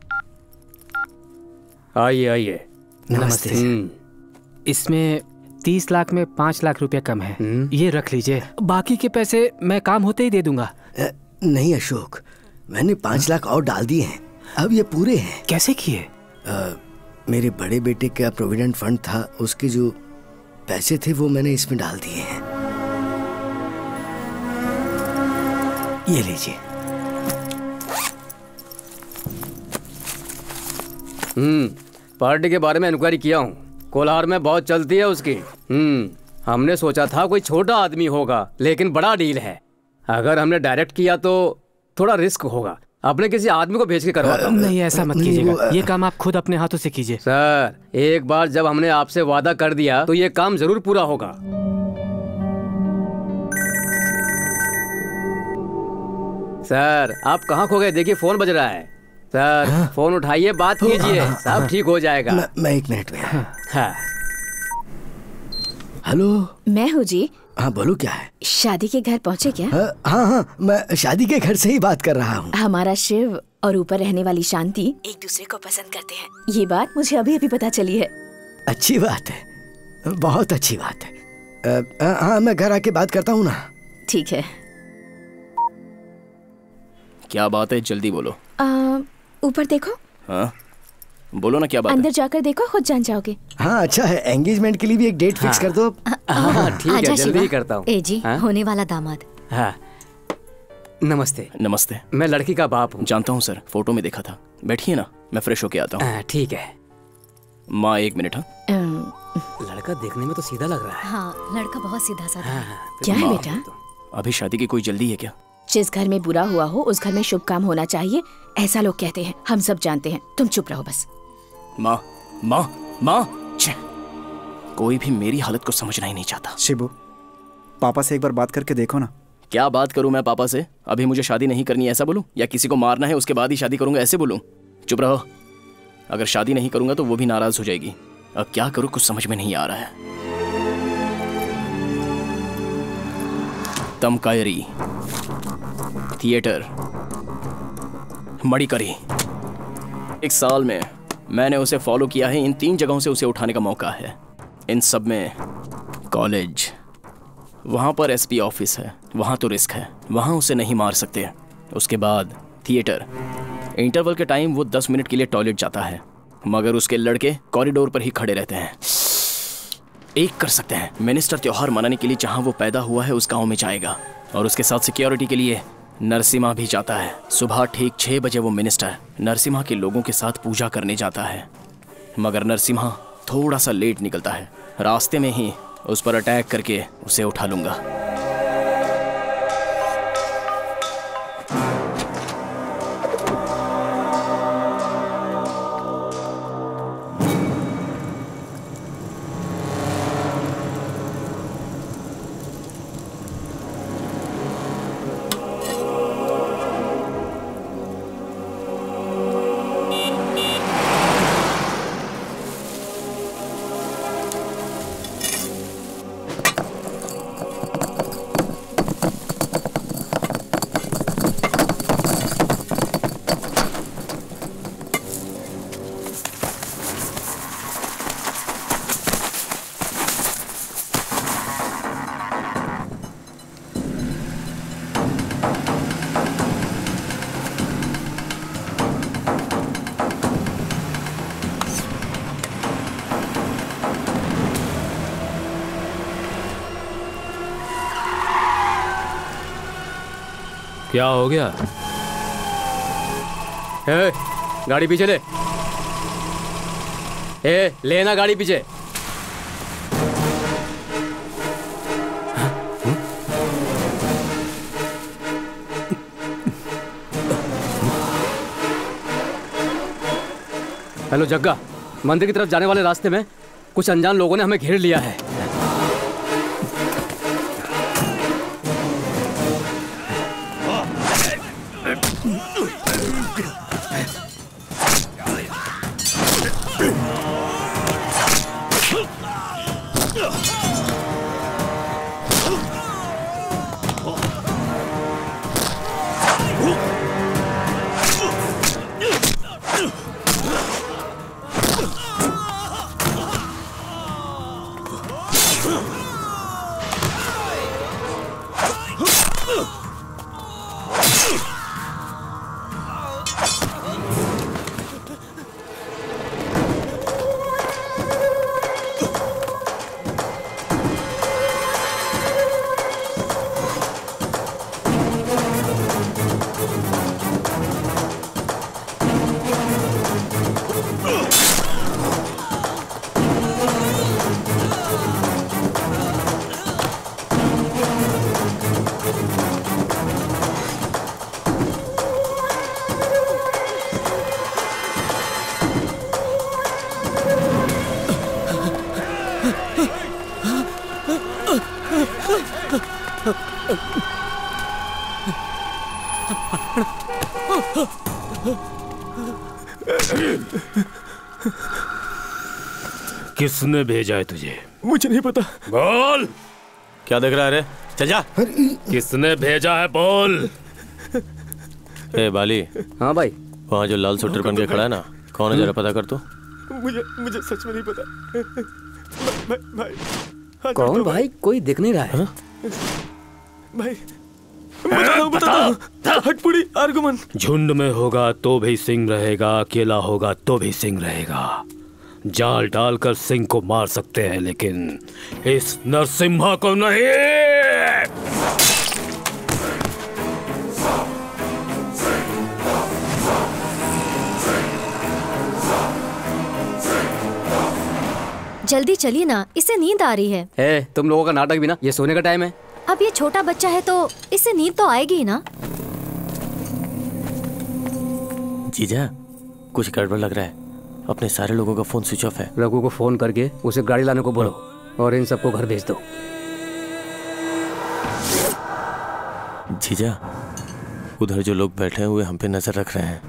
आइए आइए। नमस्ते। इसमें तीस लाख में पाँच लाख रुपया कम है, ये रख लीजिए। बाकी के पैसे मैं काम होते ही दे दूंगा। नहीं अशोक, मैंने पाँच लाख और डाल दिए हैं, अब ये पूरे हैं। कैसे किए? मेरे बड़े बेटे का प्रोविडेंट फंड था, उसके जो पैसे थे वो मैंने इसमें डाल दिए हैं। ये लीजिए। हम्म, पार्टी के बारे में इंक्वायरी किया हूँ। कोलार में बहुत चलती है उसकी। हम्म, हमने सोचा था कोई छोटा आदमी होगा, लेकिन बड़ा डील है। अगर हमने डायरेक्ट किया तो थोड़ा रिस्क होगा। अपने किसी आदमी को भेज के करवाता हूँ। नहीं, ऐसा मत कीजिएगा। ये काम आप खुद अपने हाथों से कीजिए। सर, एक बार जब हमने आपसे वादा कर दिया तो ये काम जरूर पूरा होगा। सर, आप कहाँ खो गए? देखिए फोन बज रहा है। सर, हाँ? फोन उठाइए, बात कीजिए, सब ठीक हो जाएगा। मैं, मैं एक मिनट में। हाँ। हेलो, मैं हूँ जी। हाँ बोलो, क्या है? शादी के घर पहुँचे क्या? हाँ हाँ हाँ, मैं शादी के घर से ही बात कर रहा हूँ। हमारा शिव और ऊपर रहने वाली शांति एक दूसरे को पसंद करते हैं। ये बात मुझे अभी अभी पता चली है। अच्छी बात है, बहुत अच्छी बात है। हाँ, मैं घर आके बात करता हूँ ना। ठीक है। क्या बात है, जल्दी बोलो। आ, ऊपर देखो। हाँ बोलो ना, क्या बात अंदर है? जाकर देखो, खुद जान जाओगे। हाँ अच्छा है, एंगेजमेंट के लिए भी एक डेट फिक्स कर दो। हाँ ठीक है, आजा जल्दी शिवा। ही करता हूँ। ए जी, हाँ? होने वाला दामाद। हाँ नमस्ते। नमस्ते। मैं लड़की का बाप हूँ। जानता हूँ सर, फोटो में देखा था। बैठिए ना, मैं फ्रेश होके आता हूँ। ठीक है। माँ एक मिनट। हाँ लड़का देखने में तो सीधा लग रहा है। हाँ लड़का बहुत सीधा साधा है। क्या है माँ, बेटा? अभी शादी की कोई जल्दी है क्या? जिस घर में बुरा हुआ हो उस घर में शुभ काम होना चाहिए, ऐसा लोग कहते हैं। हम सब जानते हैं, तुम चुप रहो बस। माँ माँ माँ, कोई भी मेरी हालत को समझना ही नहीं चाहता। शिबू, पापा से एक बार बात करके देखो ना। क्या बात करूं मैं पापा से? अभी मुझे शादी नहीं करनी है ऐसा बोलूं, या किसी को मारना है उसके बाद ही शादी करूंगा ऐसे बोलूं? चुप रहो। अगर शादी नहीं करूंगा तो वो भी नाराज हो जाएगी। अब क्या करूं, कुछ समझ में नहीं आ रहा है। तमकायरी, थिएटर, मड़ीकरी। एक साल में मैंने उसे फॉलो किया है। इन तीन जगहों से उसे उठाने का मौका है। इन सब में कॉलेज, वहाँ पर एसपी ऑफिस है, वहाँ तो रिस्क है, वहाँ उसे नहीं मार सकते। उसके बाद थिएटर, इंटरवल के टाइम वो दस मिनट के लिए टॉयलेट जाता है, मगर उसके लड़के कॉरिडोर पर ही खड़े रहते हैं। एक कर सकते हैं, मिनिस्टर त्योहार मनाने के लिए जहाँ वो पैदा हुआ है उस गाँव में जाएगा, और उसके साथ सिक्योरिटी के लिए नरसिम्हा भी जाता है। सुबह ठीक छः बजे वो मिनिस्टर नरसिम्हा के लोगों के साथ पूजा करने जाता है, मगर नरसिम्हा थोड़ा सा लेट निकलता है। रास्ते में ही उस पर अटैक करके उसे उठा लूंगा। क्या हो गया? ए, गाड़ी पीछे ले। ए, लेना गाड़ी पीछे। हेलो जग्गा, मंदिर की तरफ जाने वाले रास्ते में कुछ अनजान लोगों ने हमें घेर लिया है। किसने भेजा है तुझे? मुझे नहीं पता। बोल। क्या देख रहा है रे? चल जा। किसने भेजा है बोल। ए बाली। हाँ भाई। वहाँ जो लाल स्वेटर पहन के खड़ा है ना, कौन है जरा पता कर तो। मुझे मुझे सच में नहीं पता। भाई, भाई कौन भाई? कोई दिख नहीं रहा है। भाई बता दो, बता दो। हटपुड़ी आर्गुमेंट। झुंड में होगा तो भी सिंह रहेगा, अकेला होगा तो भी सिंह रहेगा। जाल डालकर सिंह को मार सकते हैं लेकिन इस नरसिम्हा को नहीं। जल्दी चलिए ना, इसे नींद आ रही है। ए, तुम लोगों का नाटक भी ना, ये सोने का टाइम है। अब ये छोटा बच्चा है तो इसे नींद तो आएगी ही ना। जीजा कुछ गड़बड़ लग रहा है। अपने सारे लोगों का फोन स्विच ऑफ है। रघु को फोन करके उसे गाड़ी लाने को बोलो और इन सबको घर भेज दो। जीजा उधर जो लोग बैठे हुए हम पे नजर रख रहे हैं।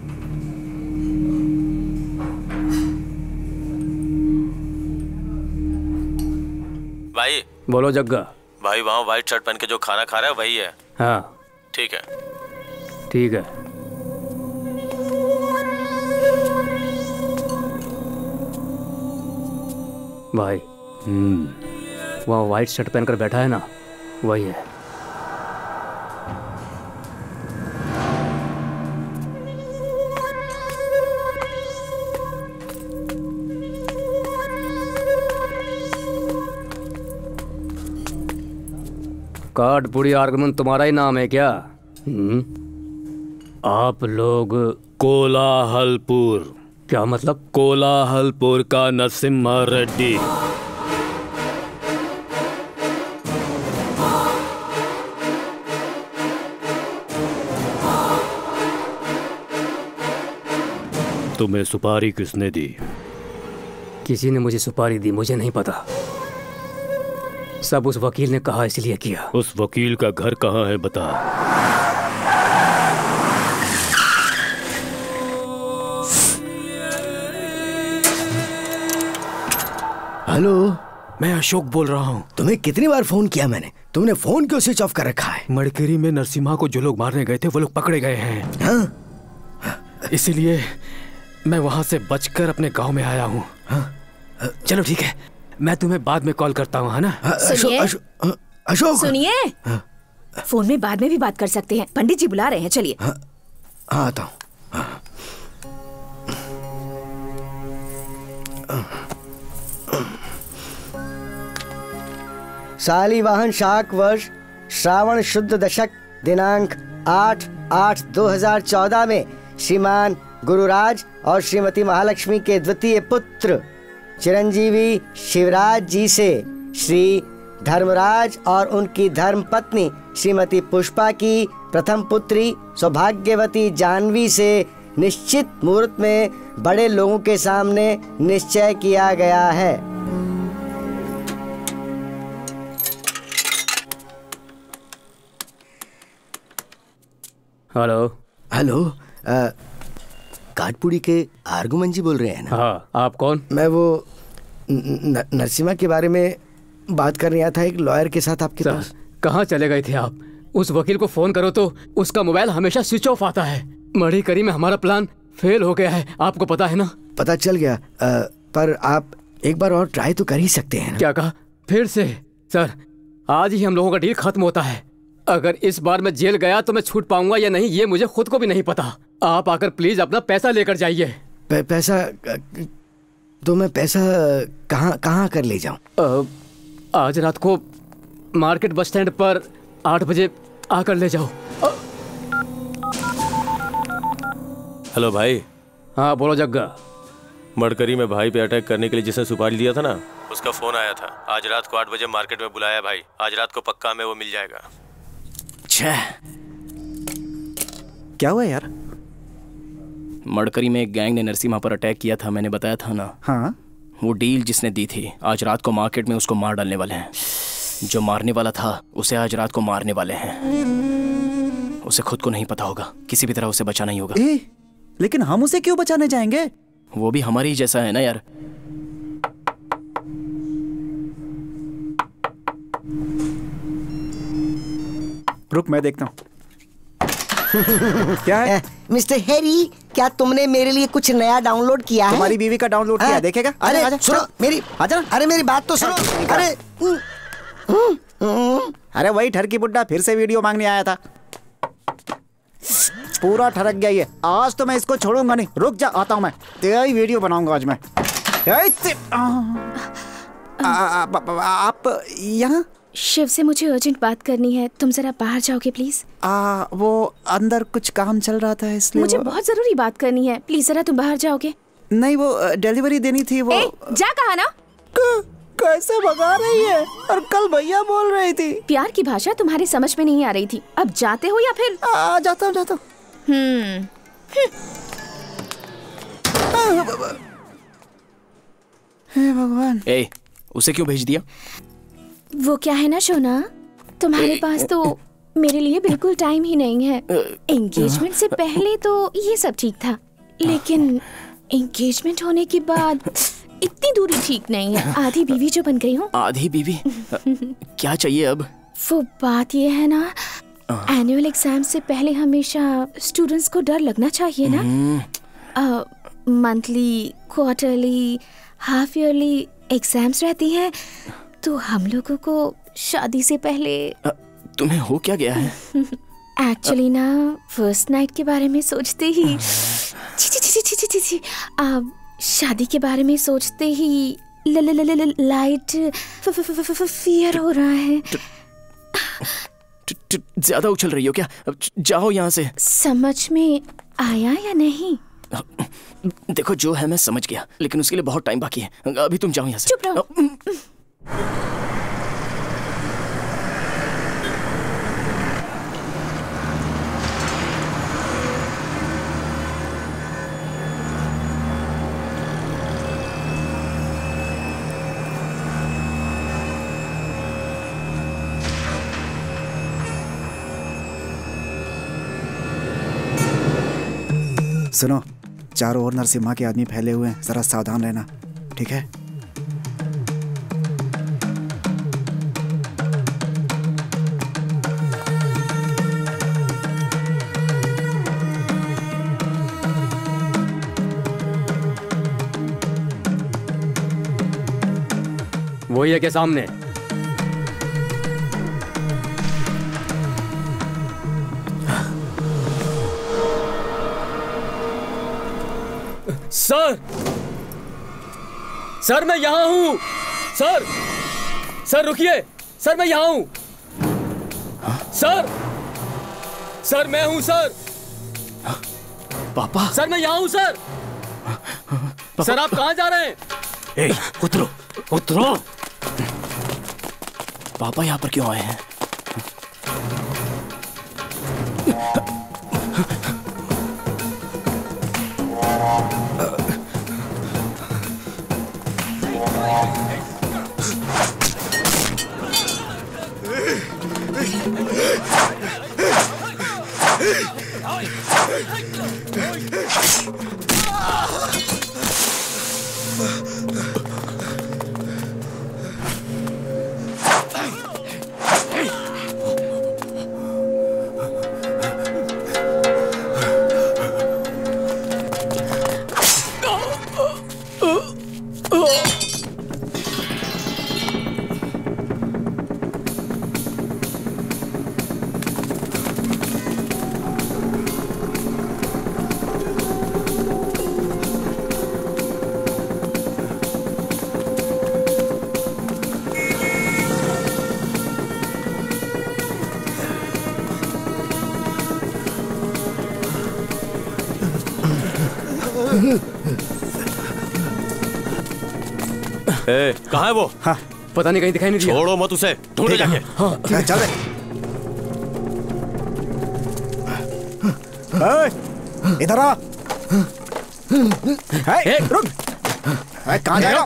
भाई बोलो जग्गा। भाई वहाँ व्हाइट शर्ट पहन के जो खाना खा रहा है वही है। हाँ ठीक है ठीक है। भाई हम्म वहाँ व्हाइट शर्ट पहनकर बैठा है ना, वही है। काटपुड़ी आर्गुमेंट तुम्हारा ही नाम है क्या? हम्म आप लोग कोलाहलपुर। क्या मतलब? कोलाहलपुर का नरसिम्हा रेड्डी। तुम्हें सुपारी किसने दी? किसी ने मुझे सुपारी दी, मुझे नहीं पता। सब उस वकील ने कहा इसलिए किया। उस वकील का घर कहाँ है बता। हेलो, मैं अशोक बोल रहा हूँ। तुम्हें कितनी बार फोन किया मैंने, तुमने फोन क्यों स्विच ऑफ कर रखा है? मड़केरी में नरसिम्हा को जो लोग मारने गए थे वो लोग पकड़े गए हैं। हाँ? इसीलिए मैं वहां से बचकर अपने गांव में आया हूँ। हाँ? चलो ठीक है, मैं तुम्हें बाद में कॉल करता हूँ, है ना? सुनिए अशोक, सुनिए, फोन में बाद में भी बात कर सकते हैं। पंडित जी बुला रहे हैं, चलिए। हाँ, आता हूँ। हाँ। शालिवाहन शाक वर्ष श्रावण शुद्ध दशक दिनांक आठ आठ दो हजार चौदह में श्रीमान गुरुराज और श्रीमती महालक्ष्मी के द्वितीय पुत्र चिरंजीवी शिवराज जी से श्री धर्मराज और उनकी धर्म पत्नी श्रीमती पुष्पा की प्रथम पुत्री सौभाग्यवती जानवी से निश्चित मुहूर्त में बड़े लोगों के सामने निश्चय किया गया है। हेलो हेलो, काटपुड़ी के आर्गुमेंट जी बोल रहे हैं ना? हाँ, आप कौन? मैं वो नरसिम्हा के बारे में बात करने आया था, एक लॉयर के साथ आपके पास। कहाँ चले गए थे आप? उस वकील को फोन करो तो उसका मोबाइल हमेशा स्विच ऑफ आता है। मड़ीकरी में हमारा प्लान फेल हो गया है, आपको पता है ना? पता चल गया, आ, पर आप एक बार और ट्राई तो कर ही सकते हैं ना? क्या कहा? फिर से? सर, आज ही हम लोगों का डील खत्म होता है। अगर इस बार मैं जेल गया तो मैं छूट पाऊंगा या नहीं ये मुझे खुद को भी नहीं पता। आप आकर प्लीज अपना पैसा लेकर जाइए। पै, पैसा तो मैं पैसा कहाँ कहाँ कर ले जाऊं? आज रात को मार्केट बस स्टैंड पर आठ बजे आकर ले जाओ। हेलो भाई। हाँ बोलो जग्गा। मड़करी में भाई पे अटैक करने के लिए जिसने सुपारी लिया था ना, उसका फोन आया था। आज रात को आठ बजे मार्केट में बुलाया भाई। आज रात को पक्का में वो मिल जाएगा। क्या हुआ यार? मड़करी में एक गैंग ने नरसिम्हा पर अटैक किया था, मैंने बताया था ना। हाँ? वो डील जिसने दी थी आज रात को मार्केट में उसको मार डालने वाले हैं। जो मारने वाला था उसे आज रात को मारने वाले हैं। उसे खुद को नहीं पता होगा, किसी भी तरह उसे बचाना ही होगा। ए, लेकिन हम उसे क्यों बचाने जाएंगे? वो भी हमारी ही जैसा है ना यार। रुक मैं देखता हूँ। क्या है? मिस्टर हैरी, क्या तुमने मेरे लिए कुछ नया डाउनलोड किया है? तुम्हारी बीवी का डाउनलोड किया, देखेगा? अरे सुनो मेरी, आजा। अरे मेरी बात तो सुनो। अरे अरे वही ठरकी बुड्ढा फिर से वीडियो मांगने आया था। पूरा ठरक गया ये। आज तो मैं इसको छोड़ूंगा नहीं। रुक जा, आता हूँ मैं। तेरा ही वीडियो बनाऊंगा आज मैं। आप यहाँ? शिव से मुझे अर्जेंट बात करनी है, तुम जरा बाहर जाओगे प्लीज? आ, वो अंदर कुछ काम चल रहा था इसलिए मुझे वो... बहुत जरूरी बात करनी है, प्लीज जरा तुम बाहर जाओगे? नहीं, वो डिलीवरी देनी थी वो। ए, जा कहा ना। कैसे भगा रही है? और कल भैया बोल रही थी। प्यार की भाषा तुम्हारी समझ में नहीं आ रही थी। अब जाते हो या फिर? आ, जाता हूँ जाता हूँ। हम्म हे भगवान। ए, उसे क्यों भेज दिया? वो क्या है ना शोना, तुम्हारे पास तो मेरे लिए बिल्कुल टाइम ही नहीं है। एंगेजमेंट से पहले तो ये सब ठीक था, लेकिन एंगेजमेंट होने के बाद इतनी दूरी ठीक नहीं है। आधी बीवी जो बन गई हूँ। आधी बीवी? क्या चाहिए अब? वो बात ये है ना, एनुअल एग्जाम से पहले हमेशा स्टूडेंट्स को डर लगना चाहिए ना। Monthly, quarterly, half yearly exams रहती हैं, तो हम लोगों को शादी से पहले। आ, तुम्हें हो क्या गया है? एक्चुअली ना, फर्स्ट नाइट के बारे में सोचते ही ची ची ची ची ची ची ची अब शादी के बारे में सोचते ही ल ल ल ल लाइट फियर हो रहा है। ज्यादा उछल रही हो क्या? जाओ यहाँ से। समझ में आया या नहीं? देखो, जो है मैं समझ गया, लेकिन उसके लिए बहुत टाइम बाकी है। अभी तुम जाओ यहाँ से। चुप रहो। सुनो, चारों ओर नरसिम्हा के आदमी फैले हुए हैं, जरा सावधान रहना, ठीक है? वही है के सामने। सर, सर मैं यहाँ हूँ। सर, सर रुकिए। सर मैं यहाँ हूँ। सर, सर मैं हूँ सर। पापा। सर मैं यहाँ हूँ सर। सर आप कहाँ जा रहे हैं? ए, उतरो, उतरो। पापा यहाँ पर क्यों आए हैं? ए, कहाँ है वो? हाँ, पता नहीं, कहीं दिखाई नहीं दिया। छोड़ो मत उसे, ढूंढो जाके। हाँ, ठीक है, चल दे। इधर आ। हे, रुक। कहाँ जाएगा?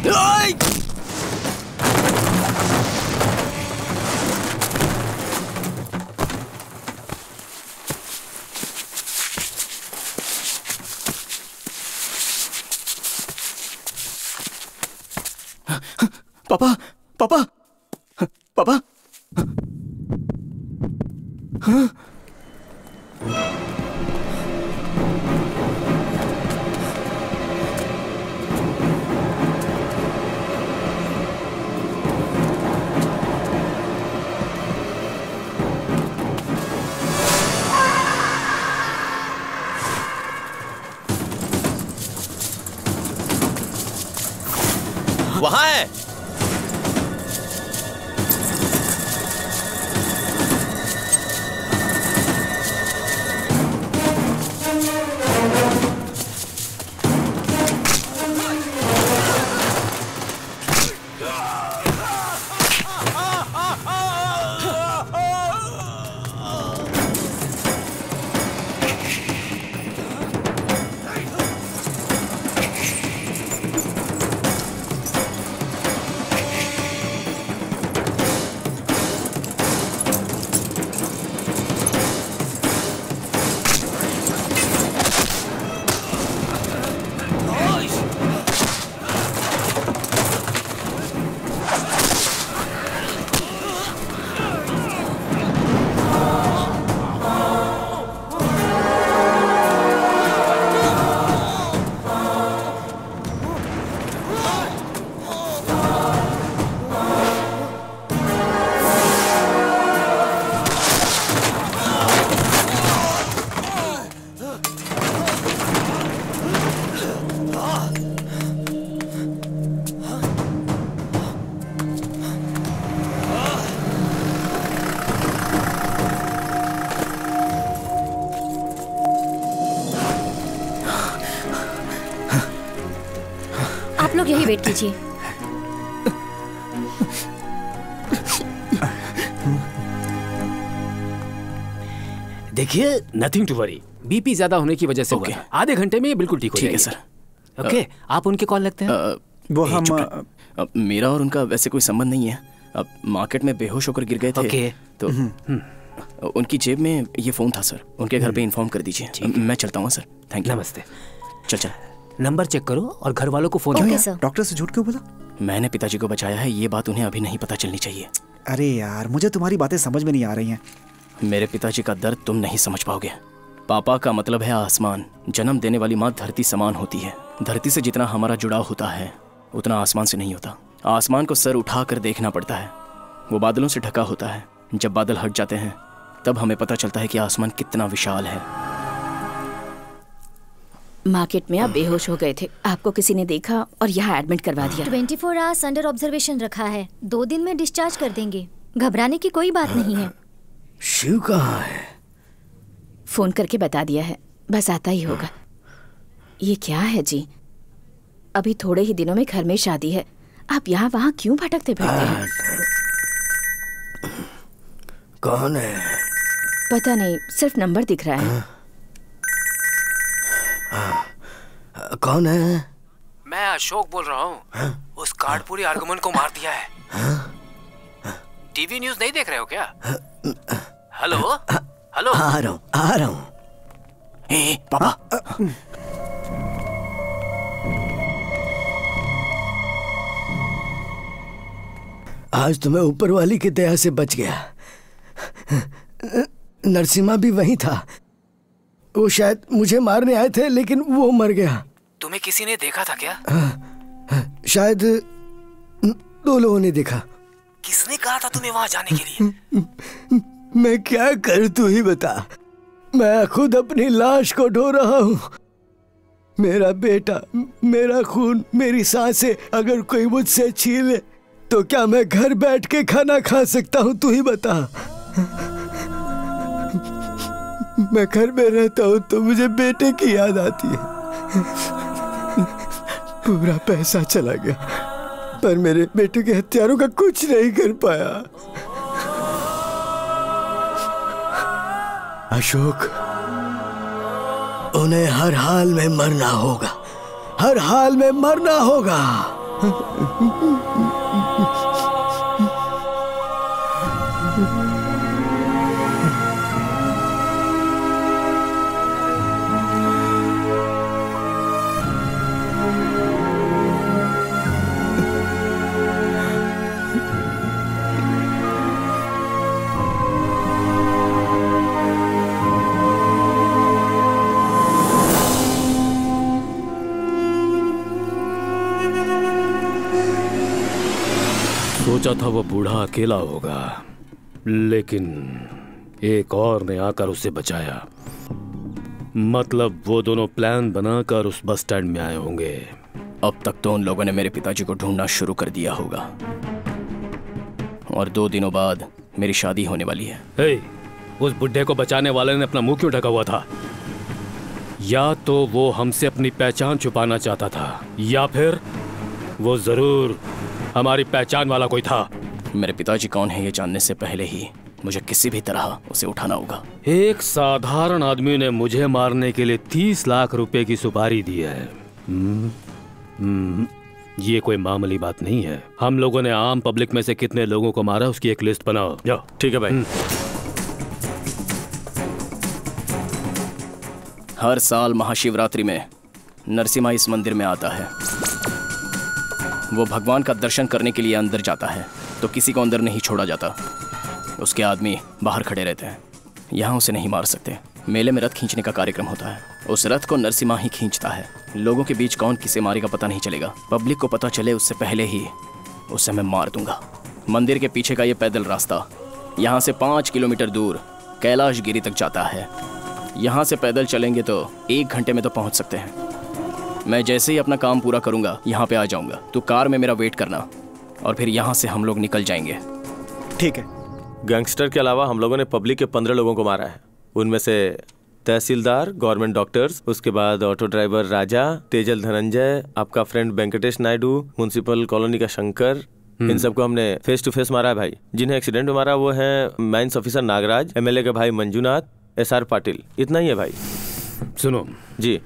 पापा पापा पापा हाँ? वहां है। लोग यही वेट कीजिए। देखिए, नथिंग टू वरी, बीपी ज्यादा होने की वजह से हुआ है। आधे घंटे में ये बिल्कुल ठीक हो ठीक है जाएगी। सर। ओके, आप उनके कॉल लगते हैं? वो हम मेरा और उनका वैसे कोई संबंध नहीं है। अब मार्केट में बेहोश होकर गिर गए थे। ओके। तो उनकी जेब में ये फोन था सर। उनके घर पे इन्फॉर्म कर दीजिए। मैं चलता हूँ सर। Thank you. नमस्ते। चल चल। नंबर चेक करो और घर वालों को फोन करो। डॉक्टर से झूठ क्यों बोला? मैंने पिताजी को बचाया है, ये बात उन्हें अभी नहीं पता चलनी चाहिए। अरे यार, मुझे तुम्हारी बातें समझ में नहीं आ रही हैं। मेरे पिताजी का दर्द तुम नहीं समझ पाओगे। पापा का मतलब है आसमान। जन्म देने वाली माँ धरती समान होती है। धरती से जितना हमारा जुड़ाव होता है उतना आसमान से नहीं होता। आसमान को सर उठाकर देखना पड़ता है। वो बादलों से ढका होता है। जब बादल हट जाते हैं तब हमें पता चलता है कि आसमान कितना विशाल है। मार्केट में आप बेहोश हो गए थे, आपको किसी ने देखा और यहाँ एडमिट करवा दिया। Twenty four hours under observation रखा है। दो दिन में डिस्चार्ज कर देंगे। घबराने की कोई बात नहीं है। शिव कहाँ है? फोन करके बता दिया है, बस आता ही होगा। ये क्या है जी, अभी थोड़े ही दिनों में घर में शादी है, आप यहाँ वहाँ क्यों भटकते फिरते हैं? कौन है? पता नहीं, सिर्फ नंबर दिख रहा है। कौन है? मैं अशोक बोल रहा हूँ। उस कार्डपुरी आर्गुमेंट को मार दिया है। टीवी न्यूज़ नहीं देख रहे हो क्या? Hello hello. आ रहा हूँ आ रहा हूँ। ए, पापा। आज तो मैं ऊपर वाली की दया से बच गया। नरसिम्हा भी वहीं था। वो शायद मुझे मारने आए थे लेकिन वो मर गया। तुम्हें किसी ने देखा था क्या? शायद दो लोगों ने देखा। किसने कहा था तुम्हें वहां जाने के लिए? मैं क्या कर, तू ही बता। मैं खुद अपनी लाश को ढो रहा हूँ। मेरा बेटा, मेरा खून, मेरी सांसें अगर कोई मुझसे छीने तो क्या मैं घर बैठ के खाना खा सकता हूँ? तू ही बता। मैं घर में रहता हूँ तो मुझे बेटे की याद आती है। पूरा पैसा चला गया पर मेरे बेटे के हत्यारों का कुछ नहीं कर पाया। अशोक, उन्हें हर हाल में मरना होगा, हर हाल में मरना होगा। सोचा था वो बूढ़ा अकेला होगा, लेकिन एक और ने आकर उसे बचाया। मतलब वो दोनों प्लान बनाकर उस बस स्टैंड में आए होंगे। अब तक तो उन लोगों ने मेरे पिताजी को ढूंढना शुरू कर दिया होगा और दो दिनों बाद मेरी शादी होने वाली है। हे, उस बुढ़े को बचाने वाले ने अपना मुंह क्यों ढका हुआ था? या तो वो हमसे अपनी पहचान छुपाना चाहता था, या फिर वो जरूर हमारी पहचान वाला कोई था। मेरे पिताजी कौन है ये जानने से पहले ही मुझे किसी भी तरह उसे उठाना होगा। एक साधारण आदमी ने मुझे मारने के लिए तीस लाख रुपए की सुपारी दी है। हम्म, हम्म, ये कोई मामूली बात नहीं है। हम लोगों ने आम पब्लिक में से कितने लोगों को मारा उसकी एक लिस्ट बनाओ। जाओ। ठीक है भाई। हर साल महाशिवरात्रि में नरसिम्हा इस मंदिर में आता है। वो भगवान का दर्शन करने के लिए अंदर जाता है तो किसी को अंदर नहीं छोड़ा जाता। उसके आदमी बाहर खड़े रहते हैं, यहाँ उसे नहीं मार सकते। मेले में रथ खींचने का कार्यक्रम होता है, उस रथ को नरसिम्हा ही खींचता है। लोगों के बीच कौन किसे मारेगा पता नहीं चलेगा। पब्लिक को पता चले उससे पहले ही उसे मैं मार दूंगा। मंदिर के पीछे का ये पैदल रास्ता यहाँ से पाँच किलोमीटर दूर कैलाश गिरी तक जाता है। यहाँ से पैदल चलेंगे तो एक घंटे में तो पहुँच सकते हैं। मैं जैसे ही अपना काम पूरा करूंगा यहाँ पे आ जाऊंगा। तो कार में मेरा वेट करना और फिर यहाँ से हम लोग निकल जाएंगे। ठीक है। गैंगस्टर के अलावा हम लोगों ने पब्लिक के पंद्रह लोगों को मारा है। उनमें से तहसीलदार, गवर्नमेंट डॉक्टर्स, उसके बाद ऑटो ड्राइवर राजा, तेजल धनंजय, आपका friend Venkatesh Naidu, municipal colony का शंकर, इन सबको हमने फेस टू फेस मारा है भाई। जिन्हें एक्सीडेंट में मारा वो है माइंस ऑफिसर नागराज, एमएलए के भाई मंजूनाथ, एस आर पाटिल। इतना ही है भाई। सुनो जी,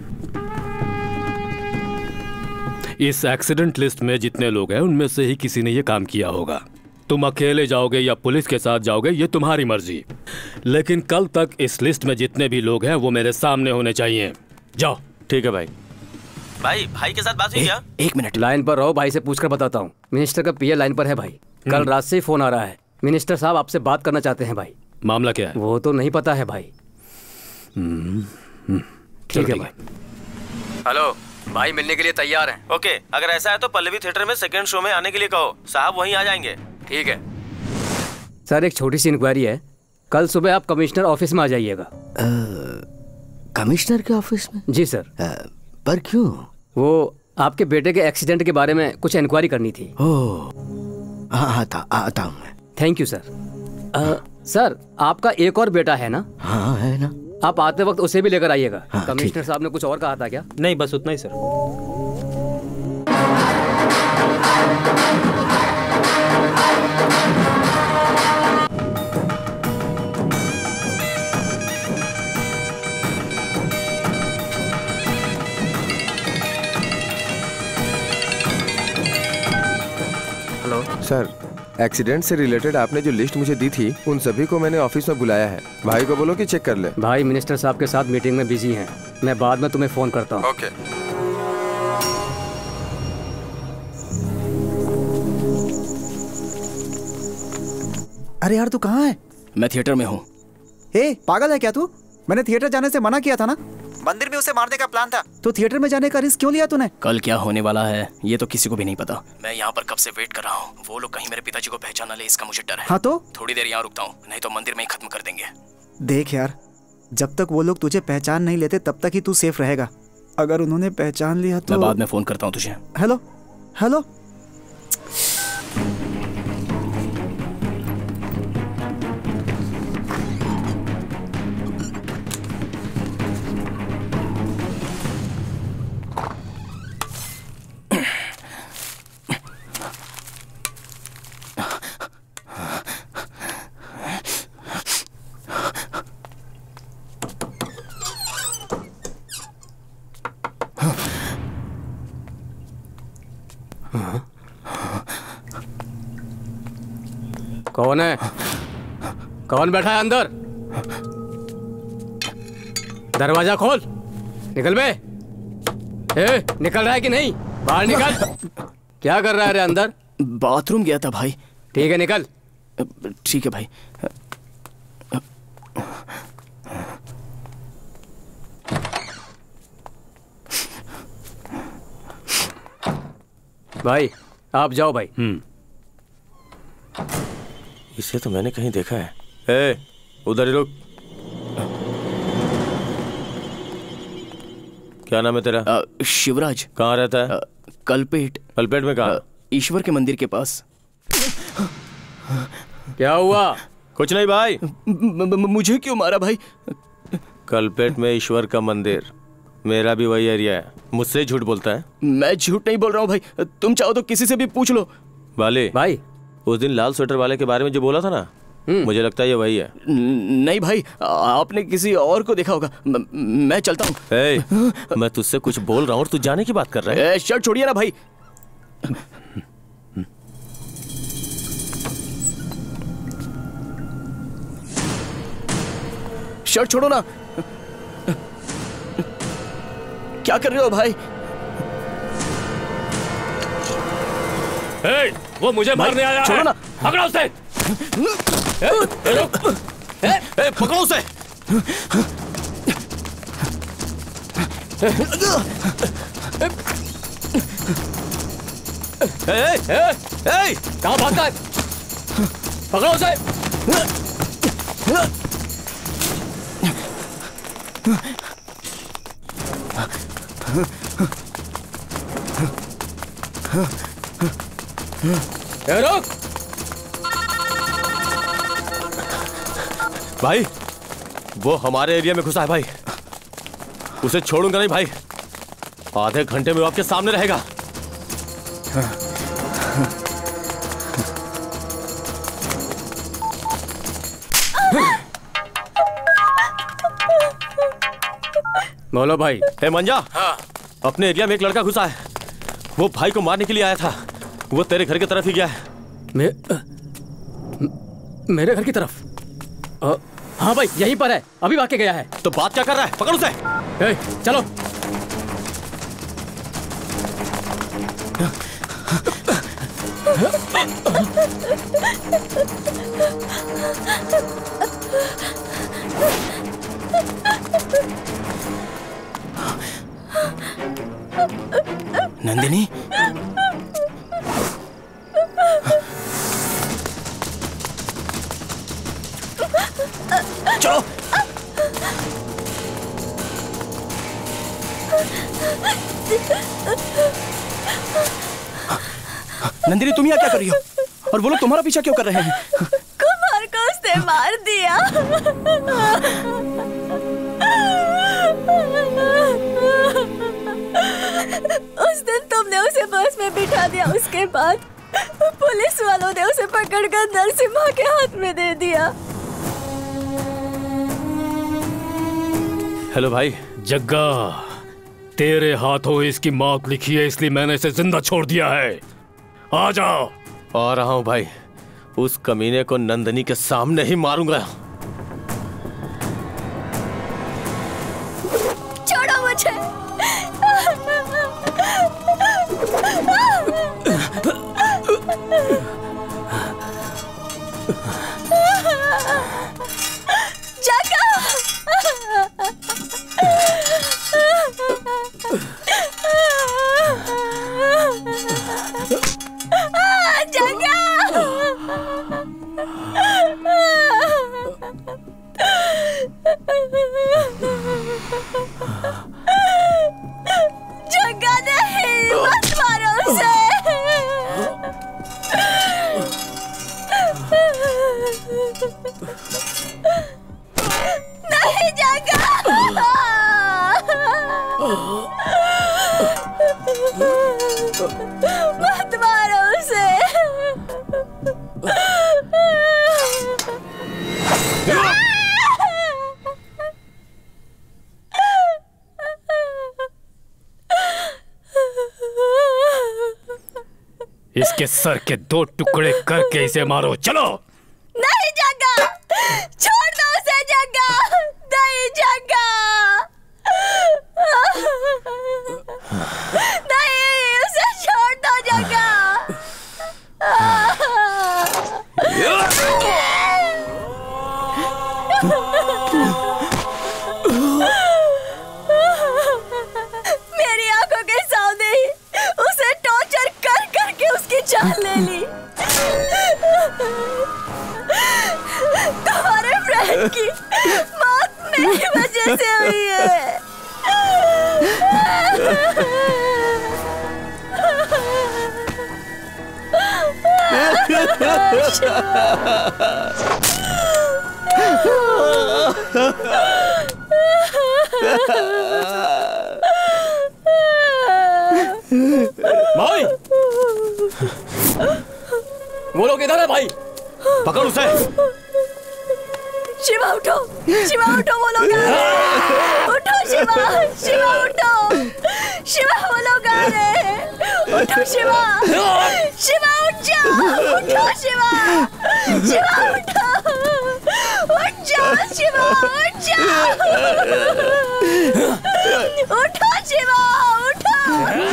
इस एक्सीडेंट लिस्ट में जितने लोग हैं उनमें से ही किसी ने ये काम किया होगा। तुम अकेले जाओगे या पुलिस के साथ जाओगे ये तुम्हारी मर्जी, लेकिन कल तक इस लिस्ट में जितने भी लोग हैं वो मेरे सामने होने चाहिए। जाओ। ठीक है भाई। भाई भाई के साथ बात हुई क्या? एक मिनट लाइन पर रहो, भाई से पूछकर बताता हूँ। मिनिस्टर का पीए लाइन पर है भाई। कल रात से ही फोन आ रहा है। मिनिस्टर साहब आपसे बात करना चाहते हैं भाई। मामला क्या है? वो तो नहीं पता है भाई। ठीक है भाई। हेलो भाई, मिलने के लिए तैयार हैं। ओके, अगर ऐसा है तो पल्लवी थिएटर में सेकंड शो में आने के लिए कहो, साहब वहीं आ जाएंगे। ठीक है सर, एक छोटी सी इंक्वायरी है। कल सुबह आप कमिश्नर ऑफिस में आ जाइएगा। कमिश्नर के ऑफिस में? जी सर। आ, पर क्यों? वो आपके बेटे के एक्सीडेंट के बारे में कुछ इंक्वायरी करनी थी। ओह, आता आता हूँ मैं। Thank you sir. आ, सर, आपका एक और बेटा है ना? हाँ है ना। आप आते वक्त उसे भी लेकर आइएगा। हाँ, कमिश्नर साहब ने कुछ और कहा था क्या? नहीं, बस उतना ही सर। हेलो सर, एक्सीडेंट से रिलेटेड आपने जो लिस्ट मुझे दी थी उन सभी को मैंने ऑफिस में बुलाया है। भाई को बोलो कि चेक कर ले। भाई मिनिस्टर साहब के साथ मीटिंग में बिजी हैं। मैं बाद में तुम्हें फोन करता हूँ। ओके। अरे यार, तू कहाँ है? मैं थिएटर में हूँ। ए, पागल है क्या तू? मैंने थिएटर जाने से मना किया था ना। मंदिर में उसे मारने का प्लान था, तो थिएटर में जाने का रिस्क क्यों लिया तूने? कल क्या होने वाला है ये तो किसी को भी नहीं पता। मैं यहाँ पर कब से वेट कर रहा हूँ। वो लोग कहीं मेरे पिताजी को पहचान ना ले, इसका मुझे डर है। हाँ तो थोड़ी देर यहाँ रुकता हूँ, नहीं तो मंदिर में ही खत्म कर देंगे। देख यार, जब तक वो लोग तुझे पहचान नहीं लेते तब तक ही तू सेफ रहेगा। अगर उन्होंने पहचान लिया तो मैं बाद में फोन करता हूँ तुझे। Hello hello. कौन है? कौन बैठा है अंदर? दरवाजा खोल। निकल बे। ए, निकल रहा है कि नहीं? बाहर निकल। क्या कर रहा है रे अंदर? बाथरूम गया था भाई। ठीक है, निकल। ठीक है भाई। भाई आप जाओ भाई। हम्म। इसे तो मैंने कहीं देखा है। ए, उधर ही रुक। क्या नाम है तेरा? आ, शिवराज। कहाँ रहता है? आ, कलपेट। कलपेट में कहाँ? ईश्वर के मंदिर के पास। क्या हुआ? कुछ नहीं भाई। म, म, मुझे क्यों मारा भाई? कलपेट में ईश्वर का मंदिर, मेरा भी वही एरिया है। मुझसे झूठ बोलता है? मैं झूठ नहीं बोल रहा हूँ भाई, तुम चाहो तो किसी से भी पूछ लो। वाले भाई, उस दिन लाल स्वेटर वाले के बारे में जो बोला था ना, मुझे लगता है ये वही है। नहीं भाई, आपने किसी और को देखा होगा। म, मैं चलता हूँ। hey, मैं तुझसे कुछ बोल रहा हूँ और तू जाने की बात कर रहा है। शर्ट छोड़िए ना भाई। शर्ट छोड़ो ना। क्या कर रहे हो भाई? hey, वो मुझे मारने आया है। छोड़ो ना। पकड़ो उसे। ए, ए, ए, ए, पकड़ो उसे। कहाँ भागता है? पकड़ो उसे। ए, रुक। भाई, वो हमारे एरिया में घुसा है भाई। उसे छोड़ूंगा नहीं भाई। आधे घंटे में वो आपके सामने रहेगा। बोलो भाई। ए मंजा। हाँ। अपने एरिया में एक लड़का घुसा है। वो भाई को मारने के लिए आया था। वो तेरे घर की तरफ ही गया है। मे, मेरे घर की तरफ? आ, हाँ भाई, यहीं पर है। अभी भाग के गया है। तो बात क्या कर रहा है? पकड़ उसे। ए, चलो। नंदिनी, चलो। नंदिनी, तुम यहाँ क्या कर रही हो? और वो लोग तुम्हारा पीछा क्यों कर रहे हैं? कुमार को उसने मार दिया। उस दिन तुमने उसे बस में बिठा दिया। उसके बाद पुलिस वालों ने उसे पकड़कर नरसिम्हा के हाथ में दे दिया। हेलो भाई। जग्गा, तेरे हाथों इसकी मौत लिखी है, इसलिए मैंने इसे जिंदा छोड़ दिया है। आ जाओ। आ रहा हूं भाई। उस कमीने को नंदिनी के सामने ही मारूंगा। छोड़ो मुझे। जग्गा। जग्गा नहीं, मत मारो उसे। नहीं जग्गा। मत मारो उसे। इसके सर के दो टुकड़े करके इसे मारो। चलो। नहीं जग्गा, छोड़ दो उसे जग्गा, नहीं जग्गा, नहीं उसे छोड़ दो जग्गा। मेरी आंखों के सामने ही उसे टॉर्चर कर करके उसकी जान ले ली। तुम्हारे फ्रेंड की मौत मेरी वजह से हुई है। भाई, वो लोग इधर है भाई, पकड़ उसे। शिवा उठो, शिवा उठो, वो लोग आ रहे हैं। उठो शिवा, शिवा उठो, शिवा वो लोग आ रहे हैं। उठो शिवा, शिवा उठ जाओ, उठो शिवा, शिवा उठो, उठ जाओ शिवा, उठ जाओ, उठो शिवा, उठो।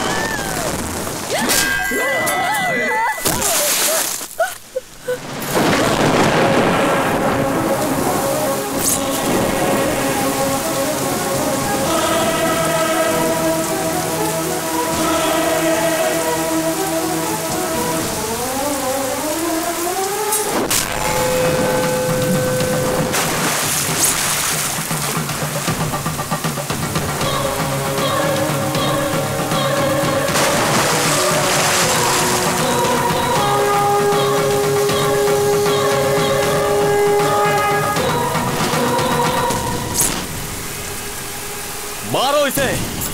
मारो इसे।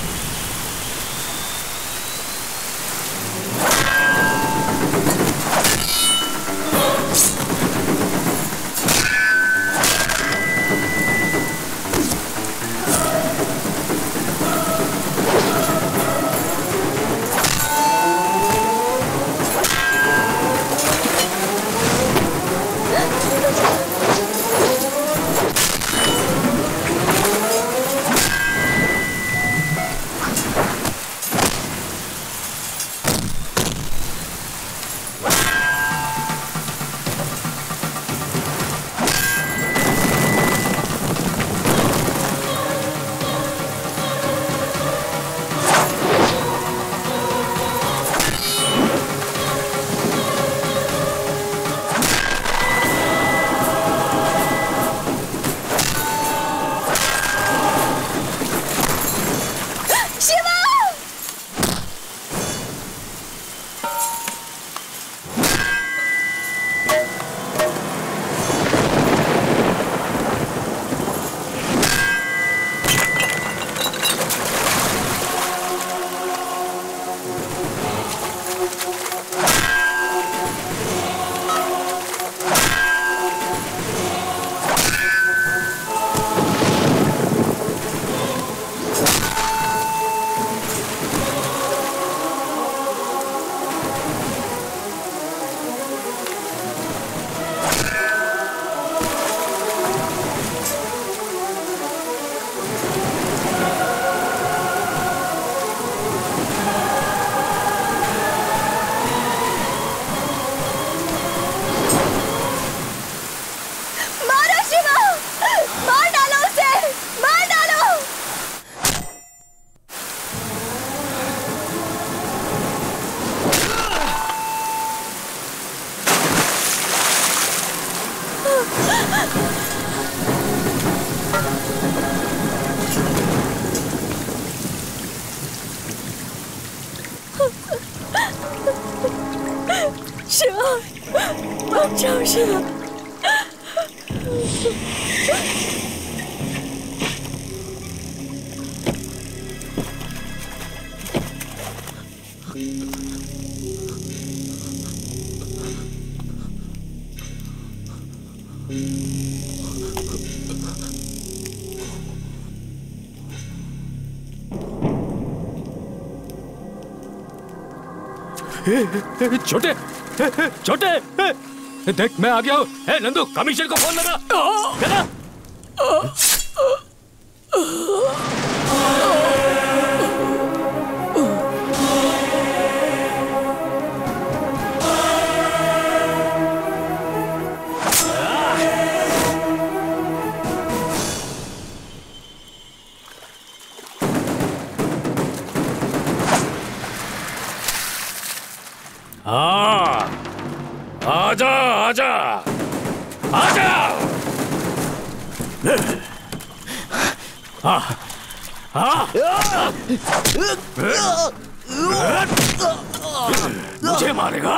शिवा, मत जाओ शिवा। छोटे छोटे देख मैं आ गया हूँ। हे नंदू कमीशन को फोन लगा लगा। हाँ आजा आजा आजा। हाँ हाँ मुझे मारेगा।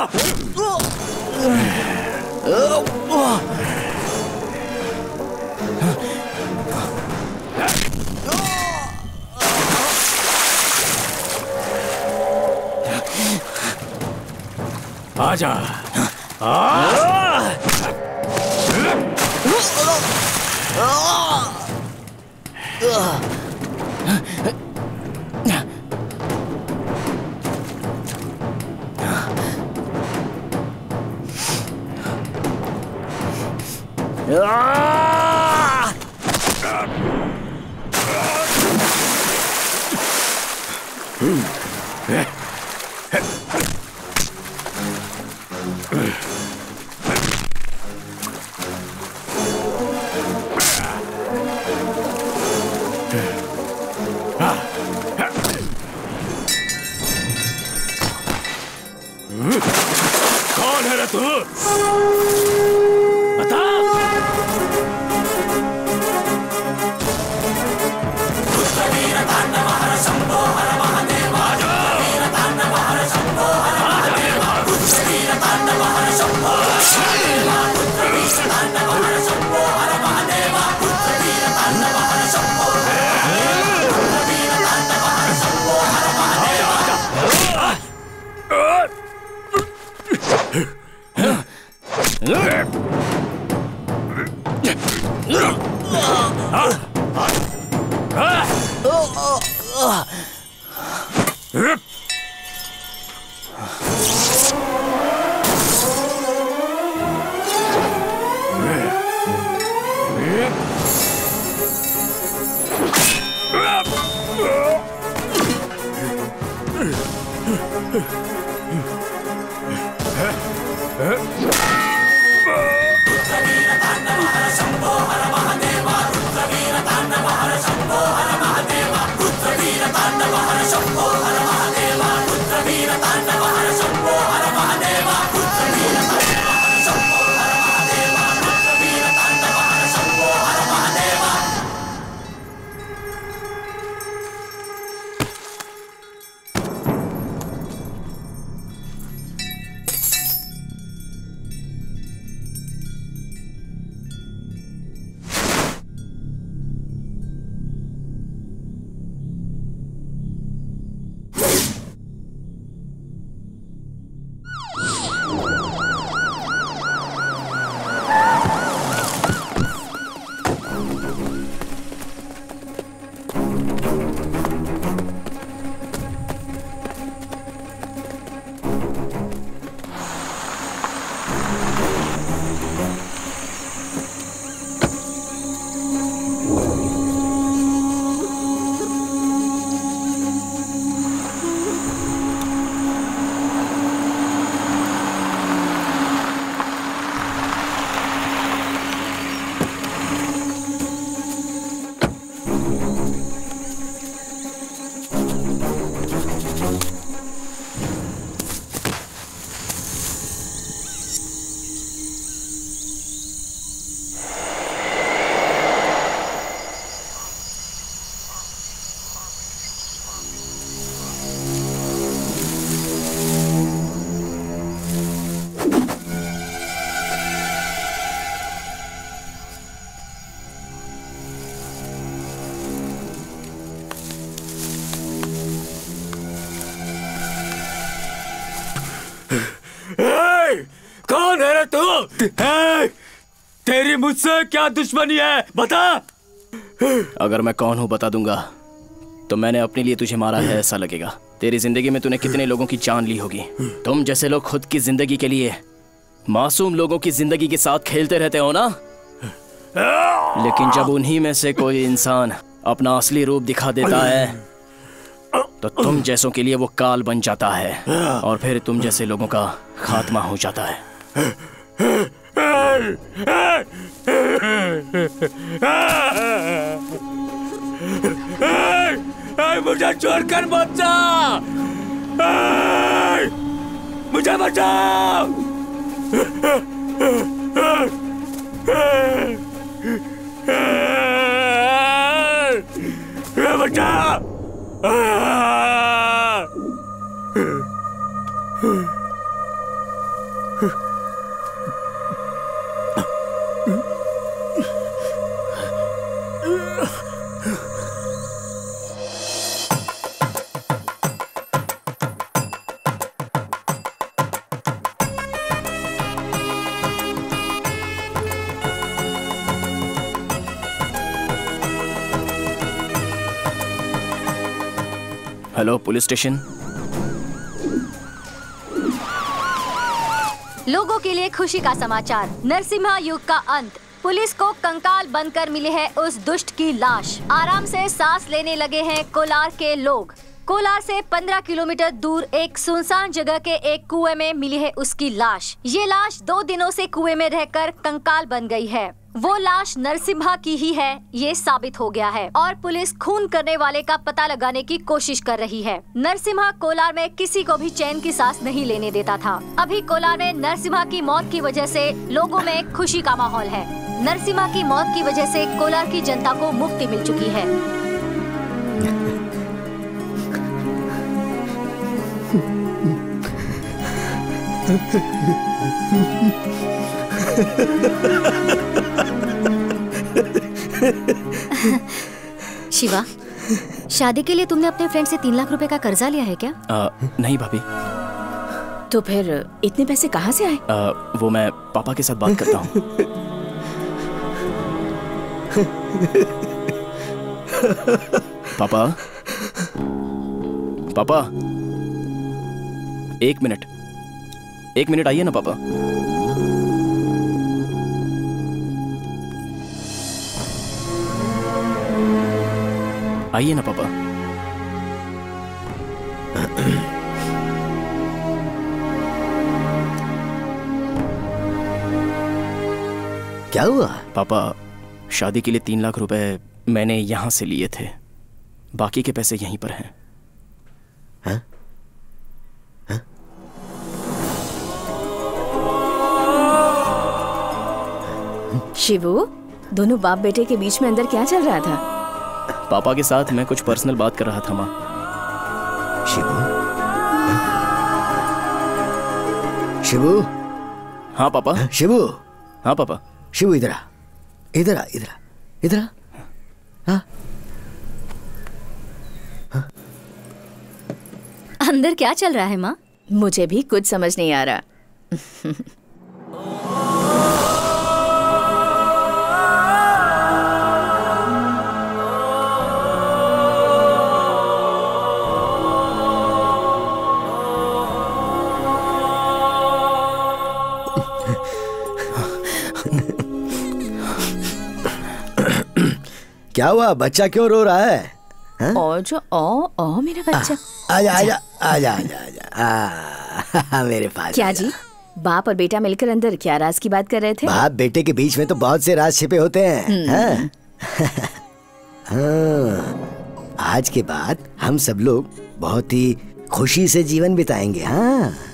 आजा कौन है रे तू? बता। कौन है रे तू? तेरी मुझसे क्या दुश्मनी है बता। अगर मैं कौन हूँ बता दूंगा तो मैंने अपने लिए तुझे मारा है ऐसा लगेगा। तेरी जिंदगी में तूने कितने लोगों की जान ली होगी। तुम जैसे लोग खुद की जिंदगी के लिए मासूम लोगों की जिंदगी के साथ खेलते रहते हो ना, लेकिन जब उन्हीं में से कोई इंसान अपना असली रूप दिखा देता है तो तुम जैसों के लिए वो काल बन जाता है और फिर तुम जैसे लोगों का खात्मा हो जाता है। मुझे छोड़कर मत जा, मुझे बचाओ। बचाओ। Hello police station. लोगों के लिए खुशी का समाचार, नरसिम्हा युग का अंत। पुलिस को कंकाल बनकर मिली है उस दुष्ट की लाश। आराम से सांस लेने लगे हैं कोलार के लोग। कोलार से पंद्रह किलोमीटर दूर एक सुनसान जगह के एक कुएं में मिली है उसकी लाश। ये लाश दो दिनों से कुएं में रहकर कंकाल बन गई है। वो लाश नरसिम्हा की ही है, ये साबित हो गया है और पुलिस खून करने वाले का पता लगाने की कोशिश कर रही है। नरसिम्हा कोलार में किसी को भी चैन की सांस नहीं लेने देता था। अभी कोलार में नरसिम्हा की मौत की वजह से लोगों में खुशी का माहौल है। नरसिम्हा की मौत की वजह से कोलार की जनता को मुक्ति मिल चुकी है। शिवा, शादी के लिए तुमने अपने फ्रेंड से तीन लाख रुपए का कर्जा लिया है क्या? आ, नहीं भाभी। तो फिर इतने पैसे कहाँ से आए? आ, वो मैं पापा के साथ बात करता हूँ। पापा, पापा, एक मिनट, एक मिनट आइए ना पापा। आइए ना पापा। क्या हुआ? पापा, शादी के लिए तीन लाख रुपए मैंने यहां से लिए थे, बाकी के पैसे यहीं पर हैं। हाँ? हाँ? शिवू, दोनों बाप बेटे के बीच में अंदर क्या चल रहा था? पापा के साथ मैं कुछ पर्सनल बात कर रहा था माँ। शिवू, शिवू। हाँ पापा। शिवू। हाँ पापा। शिवू, इधर आ, इधर आ, इधर आ, इधर आ। हाँ? हाँ? अंदर क्या चल रहा है माँ? मुझे भी कुछ समझ नहीं आ रहा। क्या हुआ? बच्चा क्यों रो रहा है? हा? ओ जो ओ ओ मेरा बच्चा। आजा आजा आजा आजा आजा मेरे पास। क्या जी, बाप और बेटा मिलकर अंदर क्या राज की बात कर रहे थे? बाप बेटे के बीच में तो बहुत से राज छिपे होते हैं। हाँ? हाँ, आज के बाद हम सब लोग बहुत ही खुशी से जीवन बिताएंगे। हाँ।